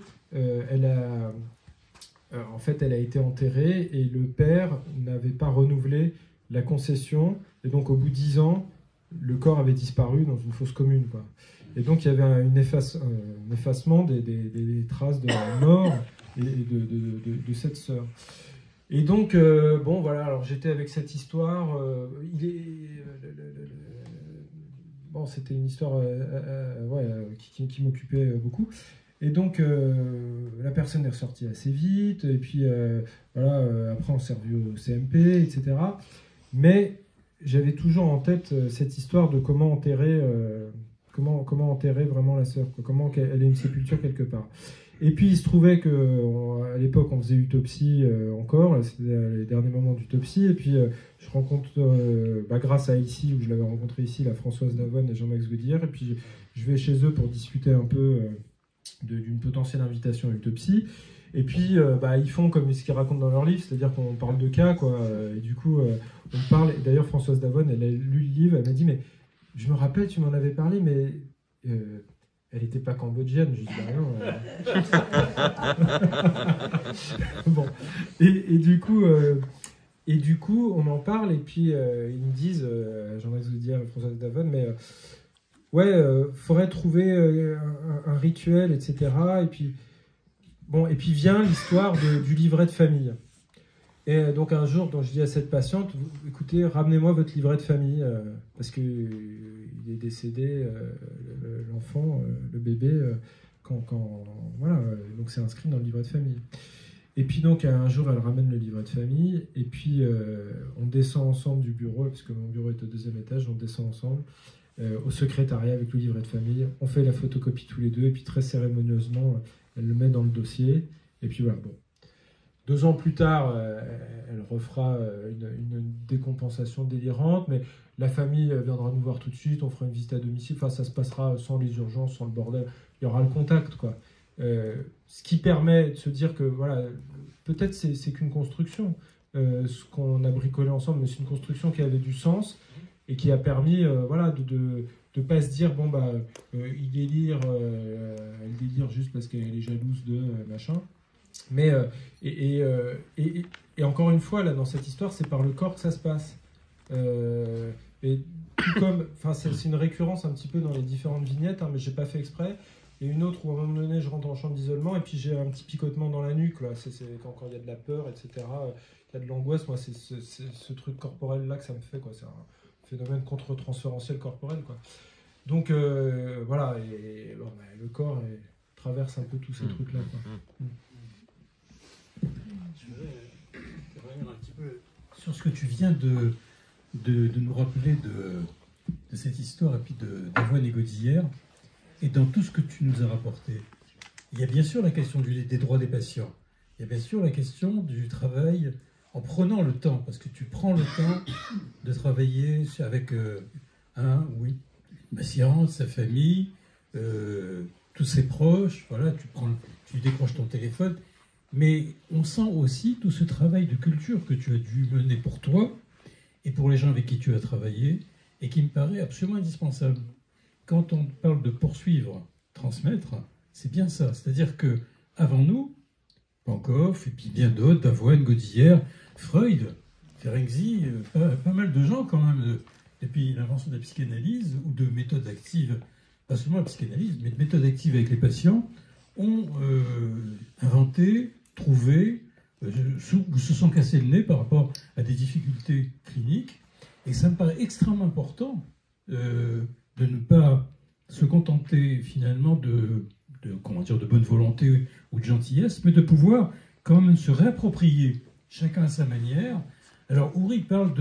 en fait, elle a été enterrée et le père n'avait pas renouvelé la concession. Et donc, au bout de 10 ans, le corps avait disparu dans une fosse commune, quoi. Et donc, il y avait un effacement des traces de la mort et de cette sœur. Et donc, bon, voilà, alors j'étais avec cette histoire. Bon, c'était une histoire qui m'occupait beaucoup. Et donc, la personne est ressortie assez vite. Et puis, voilà, après, on s'est revu au CMP, etc. Mais j'avais toujours en tête cette histoire de comment enterrer vraiment la sœur, quoi, comment elle ait une sépulture quelque part. Et puis il se trouvait qu'à l'époque on faisait autopsie encore, c'était les derniers moments d'autopsie, et puis je rencontre, grâce à ici, où je l'avais rencontré ici, la Françoise Davonne et Jean-Max Goudière, et puis je vais chez eux pour discuter un peu d'une potentielle invitation à l'autopsie. Et puis, ils font comme ce qu'ils racontent dans leur livre, c'est-à-dire qu'on parle de cas, quoi. Et du coup, on parle. Et d'ailleurs, Françoise Davonne, elle a lu le livre, elle m'a dit, mais je me rappelle, tu m'en avais parlé, mais elle n'était pas cambodgienne. Je dis, non. Bon. Et du coup, on en parle, et puis ils me disent, j'en ai vous dire Françoise Davonne, mais faudrait trouver un rituel, etc. Et puis vient l'histoire du livret de famille. Et donc un jour, je dis à cette patiente, écoutez, ramenez-moi votre livret de famille, parce qu'il est décédé, l'enfant, le bébé, voilà, donc c'est inscrit dans le livret de famille. Et puis donc un jour, elle ramène le livret de famille, et puis on descend ensemble du bureau, parce que mon bureau est au 2e étage, on descend ensemble au secrétariat avec le livret de famille, on fait la photocopie tous les deux, et puis très cérémonieusement, elle le met dans le dossier, et puis voilà, bon. 2 ans plus tard, elle refera une décompensation délirante, mais la famille viendra nous voir tout de suite, on fera une visite à domicile, enfin ça se passera sans les urgences, sans le bordel, il y aura le contact, quoi. Ce qui permet de se dire que, voilà, peut-être c'est qu'une construction, ce qu'on a bricolé ensemble, mais c'est une construction qui avait du sens, et qui a permis, voilà, de pas se dire, bon, il délire, elle délire juste parce qu'elle est jalouse de machin. Mais, et encore une fois, là, dans cette histoire, c'est par le corps que ça se passe. Et tout comme, enfin, c'est une récurrence un petit peu dans les différentes vignettes, hein, mais j'ai pas fait exprès. Et une autre où à un moment donné, je rentre en chambre d'isolement, et puis j'ai un petit picotement dans la nuque, là. C'est quand il y a de la peur, etc. Il y a de l'angoisse, moi, c'est ce truc corporel-là que ça me fait, quoi. C'est un phénomène contre-transférentiel corporel, quoi. Donc, voilà, et bon, le corps traverse un peu tous ces trucs-là, quoi. Je voudrais revenir un petit peu sur ce que tu viens de nous rappeler de cette histoire, et puis d'Avoine et Godillère, et dans tout ce que tu nous as rapporté. Il y a bien sûr la question des droits des patients. Il y a bien sûr la question du travail en prenant le temps, parce que tu prends le temps de travailler avec un patient, sa famille, tous ses proches. Voilà, tu décroches ton téléphone. Mais on sent aussi tout ce travail de culture que tu as dû mener pour toi et pour les gens avec qui tu as travaillé, et qui me paraît absolument indispensable. Quand on parle de poursuivre, transmettre, c'est bien ça. C'est-à-dire que avant nous, Pankow, et puis bien d'autres, Davoine, Godillère, Freud, Ferenczi, pas mal de gens quand même, depuis l'invention de la psychanalyse ou de méthodes actives, pas seulement la psychanalyse, mais de méthodes actives avec les patients, ont inventé, trouvé, ou se sont cassés le nez par rapport à des difficultés cliniques. Et ça me paraît extrêmement important de ne pas se contenter finalement de bonne volonté ou de gentillesse, mais de pouvoir quand même se réapproprier, chacun à sa manière. Alors Oury parle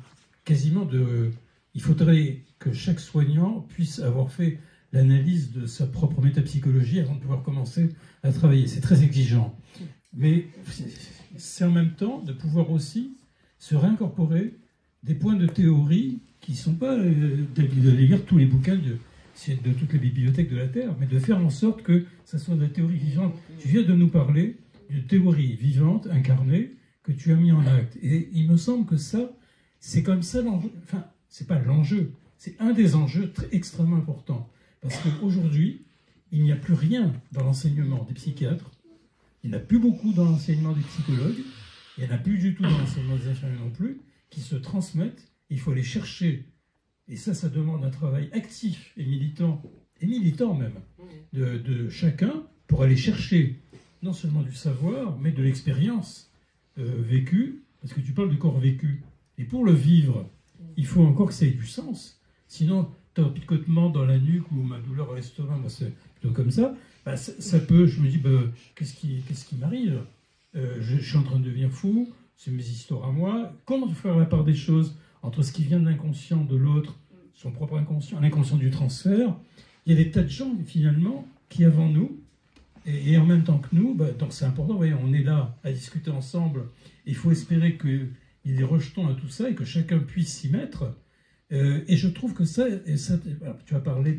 il faudrait que chaque soignant puisse avoir fait l'analyse de sa propre métapsychologie avant de pouvoir commencer à travailler. C'est très exigeant. Mais c'est en même temps de pouvoir aussi se réincorporer des points de théorie qui ne sont pas d'aller lire tous les bouquins de toutes les bibliothèques de la Terre, mais de faire en sorte que ça soit de la théorie vivante. Tu viens de nous parler d'une théorie vivante, incarnée, que tu as mis en acte. Et il me semble que ça, c'est comme ça l'enjeu. Enfin, c'est pas l'enjeu, c'est un des enjeux extrêmement importants. Parce qu'aujourd'hui, il n'y a plus rien dans l'enseignement des psychiatres, il n'y en a plus beaucoup dans l'enseignement des psychologues, il n'y en a plus du tout dans l'enseignement des infirmiers non plus, qui se transmettent. Il faut les chercher. Et ça demande un travail actif et militant même, de chacun, pour aller chercher non seulement du savoir, mais de l'expérience vécue, parce que tu parles du corps vécu. Et pour le vivre, il faut encore que ça ait du sens. Sinon, tu as un picotement dans la nuque ou ma douleur à l'estomac, moi c'est plutôt comme ça, ça peut, je me dis, qu'est-ce qui m'arrive, je suis en train de devenir fou, c'est mes histoires à moi. Comment faire la part des choses entre ce qui vient de l'inconscient de l'autre, son propre inconscient, l'inconscient du transfert? Il y a des tas de gens, finalement, qui avant nous, et en même temps que nous, donc c'est important, vous voyez, on est là à discuter ensemble, il faut espérer qu'il y ait des rejetons à tout ça et que chacun puisse s'y mettre. Et je trouve que ça, tu as parlé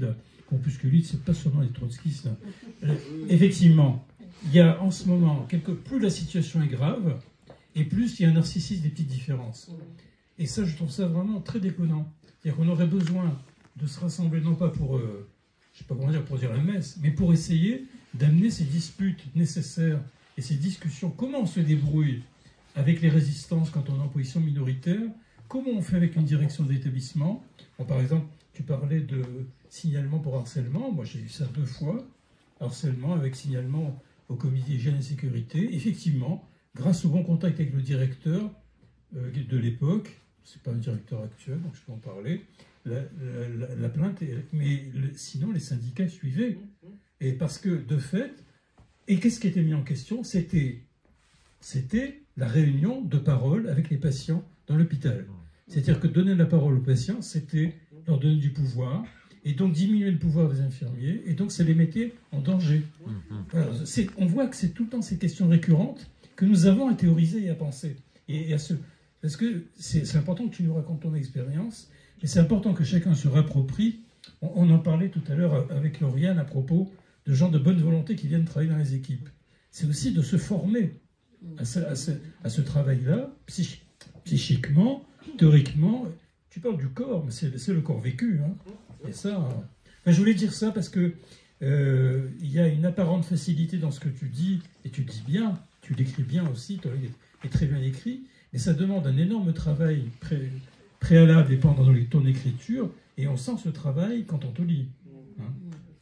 compusculites, c'est pas seulement les trotskistes. Effectivement, il y a en ce moment, plus la situation est grave, et plus il y a un narcissisme des petites différences. Et ça, je trouve ça vraiment très déconnant. C'est-à-dire qu'on aurait besoin de se rassembler, non pas pour, je sais pas comment dire, pour dire la messe, mais pour essayer d'amener ces disputes nécessaires et ces discussions. Comment on se débrouille avec les résistances quand on est en position minoritaire? Comment on fait avec une direction d'établissement? Bon, par exemple, tu parlais de signalement pour harcèlement. Moi, j'ai eu ça 2 fois. Harcèlement avec signalement au comité hygiène et sécurité. Effectivement, grâce au bon contact avec le directeur de l'époque, c'est pas un directeur actuel, donc je peux en parler, la plainte, sinon les syndicats suivaient. Et parce que, de fait, et qu'est-ce qui était mis en question? C'était la réunion de parole avec les patients dans l'hôpital. C'est-à-dire que donner la parole aux patients, c'était leur donner du pouvoir, et donc diminuer le pouvoir des infirmiers, et donc ça les mettait en danger. Alors, on voit que c'est tout le temps ces questions récurrentes que nous avons à théoriser et à penser. Parce que c'est important que tu nous racontes ton expérience, et c'est important que chacun se rapproprie. On en parlait tout à l'heure avec Lauriane à propos de gens de bonne volonté qui viennent travailler dans les équipes. C'est aussi de se former à ce travail-là, psychiquement, théoriquement. Tu parles du corps, mais c'est le corps vécu. Hein. Et ça, je voulais dire ça parce que il y a une apparente facilité dans ce que tu dis, et tu dis bien, tu l'écris bien aussi, tu es très bien écrit, mais ça demande un énorme travail préalable et pendant ton écriture, et on sent ce travail quand on te lit. Hein.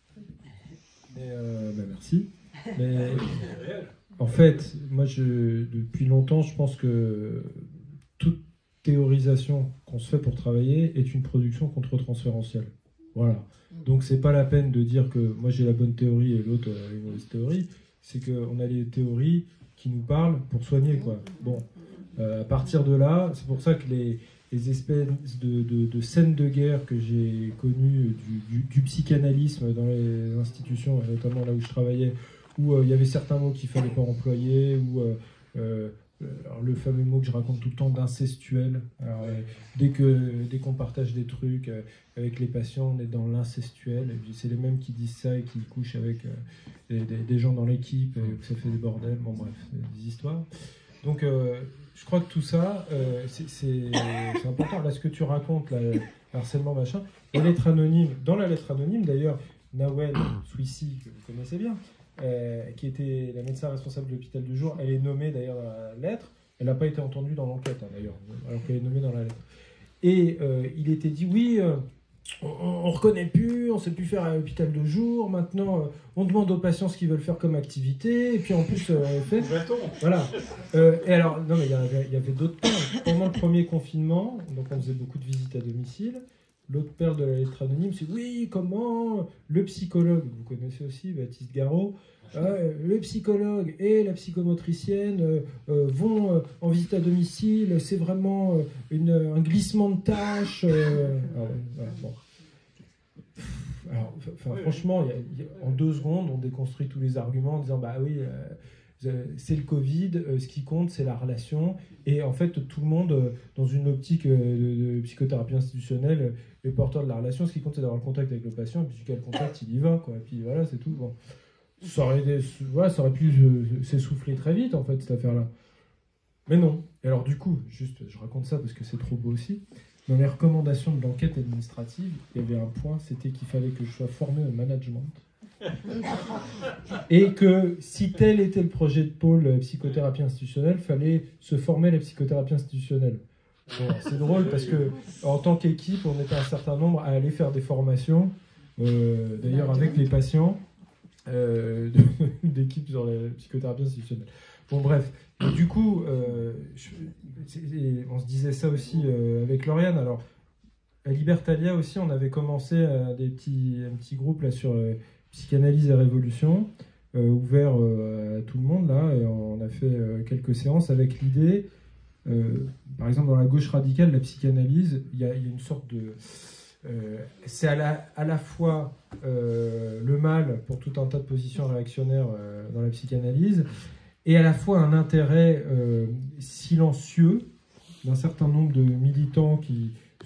Merci. Mais, en fait, moi, depuis longtemps, je pense que toute théorisation qu'on se fait pour travailler est une production contre-transférentielle. Voilà. Donc, c'est pas la peine de dire que moi j'ai la bonne théorie et l'autre a une mauvaise théorie. C'est qu'on a les théories qui nous parlent pour soigner, quoi. Bon, à partir de là, c'est pour ça que les espèces de scènes de guerre que j'ai connues du psychanalysme dans les institutions, notamment là où je travaillais, où il y avait certains mots qu'il ne fallait pas employer, ou alors le fameux mot que je raconte tout le temps d'incestuel. Alors, dès qu'on partage des trucs avec les patients, on est dans l'incestuel, et puis c'est les mêmes qui disent ça et qui couchent avec des gens dans l'équipe, et que ça fait des bordels, bon bref, des histoires. Donc je crois que tout ça, c'est important. Là, ce que tu racontes, là, harcèlement, machin, dans la lettre anonyme, d'ailleurs, Nawel Souissi, que vous connaissez bien, qui était la médecin responsable de l'hôpital du jour, elle est nommée d'ailleurs dans la lettre. Elle n'a pas été entendue dans l'enquête, hein, d'ailleurs, alors qu'elle est nommée dans la lettre. Et il était dit, oui, on ne reconnaît plus, on ne sait plus faire à l'hôpital de jour, maintenant on demande aux patients ce qu'ils veulent faire comme activité, et puis en plus on fait... Voilà. Et alors, non mais il y avait d'autres perles. Pendant le premier confinement, donc on faisait beaucoup de visites à domicile, l'autre perle de la lettre anonyme, c'est oui, comment le psychologue, vous connaissez aussi Baptiste Garot, le psychologue et la psychomotricienne vont en visite à domicile, c'est vraiment un glissement de tâches. Bon. Alors, franchement, en 2 secondes, on déconstruit tous les arguments en disant bah oui, c'est le Covid, ce qui compte, c'est la relation. Et en fait, tout le monde, dans une optique de psychothérapie institutionnelle, est porteur de la relation. Ce qui compte, c'est d'avoir le contact avec le patient. Et puis, quel contact, il y va, quoi. Et puis voilà, c'est tout. Bon. Ça aurait pu s'essouffler très vite, en fait, cette affaire-là. Mais non. Et alors, du coup, juste, je raconte ça parce que c'est trop beau aussi. Dans les recommandations de l'enquête administrative, il y avait un point, c'était qu'il fallait que je sois formé au management. Et que si tel était le projet de pôle psychothérapie institutionnelle, il fallait se former à la psychothérapie institutionnelle. Bon, c'est drôle parce que en tant qu'équipe, on était un certain nombre à aller faire des formations, d'ailleurs avec les patients, d'équipe sur la psychothérapie institutionnelle. Bon bref, et du coup, on se disait ça aussi avec Lauriane. Alors, à Libertalia aussi, on avait commencé un petit groupe là sur psychanalyse et révolution, ouvert à tout le monde là, et on a fait quelques séances avec l'idée, par exemple dans la gauche radicale, la psychanalyse, il y a une sorte de... c'est à la fois le mal pour tout un tas de positions réactionnaires dans la psychanalyse, et à la fois un intérêt silencieux d'un certain nombre de militants qui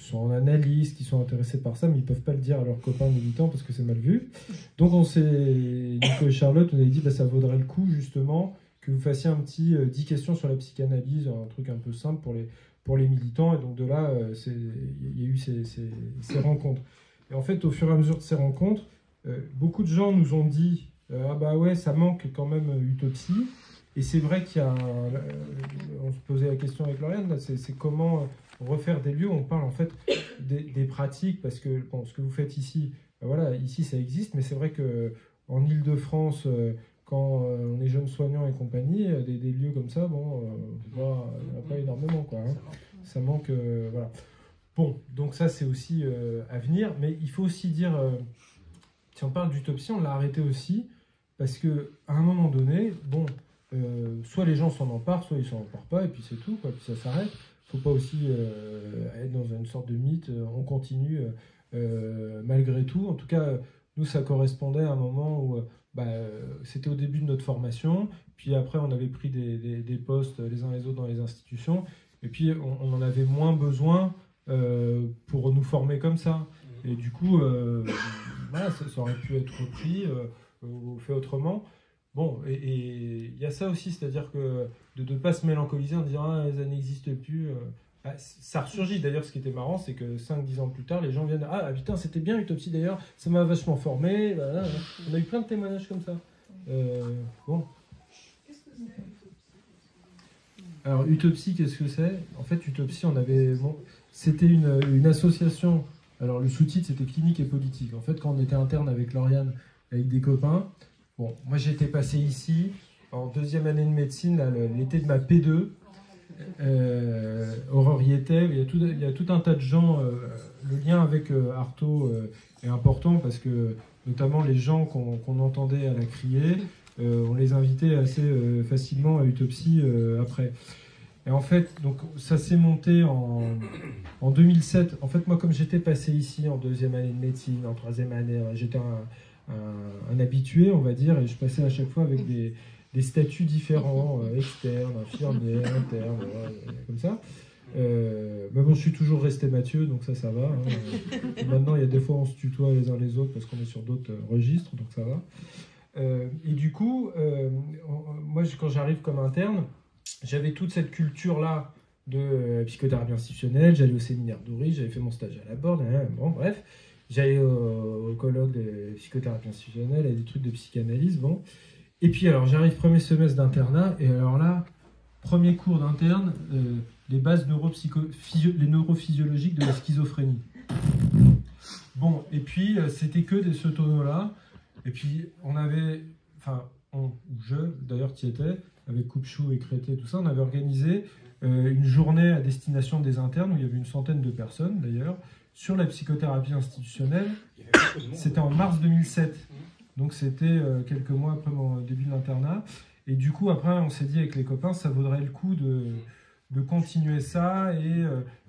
sont en analyse, qui sont intéressés par ça, mais ils ne peuvent pas le dire à leurs copains militants parce que c'est mal vu. Donc Nico et Charlotte, on avait dit ça vaudrait le coup justement que vous fassiez un petit 10 questions sur la psychanalyse, un truc un peu simple pour les militants. Et donc de là, il y a eu ces rencontres. Et en fait, au fur et à mesure de ces rencontres, beaucoup de gens nous ont dit ah bah ouais, ça manque quand même Utopsie. Et c'est vrai qu'il y a on se posait la question avec Lauriane, c'est comment refaire des lieux. On parle en fait des pratiques, parce que bon, ce que vous faites ici, voilà, ici ça existe, mais c'est vrai qu'en Ile-de-France, quand on est jeune soignant et compagnie, des lieux comme ça, bon, il n'y en a pas énormément, quoi. Hein. Ça manque, voilà. Bon, donc ça c'est aussi à venir, mais il faut aussi dire, si on parle d'Utopsie, on l'a arrêté aussi, parce qu'à un moment donné, bon, soit les gens s'en emparent, soit ils s'en emparent pas, et puis c'est tout, quoi, puis ça s'arrête. Il ne faut pas aussi être dans une sorte de mythe, on continue malgré tout. En tout cas, nous, ça correspondait à un moment où c'était au début de notre formation, puis après on avait pris des postes les uns les autres dans les institutions, et puis on en avait moins besoin pour nous former comme ça. Et du coup, voilà, ça aurait pu être repris ou fait autrement. Bon, et il y a ça aussi, c'est-à-dire que de ne pas se mélancoliser en disant ah, ça n'existe plus. Ça ressurgit. D'ailleurs, ce qui était marrant, c'est que 5-10 ans plus tard, les gens viennent ah putain, c'était bien Utopsie d'ailleurs, ça m'a vachement formé. Voilà. On a eu plein de témoignages comme ça. Bon. Qu'est-ce que c'est Utopsie ? Alors, Utopsie, qu'est-ce que c'est ? En fait, Utopsie, c'était une association. Alors, le sous-titre, c'était clinique et politique. En fait, quand on était interne avec Lauriane, avec des copains, bon, moi j'étais passé ici en 2e année de médecine, là, l'été de ma P2. Aurore y était. Il y a tout un tas de gens. Le lien avec Artaud est important parce que, notamment, les gens qu'on entendait à la criée, on les invitait assez facilement à Utopsie après. Et en fait, donc, ça s'est monté en 2007. En fait, moi, comme j'étais passé ici en 2e année de médecine, en 3e année, j'étais un habitué, on va dire, et je passais à chaque fois avec des statuts différents, externes, infirmiers, internes, comme ça. Mais bon, je suis toujours resté Mathieu, donc ça va. Hein. Maintenant, il y a des fois, on se tutoie les uns les autres parce qu'on est sur d'autres registres, donc ça va. Et du coup, moi, quand j'arrive comme interne, j'avais toute cette culture-là de psychothérapie institutionnelle, j'allais au séminaire d'Oury, j'avais fait mon stage à la Borde, bon, bref. J'allais au colloque de psychothérapie institutionnelle, et des trucs de psychanalyse, bon. Et puis, alors, j'arrive premier semestre d'internat, et alors là, premier cours d'interne, les bases les neurophysiologiques de la schizophrénie. Bon, et puis, c'était que ce tonneau-là. Et puis, on avait, d'ailleurs, tu y étais, avec Coupe-Chou et Crété, tout ça, on avait organisé une journée à destination des internes, où il y avait une centaine de personnes, d'ailleurs, sur la psychothérapie institutionnelle. C'était en mars 2007. Donc c'était quelques mois après mon début de l'internat. Et du coup, après, on s'est dit avec les copains, ça vaudrait le coup de continuer ça et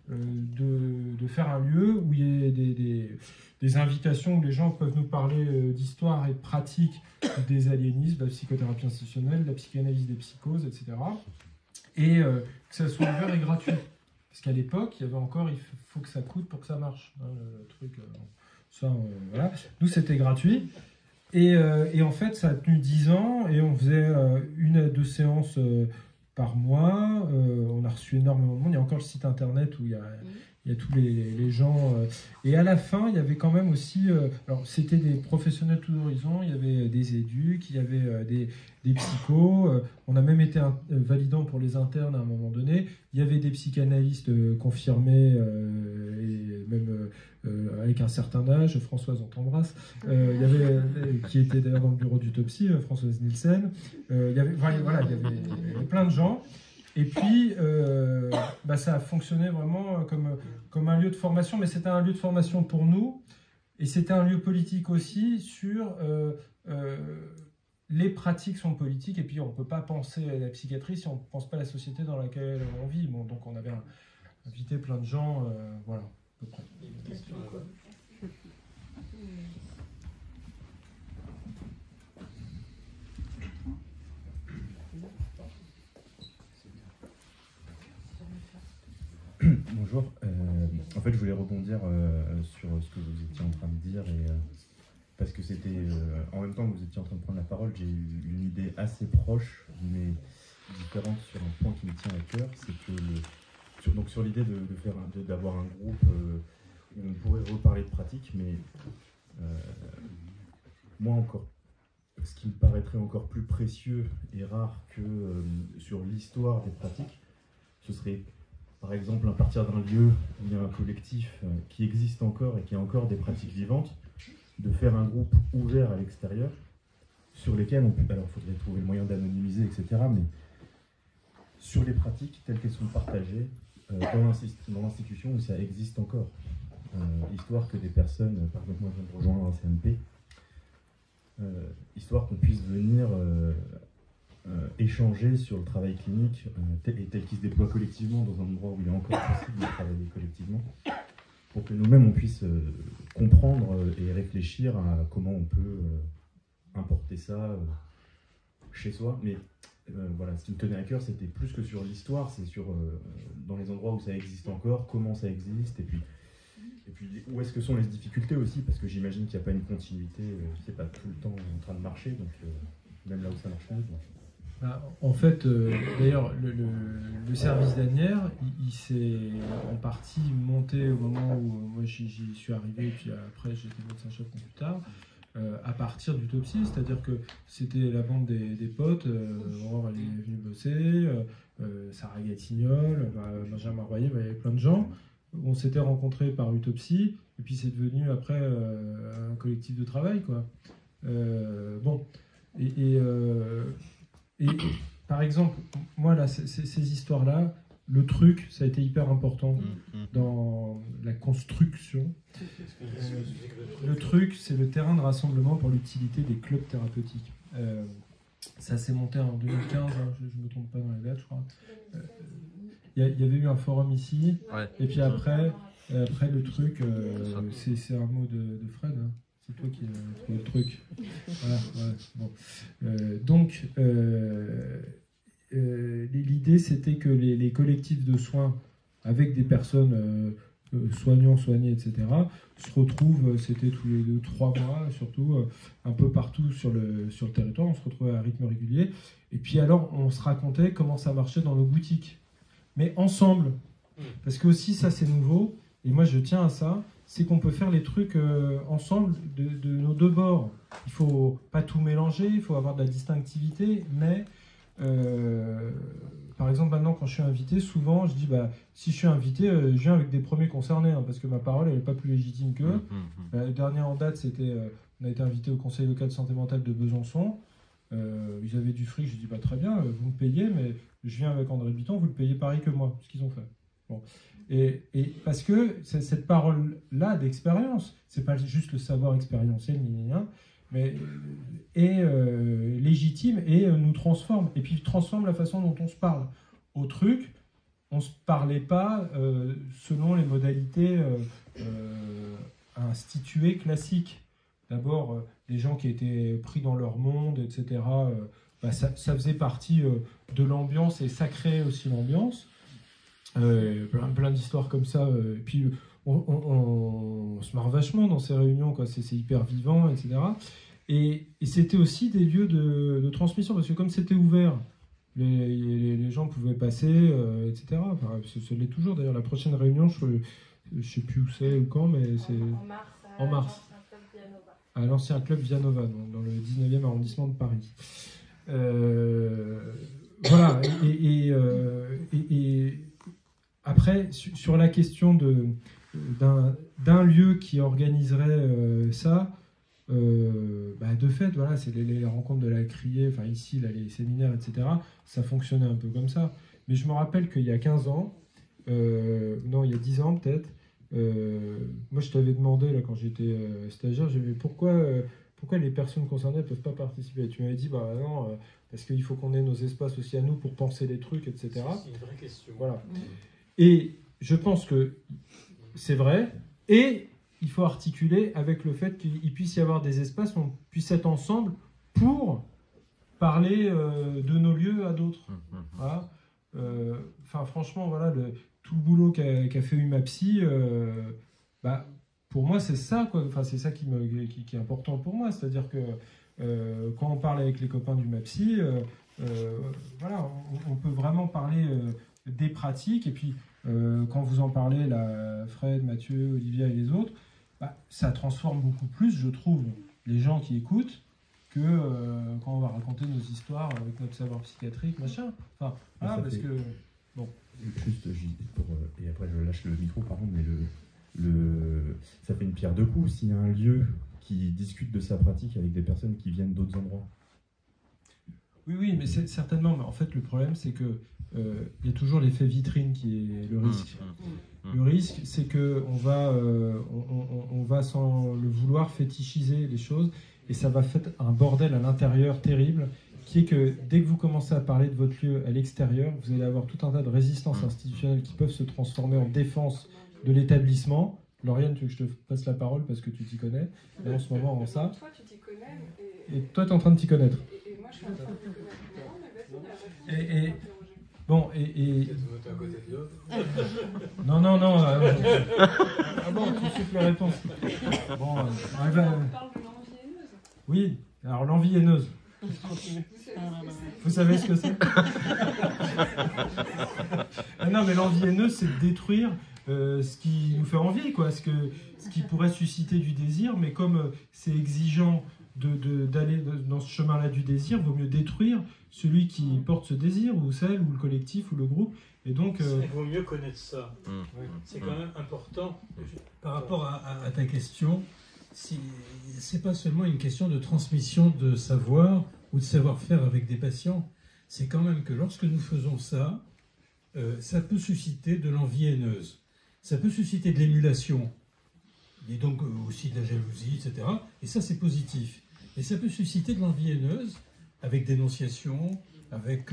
de faire un lieu où il y ait des invitations où les gens peuvent nous parler d'histoire et de pratique des aliénismes, de la psychothérapie institutionnelle, de la psychanalyse des psychoses, etc. Et que ça soit ouvert et gratuit. Parce qu'à l'époque, il y avait encore, il faut que ça coûte pour que ça marche. Hein, le truc, voilà. Nous, c'était gratuit. Et en fait, ça a tenu 10 ans et on faisait 1 à 2 séances par mois. On a reçu énormément de monde. Il y a encore le site internet où il y a tous les gens. Et à la fin, il y avait quand même aussi... alors, c'était des professionnels tous horizons. Il y avait des éducs, il y avait des psychos. On a même été validant pour les internes à un moment donné. Il y avait des psychanalystes confirmés et même avec un certain âge. Françoise, on t'embrasse. Il y avait, qui était d'ailleurs dans le bureau d'Utopsie, Françoise Nielsen. Il y avait plein de gens. Et puis, ça a fonctionné vraiment comme un lieu de formation, mais c'était un lieu de formation pour nous, et c'était un lieu politique aussi sur les pratiques sont politiques, et puis on ne peut pas penser à la psychiatrie si on ne pense pas à la société dans laquelle on vit. Bon, donc on avait invité plein de gens, voilà, à peu près. Une question, Bonjour. En fait, je voulais rebondir sur ce que vous étiez en train de dire, parce que c'était en même temps que vous étiez en train de prendre la parole, j'ai eu une idée assez proche, mais différente sur un point qui me tient à cœur, c'est que donc sur l'idée d'avoir un groupe où on pourrait reparler de pratique, mais moi encore, ce qui me paraîtrait encore plus précieux et rare que sur l'histoire des pratiques, ce serait par exemple à partir d'un lieu où il y a un collectif qui existe encore et qui a encore des pratiques vivantes, de faire un groupe ouvert à l'extérieur sur lesquels alors il faudrait trouver le moyen d'anonymiser, etc., mais sur les pratiques telles qu'elles sont partagées dans l'institution où ça existe encore, histoire que des personnes, par exemple moi je viens de rejoindre un CMP, histoire qu'on puisse venir échanger sur le travail clinique tel qu'il se déploie collectivement dans un endroit où il est encore possible de travailler collectivement, pour que nous-mêmes on puisse comprendre et réfléchir à comment on peut importer ça chez soi. Mais voilà, ce qui me tenait à cœur, c'était plus que sur l'histoire, c'est sur dans les endroits où ça existe encore, comment ça existe, et puis où est-ce que sont les difficultés aussi, parce que j'imagine qu'il n'y a pas une continuité, c'est pas tout le temps en train de marcher, donc même là où ça marche mieux. En fait, d'ailleurs, le service d'Asnières, il s'est en partie monté au moment où moi j'y suis arrivé, et puis après j'étais médecin-chef plus tard, à partir d'Utopsie, c'est-à-dire que c'était la bande des potes, Aurore elle est venue bosser, Sarah Gatignol, Benjamin Royer, il y avait plein de gens. On s'était rencontrés par Utopsie, et puis c'est devenu après un collectif de travail, quoi. Bon, et par exemple, moi, là, ces histoires-là, le truc, ça a été hyper important dans la construction. Le truc, c'est le terrain de rassemblement pour l'utilité des clubs thérapeutiques. Ça s'est monté en 2015, hein, je ne me trompe pas dans les dates, je crois. Il y avait eu un forum ici, ouais. Et puis après le truc, c'est un mot de Fred, hein. C'est toi qui as trouvé le truc. Voilà, ouais, bon. Donc, l'idée, c'était que les collectifs de soins, avec des personnes soignants, soignées, etc., se retrouvent, c'était tous les 2-3 mois, surtout, un peu partout sur le territoire, on se retrouvait à rythme régulier. Et puis alors, on se racontait comment ça marchait dans nos boutiques. Mais ensemble, parce que aussi ça c'est nouveau, et moi je tiens à ça, c'est qu'on peut faire les trucs ensemble de nos deux bords. Il ne faut pas tout mélanger, il faut avoir de la distinctivité, mais par exemple maintenant quand je suis invité, souvent je dis si je suis invité, je viens avec des premiers concernés, hein, parce que ma parole elle n'est pas plus légitime qu'eux. La dernière en date, c'était, on a été invité au conseil local de santé mentale de Besançon. Ils avaient du fric, je dis très bien, vous me payez, mais je viens avec André Bitton, vous le payez pareil que moi, ce qu'ils ont fait. Bon. Et parce que cette parole-là d'expérience, c'est pas juste le savoir expérientiel, mais est légitime et nous transforme. Et puis transforme la façon dont on se parle. Au truc, on ne se parlait pas selon les modalités instituées classiques. D'abord, les gens qui étaient pris dans leur monde, etc., ça faisait partie de l'ambiance et ça créait aussi l'ambiance. Plein d'histoires comme ça. Et puis, on se marre vachement dans ces réunions, quoi. C'est hyper vivant, etc. Et c'était aussi des lieux de transmission, parce que comme c'était ouvert, les gens pouvaient passer, etc. Enfin, ce l'est toujours. D'ailleurs, la prochaine réunion, je ne sais plus où c'est ou quand, mais c'est en mars. À l'ancien club Vianova, dans le 19e arrondissement de Paris. Voilà. Et après, sur la question d'un lieu qui organiserait ça, de fait, voilà, c'est les rencontres de la criée, enfin ici, là, les séminaires, etc., ça fonctionnait un peu comme ça. Mais je me rappelle qu'il y a 15 ans, non, il y a 10 ans peut-être, moi je t'avais demandé, là, quand j'étais stagiaire, j'ai dit pourquoi les personnes concernées ne peuvent pas participer. Tu m'avais dit, non, parce qu'il faut qu'on ait nos espaces aussi à nous pour penser les trucs, etc. C'est une vraie question. Voilà. Et je pense que c'est vrai, et il faut articuler avec le fait qu'il puisse y avoir des espaces où on puisse être ensemble pour parler de nos lieux à d'autres. Voilà. Franchement, voilà, tout le boulot qu'a fait UMAPSI, bah, pour moi, c'est ça, quoi. Enfin, c'est ça qui est important pour moi. C'est-à-dire que quand on parle avec les copains du MAPSI, voilà, on peut vraiment parler des pratiques. Et puis, quand vous en parlez, là, Fred, Mathieu, Olivia et les autres, bah, ça transforme beaucoup plus, je trouve, les gens qui écoutent que quand on va raconter nos histoires avec notre savoir psychiatrique, machin. Enfin, voilà, parce que... Bon. Juste, et après je lâche le micro, pardon, mais ça fait une pierre deux coups s'il y a un lieu qui discute de sa pratique avec des personnes qui viennent d'autres endroits. Oui, mais c'est certainement. Mais en fait, le problème, c'est que il y a toujours l'effet vitrine qui est le risque. Le risque, c'est que on va sans le vouloir fétichiser les choses, et ça va faire un bordel à l'intérieur terrible, qui est que dès que vous commencez à parler de votre lieu à l'extérieur, vous allez avoir tout un tas de résistances institutionnelles qui peuvent se transformer en défense de l'établissement. Lauriane, tu veux que je te passe la parole parce que tu t'y connais, et en ce moment, en ça. Toi, tu t'y connais. Et toi, tu es en train de t'y connaître. Et moi, je suis en train de t'y connaître. Non, mais vas-y, bon, à côté de l'autre. Non. Ah bon, tu souffles la réponse. Bon, on parle de l'envie haineuse. Oui, alors l'envie haineuse. Vous savez ce que c'est? Ah non, mais l'envie haineuse, c'est de détruire ce qui nous fait envie, quoi, ce qui pourrait susciter du désir, mais comme c'est exigeant d'aller dans ce chemin-là du désir, vaut mieux détruire celui qui porte ce désir, ou celle, ou le collectif, ou le groupe. Et donc, il vaut mieux connaître ça. C'est quand même important. Par rapport à ta question, c'est pas seulement une question de transmission de savoir ou de savoir-faire avec des patients. C'est quand même que lorsque nous faisons ça, ça peut susciter de l'envie haineuse. Ça peut susciter de l'émulation. Et donc aussi de la jalousie, etc. Et ça, c'est positif. Et ça peut susciter de l'envie haineuse avec dénonciation, avec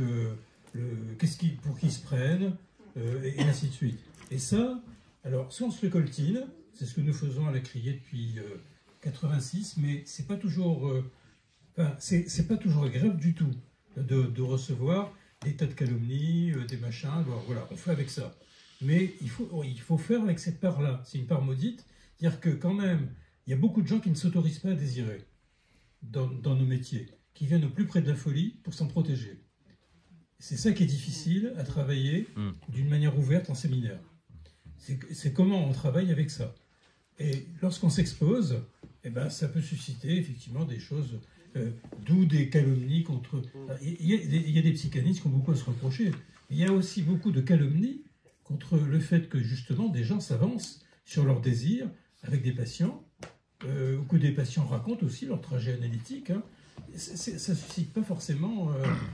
pour qui se prennent, et ainsi de suite. Et ça, alors, soit on se le coltine, c'est ce que nous faisons à la Criée depuis 86, mais c'est pas toujours, c'est pas toujours agréable du tout de recevoir des tas de calomnies, des machins. Alors, voilà, on fait avec ça. Mais il faut faire avec cette part-là. C'est une part maudite. C'est-à-dire que quand même, il y a beaucoup de gens qui ne s'autorisent pas à désirer dans nos métiers, qui viennent au plus près de la folie pour s'en protéger. C'est ça qui est difficile à travailler d'une manière ouverte en séminaire. C'est comment on travaille avec ça. Et lorsqu'on s'expose, eh ben, ça peut susciter effectivement des choses, d'où des calomnies contre... Il y a des psychanalystes qui ont beaucoup à se reprocher. Il y a aussi beaucoup de calomnies contre le fait que justement des gens s'avancent sur leurs désirs avec des patients, ou que des patients racontent aussi leur trajet analytique. Hein. Ça ne suscite pas forcément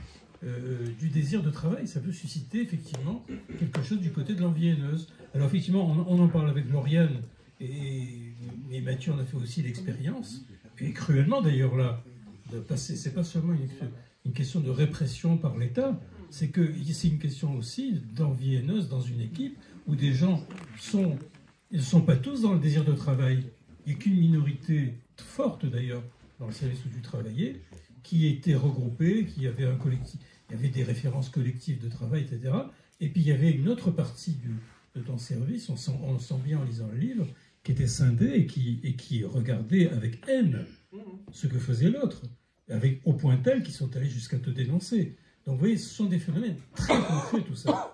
du désir de travail, ça peut susciter effectivement quelque chose du côté de l'envie haineuse. Alors effectivement, on en parle avec Lauriane, et Mathieu en a fait aussi l'expérience, et cruellement d'ailleurs là. C'est pas seulement une question de répression par l'État, c'est une question aussi d'envie haineuse dans une équipe où des gens ils ne sont pas tous dans le désir de travail. Il n'y a qu'une minorité forte d'ailleurs dans le service où tu travaillais qui était regroupée, qui avait un collectif, il y avait des références collectives de travail, etc. Et puis il y avait une autre partie de ton service, on le sent bien en lisant le livre, qui était scindée et qui regardait avec haine ce que faisait l'autre, au point tel qu'ils sont allés jusqu'à te dénoncer. Donc vous voyez, ce sont des phénomènes très concrets, tout ça.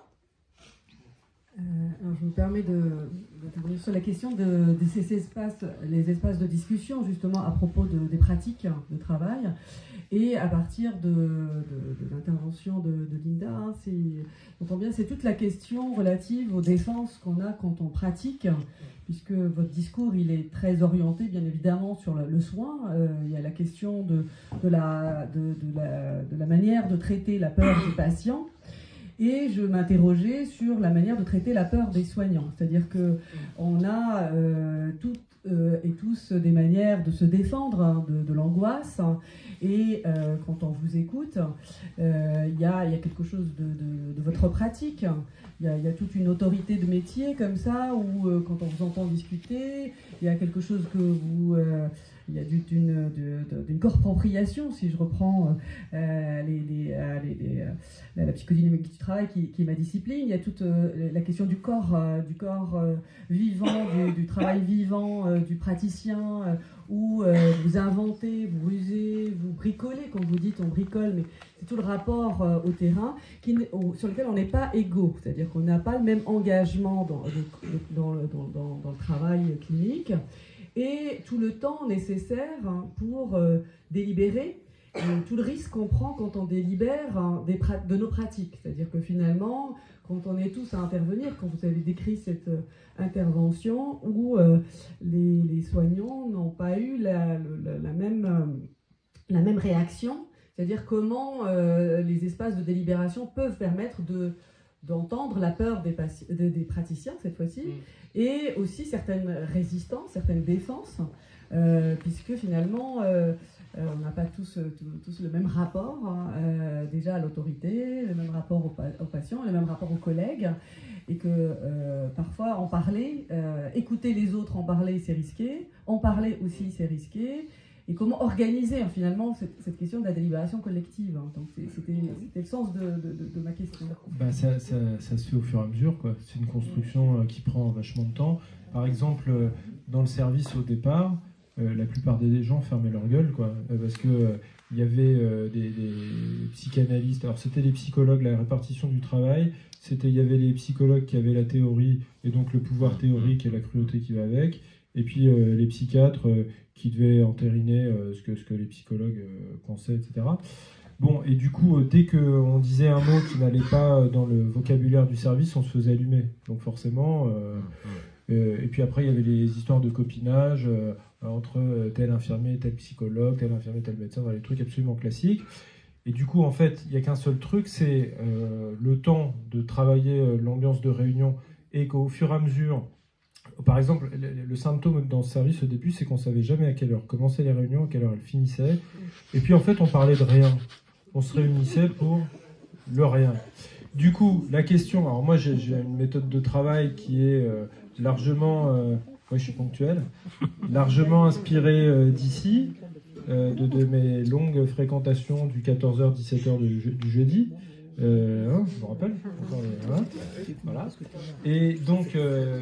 Alors je me permets d'intervenir sur la question de ces espaces, les espaces de discussion, justement, à propos des pratiques de travail. Et à partir de l'intervention de Linda, hein, c'est toute la question relative aux défenses qu'on a quand on pratique, puisque votre discours, il est très orienté, bien évidemment, sur le soin. Il y a la question de la manière de traiter la peur des patients. Et je m'interrogeais sur la manière de traiter la peur des soignants. C'est-à-dire qu'on a toutes et tous des manières de se défendre hein, de l'angoisse. Et quand on vous écoute, il y a quelque chose de votre pratique. Il y a toute une autorité de métier comme ça, où quand on vous entend discuter, il y a quelque chose que vous il y a d'une corpopriation, si je reprends la psychodynamique du travail qui est ma discipline. Il y a toute la question du corps vivant, du travail vivant, du praticien, où vous inventez, vous rusez, vous bricolez, comme vous dites, on bricole, mais c'est tout le rapport au terrain sur lequel on n'est pas égaux, c'est-à-dire qu'on n'a pas le même engagement dans le travail clinique et tout le temps nécessaire pour délibérer, et tout le risque qu'on prend quand on délibère de nos pratiques, c'est-à-dire que finalement, quand on est tous à intervenir, quand vous avez décrit cette intervention où les soignants n'ont pas eu la même réaction, c'est-à-dire comment les espaces de délibération peuvent permettre d'entendre la peur des praticiens cette fois-ci, et aussi certaines résistances, certaines défenses, puisque finalement on n'a pas tous le même rapport déjà à l'autorité, le même rapport aux patients, le même rapport aux collègues, et que parfois en parler, écouter les autres en parler, c'est risqué, en parler aussi c'est risqué, et comment organiser finalement cette question de la délibération collective. Donc c'était le sens de ma question. Ça se fait au fur et à mesure, quoi. C'est une construction qui prend vachement de temps. Par exemple, dans le service au départ, la plupart des gens fermaient leur gueule, quoi, parce que il y avait des psychanalystes. Alors c'était les psychologues, la répartition du travail. Il y avait les psychologues qui avaient la théorie et donc le pouvoir théorique et la cruauté qui va avec. Et puis les psychiatres qui devaient entériner ce que les psychologues pensaient, etc. Bon, et du coup, dès qu'on disait un mot qui n'allait pas dans le vocabulaire du service, on se faisait allumer. Donc forcément... et puis après, il y avait les histoires de copinage entre tel infirmier, tel psychologue, tel infirmier, tel médecin, dans les trucs absolument classiques. Et du coup, en fait, il n'y a qu'un seul truc, c'est le temps de travailler l'ambiance de réunion, et qu'au fur et à mesure... Par exemple, le symptôme dans ce service au début, c'est qu'on ne savait jamais à quelle heure commençaient les réunions, à quelle heure elles finissaient. Et puis en fait, on parlait de rien. On se réunissait pour le rien. Du coup, la question... Alors moi, j'ai une méthode de travail qui est largement... moi, je suis ponctuel. Largement inspirée d'ici, de mes longues fréquentations du 14h-17h du jeudi. Je me rappelle. Voilà. Et donc...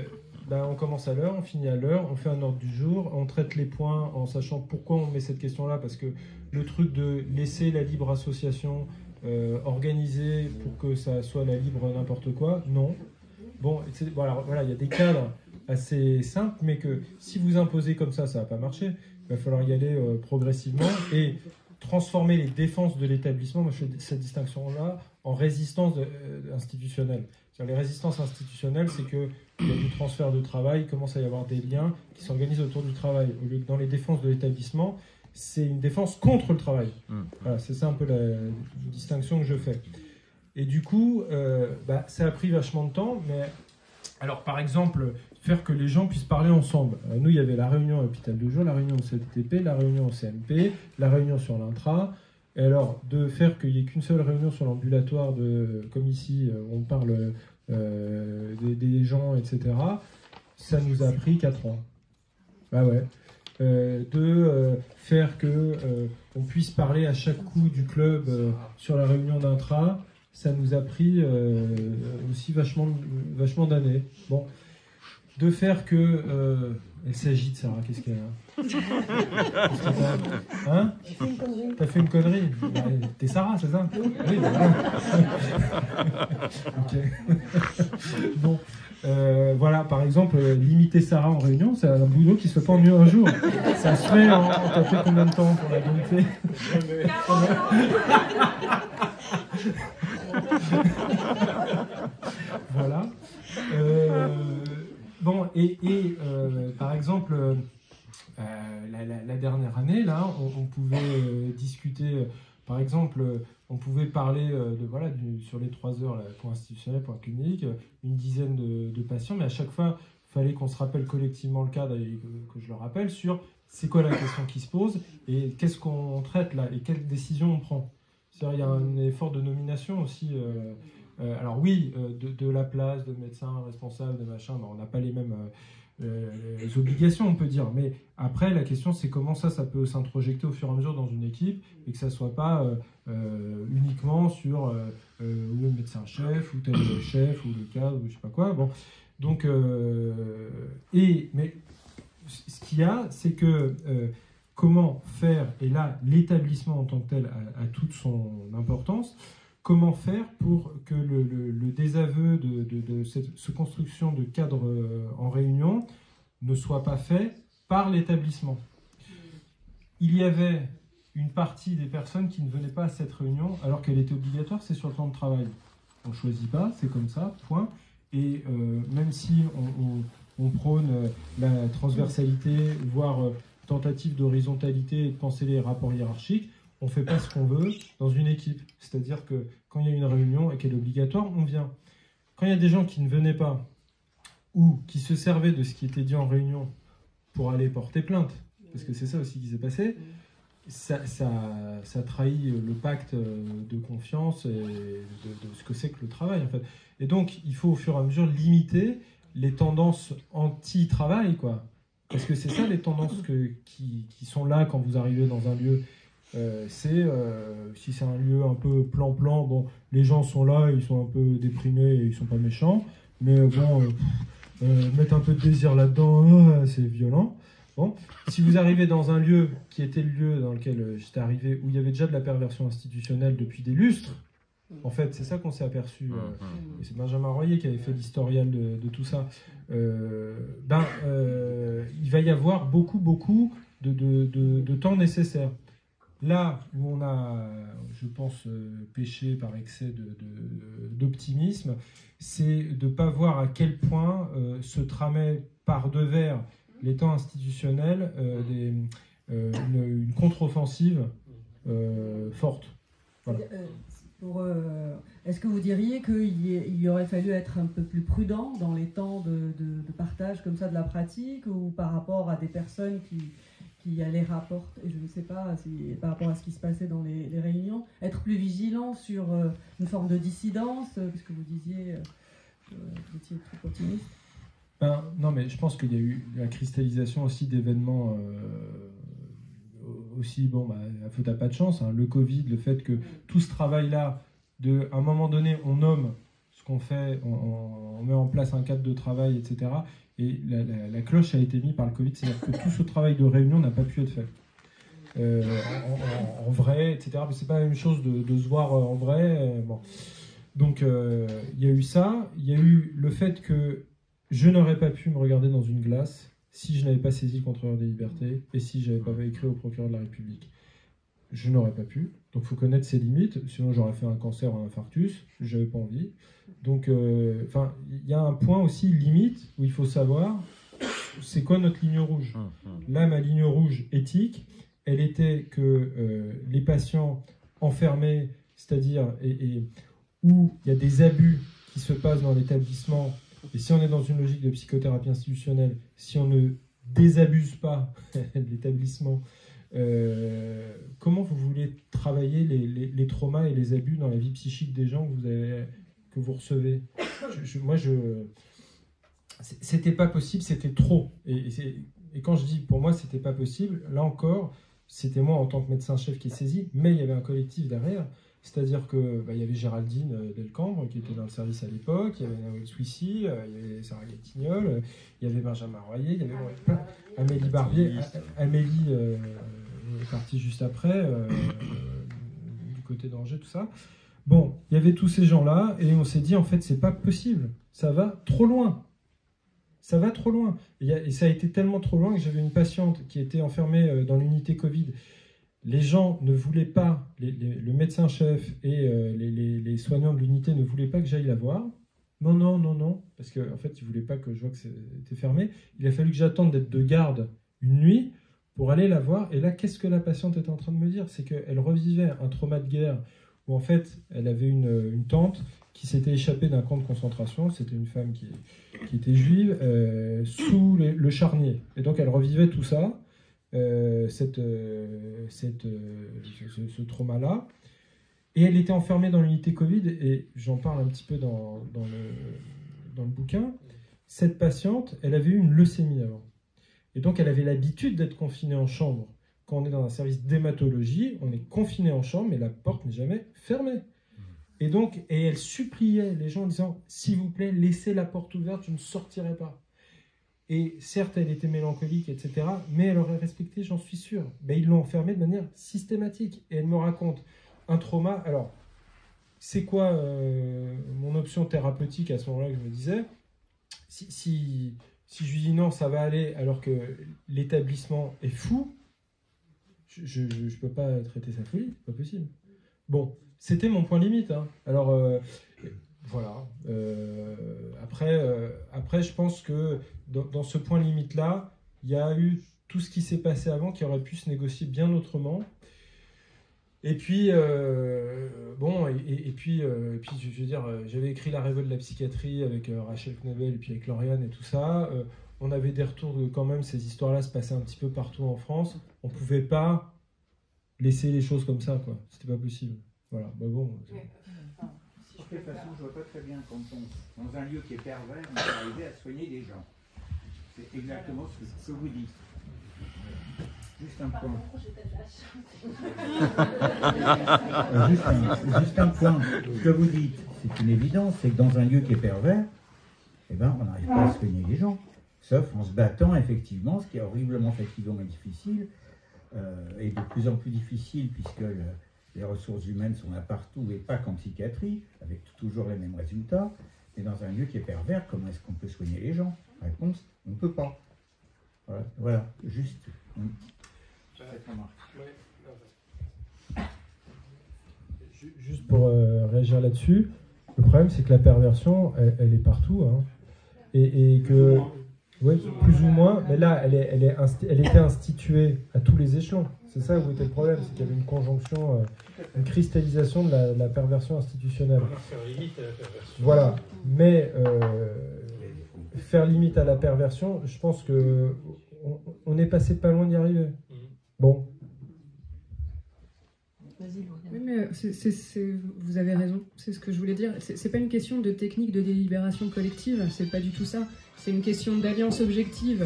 on commence à l'heure, on finit à l'heure, on fait un ordre du jour, on traite les points en sachant pourquoi on met cette question-là, parce que le truc de laisser la libre association organiser pour que ça soit la libre n'importe quoi, non. Bon, voilà, il y a des cadres assez simples, mais que si vous imposez comme ça, ça ne va pas marcher. Il va falloir y aller progressivement et transformer les défenses de l'établissement, moi je fais cette distinction-là, en résistance institutionnelle. Les résistances institutionnelles, c'est qu'il y a du transfert de travail, il commence à y avoir des liens qui s'organisent autour du travail. Au lieu que dans les défenses de l'établissement, c'est une défense contre le travail. Voilà, c'est ça un peu la distinction que je fais. Et du coup, ça a pris vachement de temps, mais alors par exemple, faire que les gens puissent parler ensemble. Nous, il y avait la réunion à l'hôpital de jour, la réunion au CTP, la réunion au CMP, la réunion sur l'intra. Et alors, de faire qu'il n'y ait qu'une seule réunion sur l'ambulatoire, comme ici, on parle des gens, etc., ça nous a pris 4 ans. Bah ouais. De faire que on puisse parler à chaque coup du club sur la réunion d'intra, ça nous a pris aussi vachement d'années. Bon. De faire que... elle s'agite, Sarah, qu'est-ce qu'elle a? Hein? T'as fait une connerie? T'es Sarah, c'est ça? Oui, ok. Bon. Voilà, par exemple, limiter Sarah en réunion, c'est un boulot qui se fait pas en un jour. Ça se fait en... T'as fait combien de temps pour la limiter? Voilà. Bon, par exemple, la dernière année, là, on pouvait discuter, par exemple, on pouvait parler sur les 3 heures, point institutionnel, point clinique, une dizaine de patients, mais à chaque fois, il fallait qu'on se rappelle collectivement le cadre et que je le rappelle sur c'est quoi la question qui se pose et qu'est-ce qu'on traite là et quelles décisions on prend. C'est-à-dire, il y a un effort de nomination aussi. Alors oui, de la place, de médecins responsables, de machin, on n'a pas les mêmes les obligations, on peut dire. Mais après, la question, c'est comment ça peut s'introjecter au fur et à mesure dans une équipe et que ça ne soit pas uniquement sur le médecin-chef ou tel chef ou le cadre ou je ne sais pas quoi. Bon. Donc, mais ce qu'il y a, c'est que comment faire, et là, l'établissement en tant que tel a toute son importance, comment faire pour que le désaveu de cette construction de cadre en réunion ne soit pas fait par l'établissement. Il y avait une partie des personnes qui ne venaient pas à cette réunion alors qu'elle était obligatoire, c'est sur le temps de travail. On ne choisit pas, c'est comme ça, point. Et même si on prône la transversalité, voire tentative d'horizontalité et de penser les rapports hiérarchiques, on ne fait pas ce qu'on veut dans une équipe. C'est-à-dire que quand il y a une réunion et qu'elle est obligatoire, on vient. Quand il y a des gens qui ne venaient pas ou qui se servaient de ce qui était dit en réunion pour aller porter plainte, parce que c'est ça aussi qui s'est passé, ça trahit le pacte de confiance et de ce que c'est que le travail, en fait. Et donc, il faut au fur et à mesure limiter les tendances anti-travail, quoi. Parce que c'est ça les tendances qui sont là quand vous arrivez dans un lieu. Si c'est un lieu un peu plan-plan, bon, les gens sont là, ils sont un peu déprimés et ils sont pas méchants, mais bon, mettre un peu de désir là-dedans, c'est violent. Bon, si vous arrivez dans un lieu qui était le lieu dans lequel j'étais arrivé, où il y avait déjà de la perversion institutionnelle depuis des lustres, en fait, c'est ça qu'on s'est aperçu. Et c'est Benjamin Royer qui avait fait l'historial de tout ça. Il va y avoir beaucoup de temps nécessaire. Là où on a, je pense, péché par excès d'optimisme, c'est de ne pas voir à quel point se tramait par devers les temps institutionnels une contre-offensive forte. Voilà. Est-ce que vous diriez qu'il y aurait fallu être un peu plus prudent dans les temps de partage comme ça de la pratique, ou par rapport à des personnes qui les rapportent, et je ne sais pas si par rapport à ce qui se passait dans les réunions, être plus vigilant sur une forme de dissidence, puisque vous disiez que vous étiez trop optimiste? Non, mais je pense qu'il y a eu la cristallisation aussi d'événements aussi, bon, à faute à pas de chance, hein, le Covid, le fait que tout ce travail-là, à un moment donné, on nomme ce qu'on fait, on met en place un cadre de travail, etc. Et la cloche a été mise par le Covid, c'est-à-dire que tout ce travail de réunion n'a pas pu être fait. En vrai, etc. Mais c'est pas la même chose de se voir en vrai. Bon. Donc, il y a eu ça. Il y a eu le fait que je n'aurais pas pu me regarder dans une glace si je n'avais pas saisi le contrôleur des libertés et si je n'avais pas écrit au procureur de la République. Je n'aurais pas pu. Donc, il faut connaître ses limites. Sinon, j'aurais fait un cancer ou un infarctus. Je n'avais pas envie. Donc, il y a un point aussi limite où il faut savoir c'est quoi notre ligne rouge. Là, ma ligne rouge éthique, elle était que les patients enfermés, c'est-à-dire où il y a des abus qui se passent dans l'établissement, et si on est dans une logique de psychothérapie institutionnelle, si on ne désabuse pas de l'établissement, comment vous voulez travailler les traumas et les abus dans la vie psychique des gens que vous recevez? C'était pas possible, c'était trop. Et quand je dis pour moi c'était pas possible, là encore, c'était moi en tant que médecin-chef qui est saisi, mais il y avait un collectif derrière. C'est-à-dire qu'il y avait Géraldine Delcambre qui était dans le service à l'époque, il y avait Nawel Souissi, il y avait Sarah Gatignol, il y avait Benjamin Royer, il y avait Amélie Barbier. Amélie est partie juste après, du côté d'Angers, tout ça. Bon, il y avait tous ces gens-là, et on s'est dit, en fait, c'est pas possible, ça va trop loin. Ça va trop loin. Et ça a été tellement trop loin que j'avais une patiente qui était enfermée dans l'unité Covid. Les gens ne voulaient pas, le médecin-chef et les soignants de l'unité ne voulaient pas que j'aille la voir. Non, parce qu'en fait, ils ne voulaient pas que je vois que c'était fermé. Il a fallu que j'attende d'être de garde une nuit pour aller la voir. Et là, qu'est-ce que la patiente était en train de me dire? C'est qu'elle revivait un trauma de guerre où, en fait, elle avait une tante qui s'était échappée d'un camp de concentration. C'était une femme qui était juive, sous le charnier. Et donc, elle revivait tout ça. Ce trauma-là. Et elle était enfermée dans l'unité Covid, et j'en parle un petit peu dans le bouquin. cette patiente, elle avait eu une leucémie avant. Et donc, elle avait l'habitude d'être confinée en chambre. Quand on est dans un service d'hématologie, on est confiné en chambre, mais la porte n'est jamais fermée. Et donc, elle suppliait les gens en disant « S'il vous plaît, laissez la porte ouverte, je ne sortirai pas ». Et certes, elle était mélancolique, etc., mais elle aurait respecté, j'en suis sûr. Ben, ils l'ont enfermée de manière systématique. Et elle me raconte un trauma. Alors, c'est quoi mon option thérapeutique à ce moment-là que je me disais? Si je lui dis non, ça va aller, alors que l'établissement est fou, je ne peux pas traiter sa folie, c'est pas possible. Bon, c'était mon point limite. Hein. Alors, voilà. Après, je pense que dans ce point limite-là, il y a eu tout ce qui s'est passé avant qui aurait pu se négocier bien autrement. Et puis, puis, je veux dire, j'avais écrit La révolte de la psychiatrie avec Rachel Knebel et puis avec Lauriane et tout ça. On avait des retours de quand même ces histoires-là se passaient un petit peu partout en France. On ne pouvait pas laisser les choses comme ça, quoi. C'était pas possible. Voilà, bah bon. Si je fais façon, je vois pas très bien quand on, dans un lieu qui est pervers, on peut arriver à soigner des gens. C'est exactement ce que vous dites. Juste un point. Juste un point. Ce que vous dites, c'est une évidence, c'est que dans un lieu qui est pervers, eh ben, on n'arrive pas à soigner les gens. Sauf en se battant, effectivement, ce qui est horriblement fatigant et difficile, et de plus en plus difficile, puisque les ressources humaines sont là partout, et pas qu'en psychiatrie, avec toujours les mêmes résultats. Mais dans un lieu qui est pervers, comment est-ce qu'on peut soigner les gens? Réponse, on ne peut pas. Voilà, juste... Juste pour réagir là-dessus, le problème c'est que la perversion, elle est partout, hein, et que, oui, plus ou moins, mais là, elle était instituée à tous les échelons. C'est ça où était le problème, c'est qu'il y avait une conjonction, une cristallisation de la perversion institutionnelle. Faire limite à la perversion. Voilà, mais faire limite à la perversion, je pense que on est passé pas loin d'y arriver. Bon. Oui, mais vous avez raison, c'est ce que je voulais dire. C'est pas une question de technique de délibération collective, c'est pas du tout ça. C'est une question d'alliance objective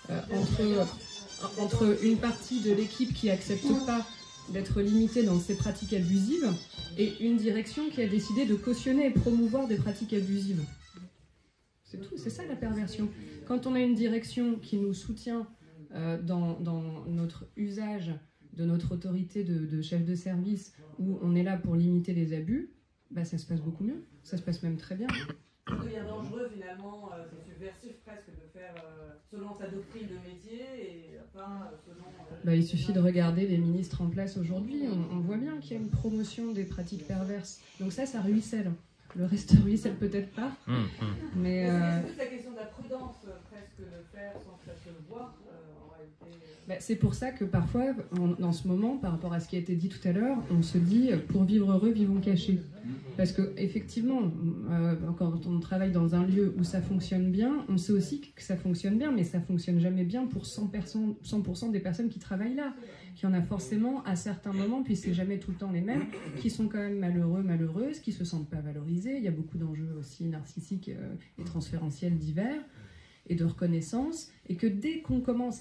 entre une partie de l'équipe qui accepte pas d'être limitée dans ses pratiques abusives et une direction qui a décidé de cautionner et promouvoir des pratiques abusives. C'est tout, c'est ça la perversion. Quand on a une direction qui nous soutient dans notre usage de notre autorité de chef de service, où on est là pour limiter les abus, bah ça se passe beaucoup mieux, ça se passe même très bien. Ça devient dangereux finalement, c'est subversif presque de faire selon sa doctrine de métier et pas selon... Il suffit de regarder les ministres en place aujourd'hui, on voit bien qu'il y a une promotion des pratiques perverses. Donc ça ruisselle. Le reste ruisselle peut-être pas. Mais c'est toute la question de la prudence presque de faire sans que ça se voit en réalité. C'est pour ça que parfois, dans ce moment, par rapport à ce qui a été dit tout à l'heure, on se dit pour vivre heureux, vivons cachés. Parce que effectivement, quand on travaille dans un lieu où ça fonctionne bien, on sait aussi que ça fonctionne bien, mais ça fonctionne jamais bien pour 100% des personnes qui travaillent là. Qu'il y en a forcément à certains moments, puis c'est jamais tout le temps les mêmes, qui sont quand même malheureux, malheureuses, qui se sentent pas valorisés. Il y a beaucoup d'enjeux aussi narcissiques et transférentiels divers, et de reconnaissance, et que dès qu'on commence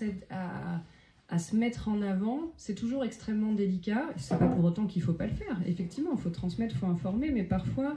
à se mettre en avant, c'est toujours extrêmement délicat. C'est pas pour autant qu'il faut pas le faire. Effectivement, il faut transmettre, il faut informer, mais parfois,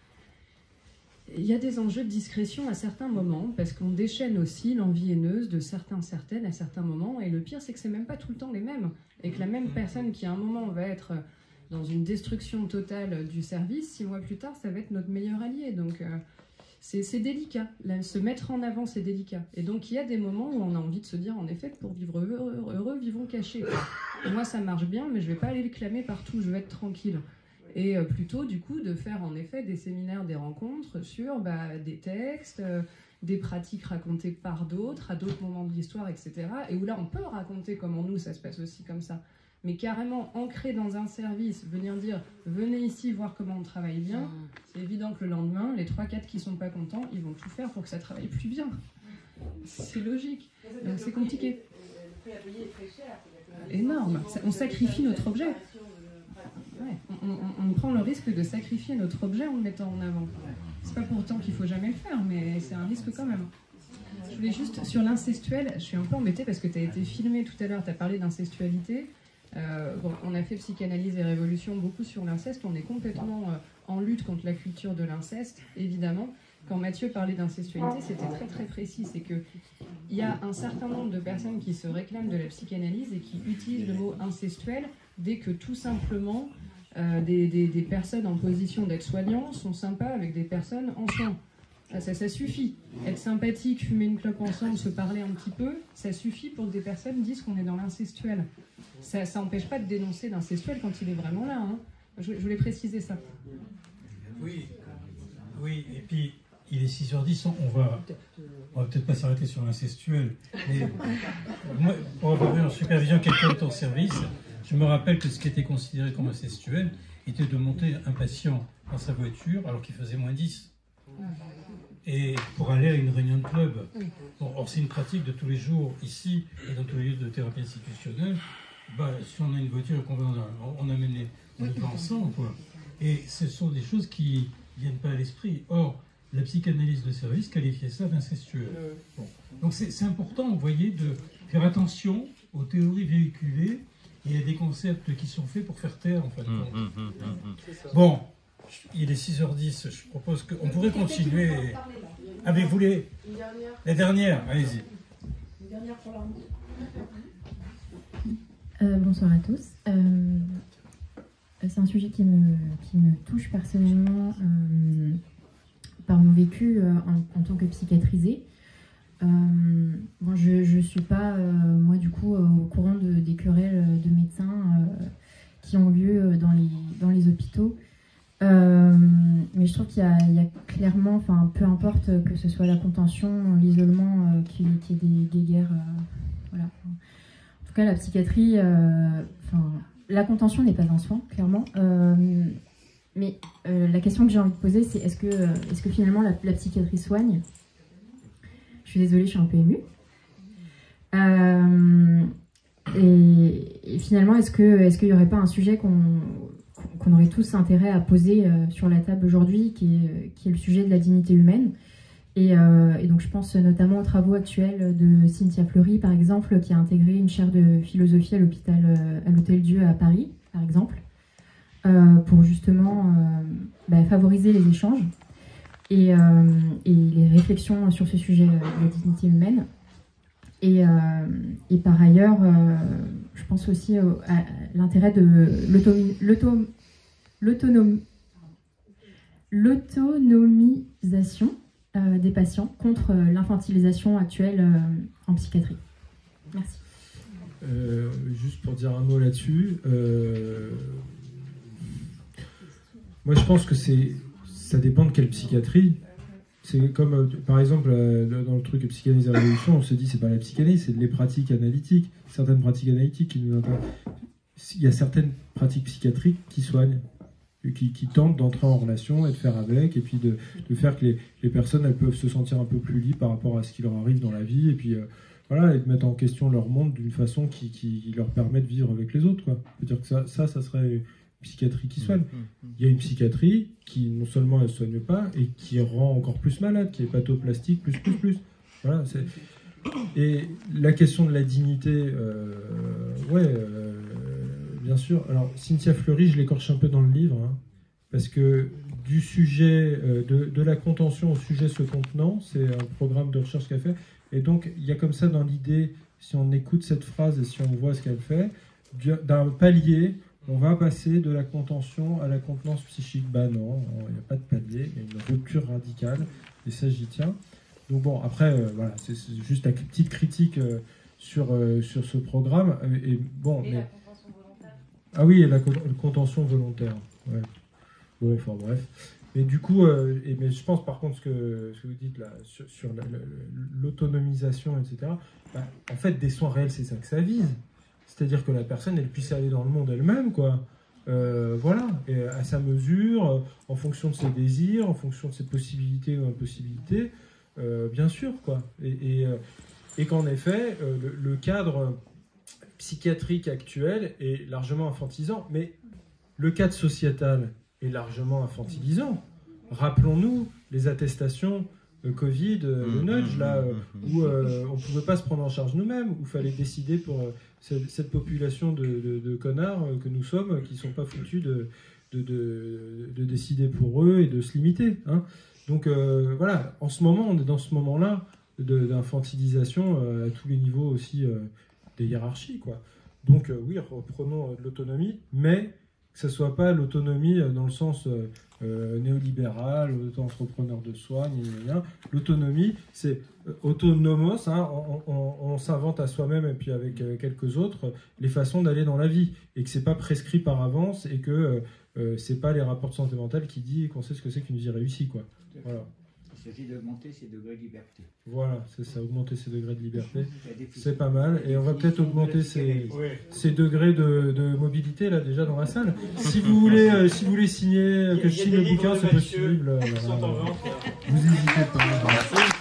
il y a des enjeux de discrétion à certains moments, parce qu'on déchaîne aussi l'envie haineuse de certaines à certains moments, et le pire, c'est que c'est même pas tout le temps les mêmes, et que la même personne qui à un moment va être dans une destruction totale du service, 6 mois plus tard, ça va être notre meilleur allié. Donc c'est délicat. Là, se mettre en avant, c'est délicat. Et donc il y a des moments où on a envie de se dire, en effet, que pour vivre heureux, vivons cachés. Et moi, ça marche bien, mais je vais pas aller le clamer partout, je vais être tranquille. Et plutôt, du coup, de faire en effet des séminaires, des rencontres sur des textes, des pratiques racontées par d'autres, à d'autres moments de l'histoire, etc. Et où là, on peut raconter comment nous, ça se passe aussi comme ça. Mais carrément ancré dans un service, venir dire « venez ici voir comment on travaille bien », c'est évident que le lendemain, les 3-4 qui sont pas contents, ils vont tout faire pour que ça travaille plus bien. C'est logique. Donc c'est compliqué. Le prix à payer est très cher. Énorme. On sacrifie notre objet. Ouais. On prend le risque de sacrifier notre objet en le mettant en avant. C'est pas pour autant qu'il faut jamais le faire, mais c'est un risque quand même. Je voulais juste, sur l'incestuel, je suis un peu embêtée parce que tu as été filmé tout à l'heure, tu as parlé d'incestualité. Bon, on a fait Psychanalyse et Révolution beaucoup sur l'inceste, on est complètement en lutte contre la culture de l'inceste, évidemment. Quand Mathieu parlait d'incestualité, c'était très très précis, c'est qu'il y a un certain nombre de personnes qui se réclament de la psychanalyse et qui utilisent le mot incestuel dès que tout simplement des personnes en position d'être soignants sont sympas avec des personnes en soins. Ça suffit. Être sympathique, fumer une clope ensemble, se parler un petit peu, ça suffit pour que des personnes disent qu'on est dans l'incestuel. Ça n'empêche pas de dénoncer l'incestuel quand il est vraiment là. Hein. Je voulais préciser ça. Oui, et puis il est 6h10, on va peut-être pas s'arrêter sur l'incestuel, mais moi, pour avoir eu en supervision quelqu'un de ton service, je me rappelle que ce qui était considéré comme incestuel était de monter un patient dans sa voiture alors qu'il faisait moins 10. Et pour aller à une réunion de club. Bon, or, c'est une pratique de tous les jours, ici, et dans tous les lieux de thérapie institutionnelle. Si on a une voiture et qu'on on amène on va ensemble, quoi. Et ce sont des choses qui ne viennent pas à l'esprit. Or, la psychanalyse de service qualifiait ça d'incestueux. Bon. Donc, c'est important, vous voyez, de faire attention aux théories véhiculées et à des concepts qui sont faits pour faire taire, en fait. Bon. Il est 6h10, je propose qu'on pourrait continuer. Avez-vous les dernières? Allez-y. Une dernière pour l'armée. Bonsoir à tous. C'est un sujet qui me touche personnellement par mon vécu en tant que psychiatrisée. Bon, je ne suis pas, moi, du coup, au courant des querelles de médecins qui ont lieu dans les hôpitaux. Mais je trouve qu'il y a clairement, enfin, peu importe que ce soit la contention, l'isolement, qu'il y ait des guerres, voilà. En tout cas, la psychiatrie, la contention n'est pas un soin, clairement. Mais la question que j'ai envie de poser, c'est est-ce que finalement la psychiatrie soigne? Je suis désolée, je suis un peu émue. Et finalement, est-ce qu'il n'y aurait pas un sujet qu'on aurait tous intérêt à poser sur la table aujourd'hui, qui est le sujet de la dignité humaine. Et donc je pense notamment aux travaux actuels de Cynthia Fleury, par exemple, qui a intégré une chaire de philosophie à l'Hôtel-Dieu à Paris, par exemple, pour justement favoriser les échanges et les réflexions sur ce sujet de la dignité humaine. Et par ailleurs, je pense aussi à l'intérêt de l'autonomisation des patients contre l'infantilisation actuelle en psychiatrie. Merci. Juste pour dire un mot là-dessus, moi je pense que ça dépend de quelle psychiatrie. C'est comme, par exemple, dans le truc Psychanalyse et Révolution, on se dit c'est pas la psychanalyse, c'est les pratiques analytiques, certaines pratiques analytiques qui nous intéressent. Il y a certaines pratiques psychiatriques qui soignent, qui tentent d'entrer en relation et de faire avec, et puis de faire que les personnes elles peuvent se sentir un peu plus libres par rapport à ce qui leur arrive dans la vie, et puis voilà, et de mettre en question leur monde d'une façon qui leur permet de vivre avec les autres, quoi. Je veux dire que ça serait psychiatrie qui soigne. Il y a une psychiatrie qui non seulement elle ne soigne pas et qui rend encore plus malade, qui est pathoplastique, plus. Voilà, et la question de la dignité, bien sûr. Alors Cynthia Fleury, je l'écorche un peu dans le livre, hein, parce que du sujet de la contention au sujet se contenant, c'est un programme de recherche qu'elle fait, et donc il y a comme ça dans l'idée, si on écoute cette phrase et si on voit ce qu'elle fait, d'un palier. On va passer de la contention à la contenance psychique. Bah non, il n'y a pas de palier, il y a une rupture radicale, et ça j'y tiens. Donc bon, après, voilà, c'est juste une petite critique sur ce programme. Et bon, mais... la contention volontaire. Ah oui, et la contention volontaire. Ouais. Bon, enfin bref. Mais du coup, mais je pense par contre ce que vous dites là, sur l'autonomisation, etc., en fait, des soins réels, c'est ça que ça vise. C'est-à-dire que la personne, elle puisse aller dans le monde elle-même, quoi. Voilà, et à sa mesure, en fonction de ses désirs, en fonction de ses possibilités ou impossibilités, bien sûr, quoi. Et qu'en effet, le cadre psychiatrique actuel est largement infantilisant, mais le cadre sociétal est largement infantilisant. Rappelons-nous les attestations Covid, le nudge, là, où on ne pouvait pas se prendre en charge nous-mêmes, où il fallait décider pour cette population de connards que nous sommes, qui ne sont pas foutus de décider pour eux et de se limiter. Hein. Donc voilà, en ce moment, on est dans ce moment-là d'infantilisation à tous les niveaux aussi des hiérarchies, quoi. Donc oui, reprenons de l'autonomie, mais que ce ne soit pas l'autonomie dans le sens néolibéral, auto-entrepreneur de soi, l'autonomie, c'est autonomos, hein, on s'invente à soi-même et puis avec quelques autres les façons d'aller dans la vie, et que c'est pas prescrit par avance, et que c'est pas les rapports de santé mentale qui disent qu'on sait ce que c'est qu'une vie réussie, quoi. Voilà. Il s'agit d'augmenter ses degrés de liberté. Voilà, c'est ça, augmenter ses degrés de liberté, c'est pas mal, et on va peut-être augmenter ses degrés de mobilité là déjà dans la salle. Si vous voulez signer, que je signe le bouquin, c'est possible. Vous n'hésitez pas.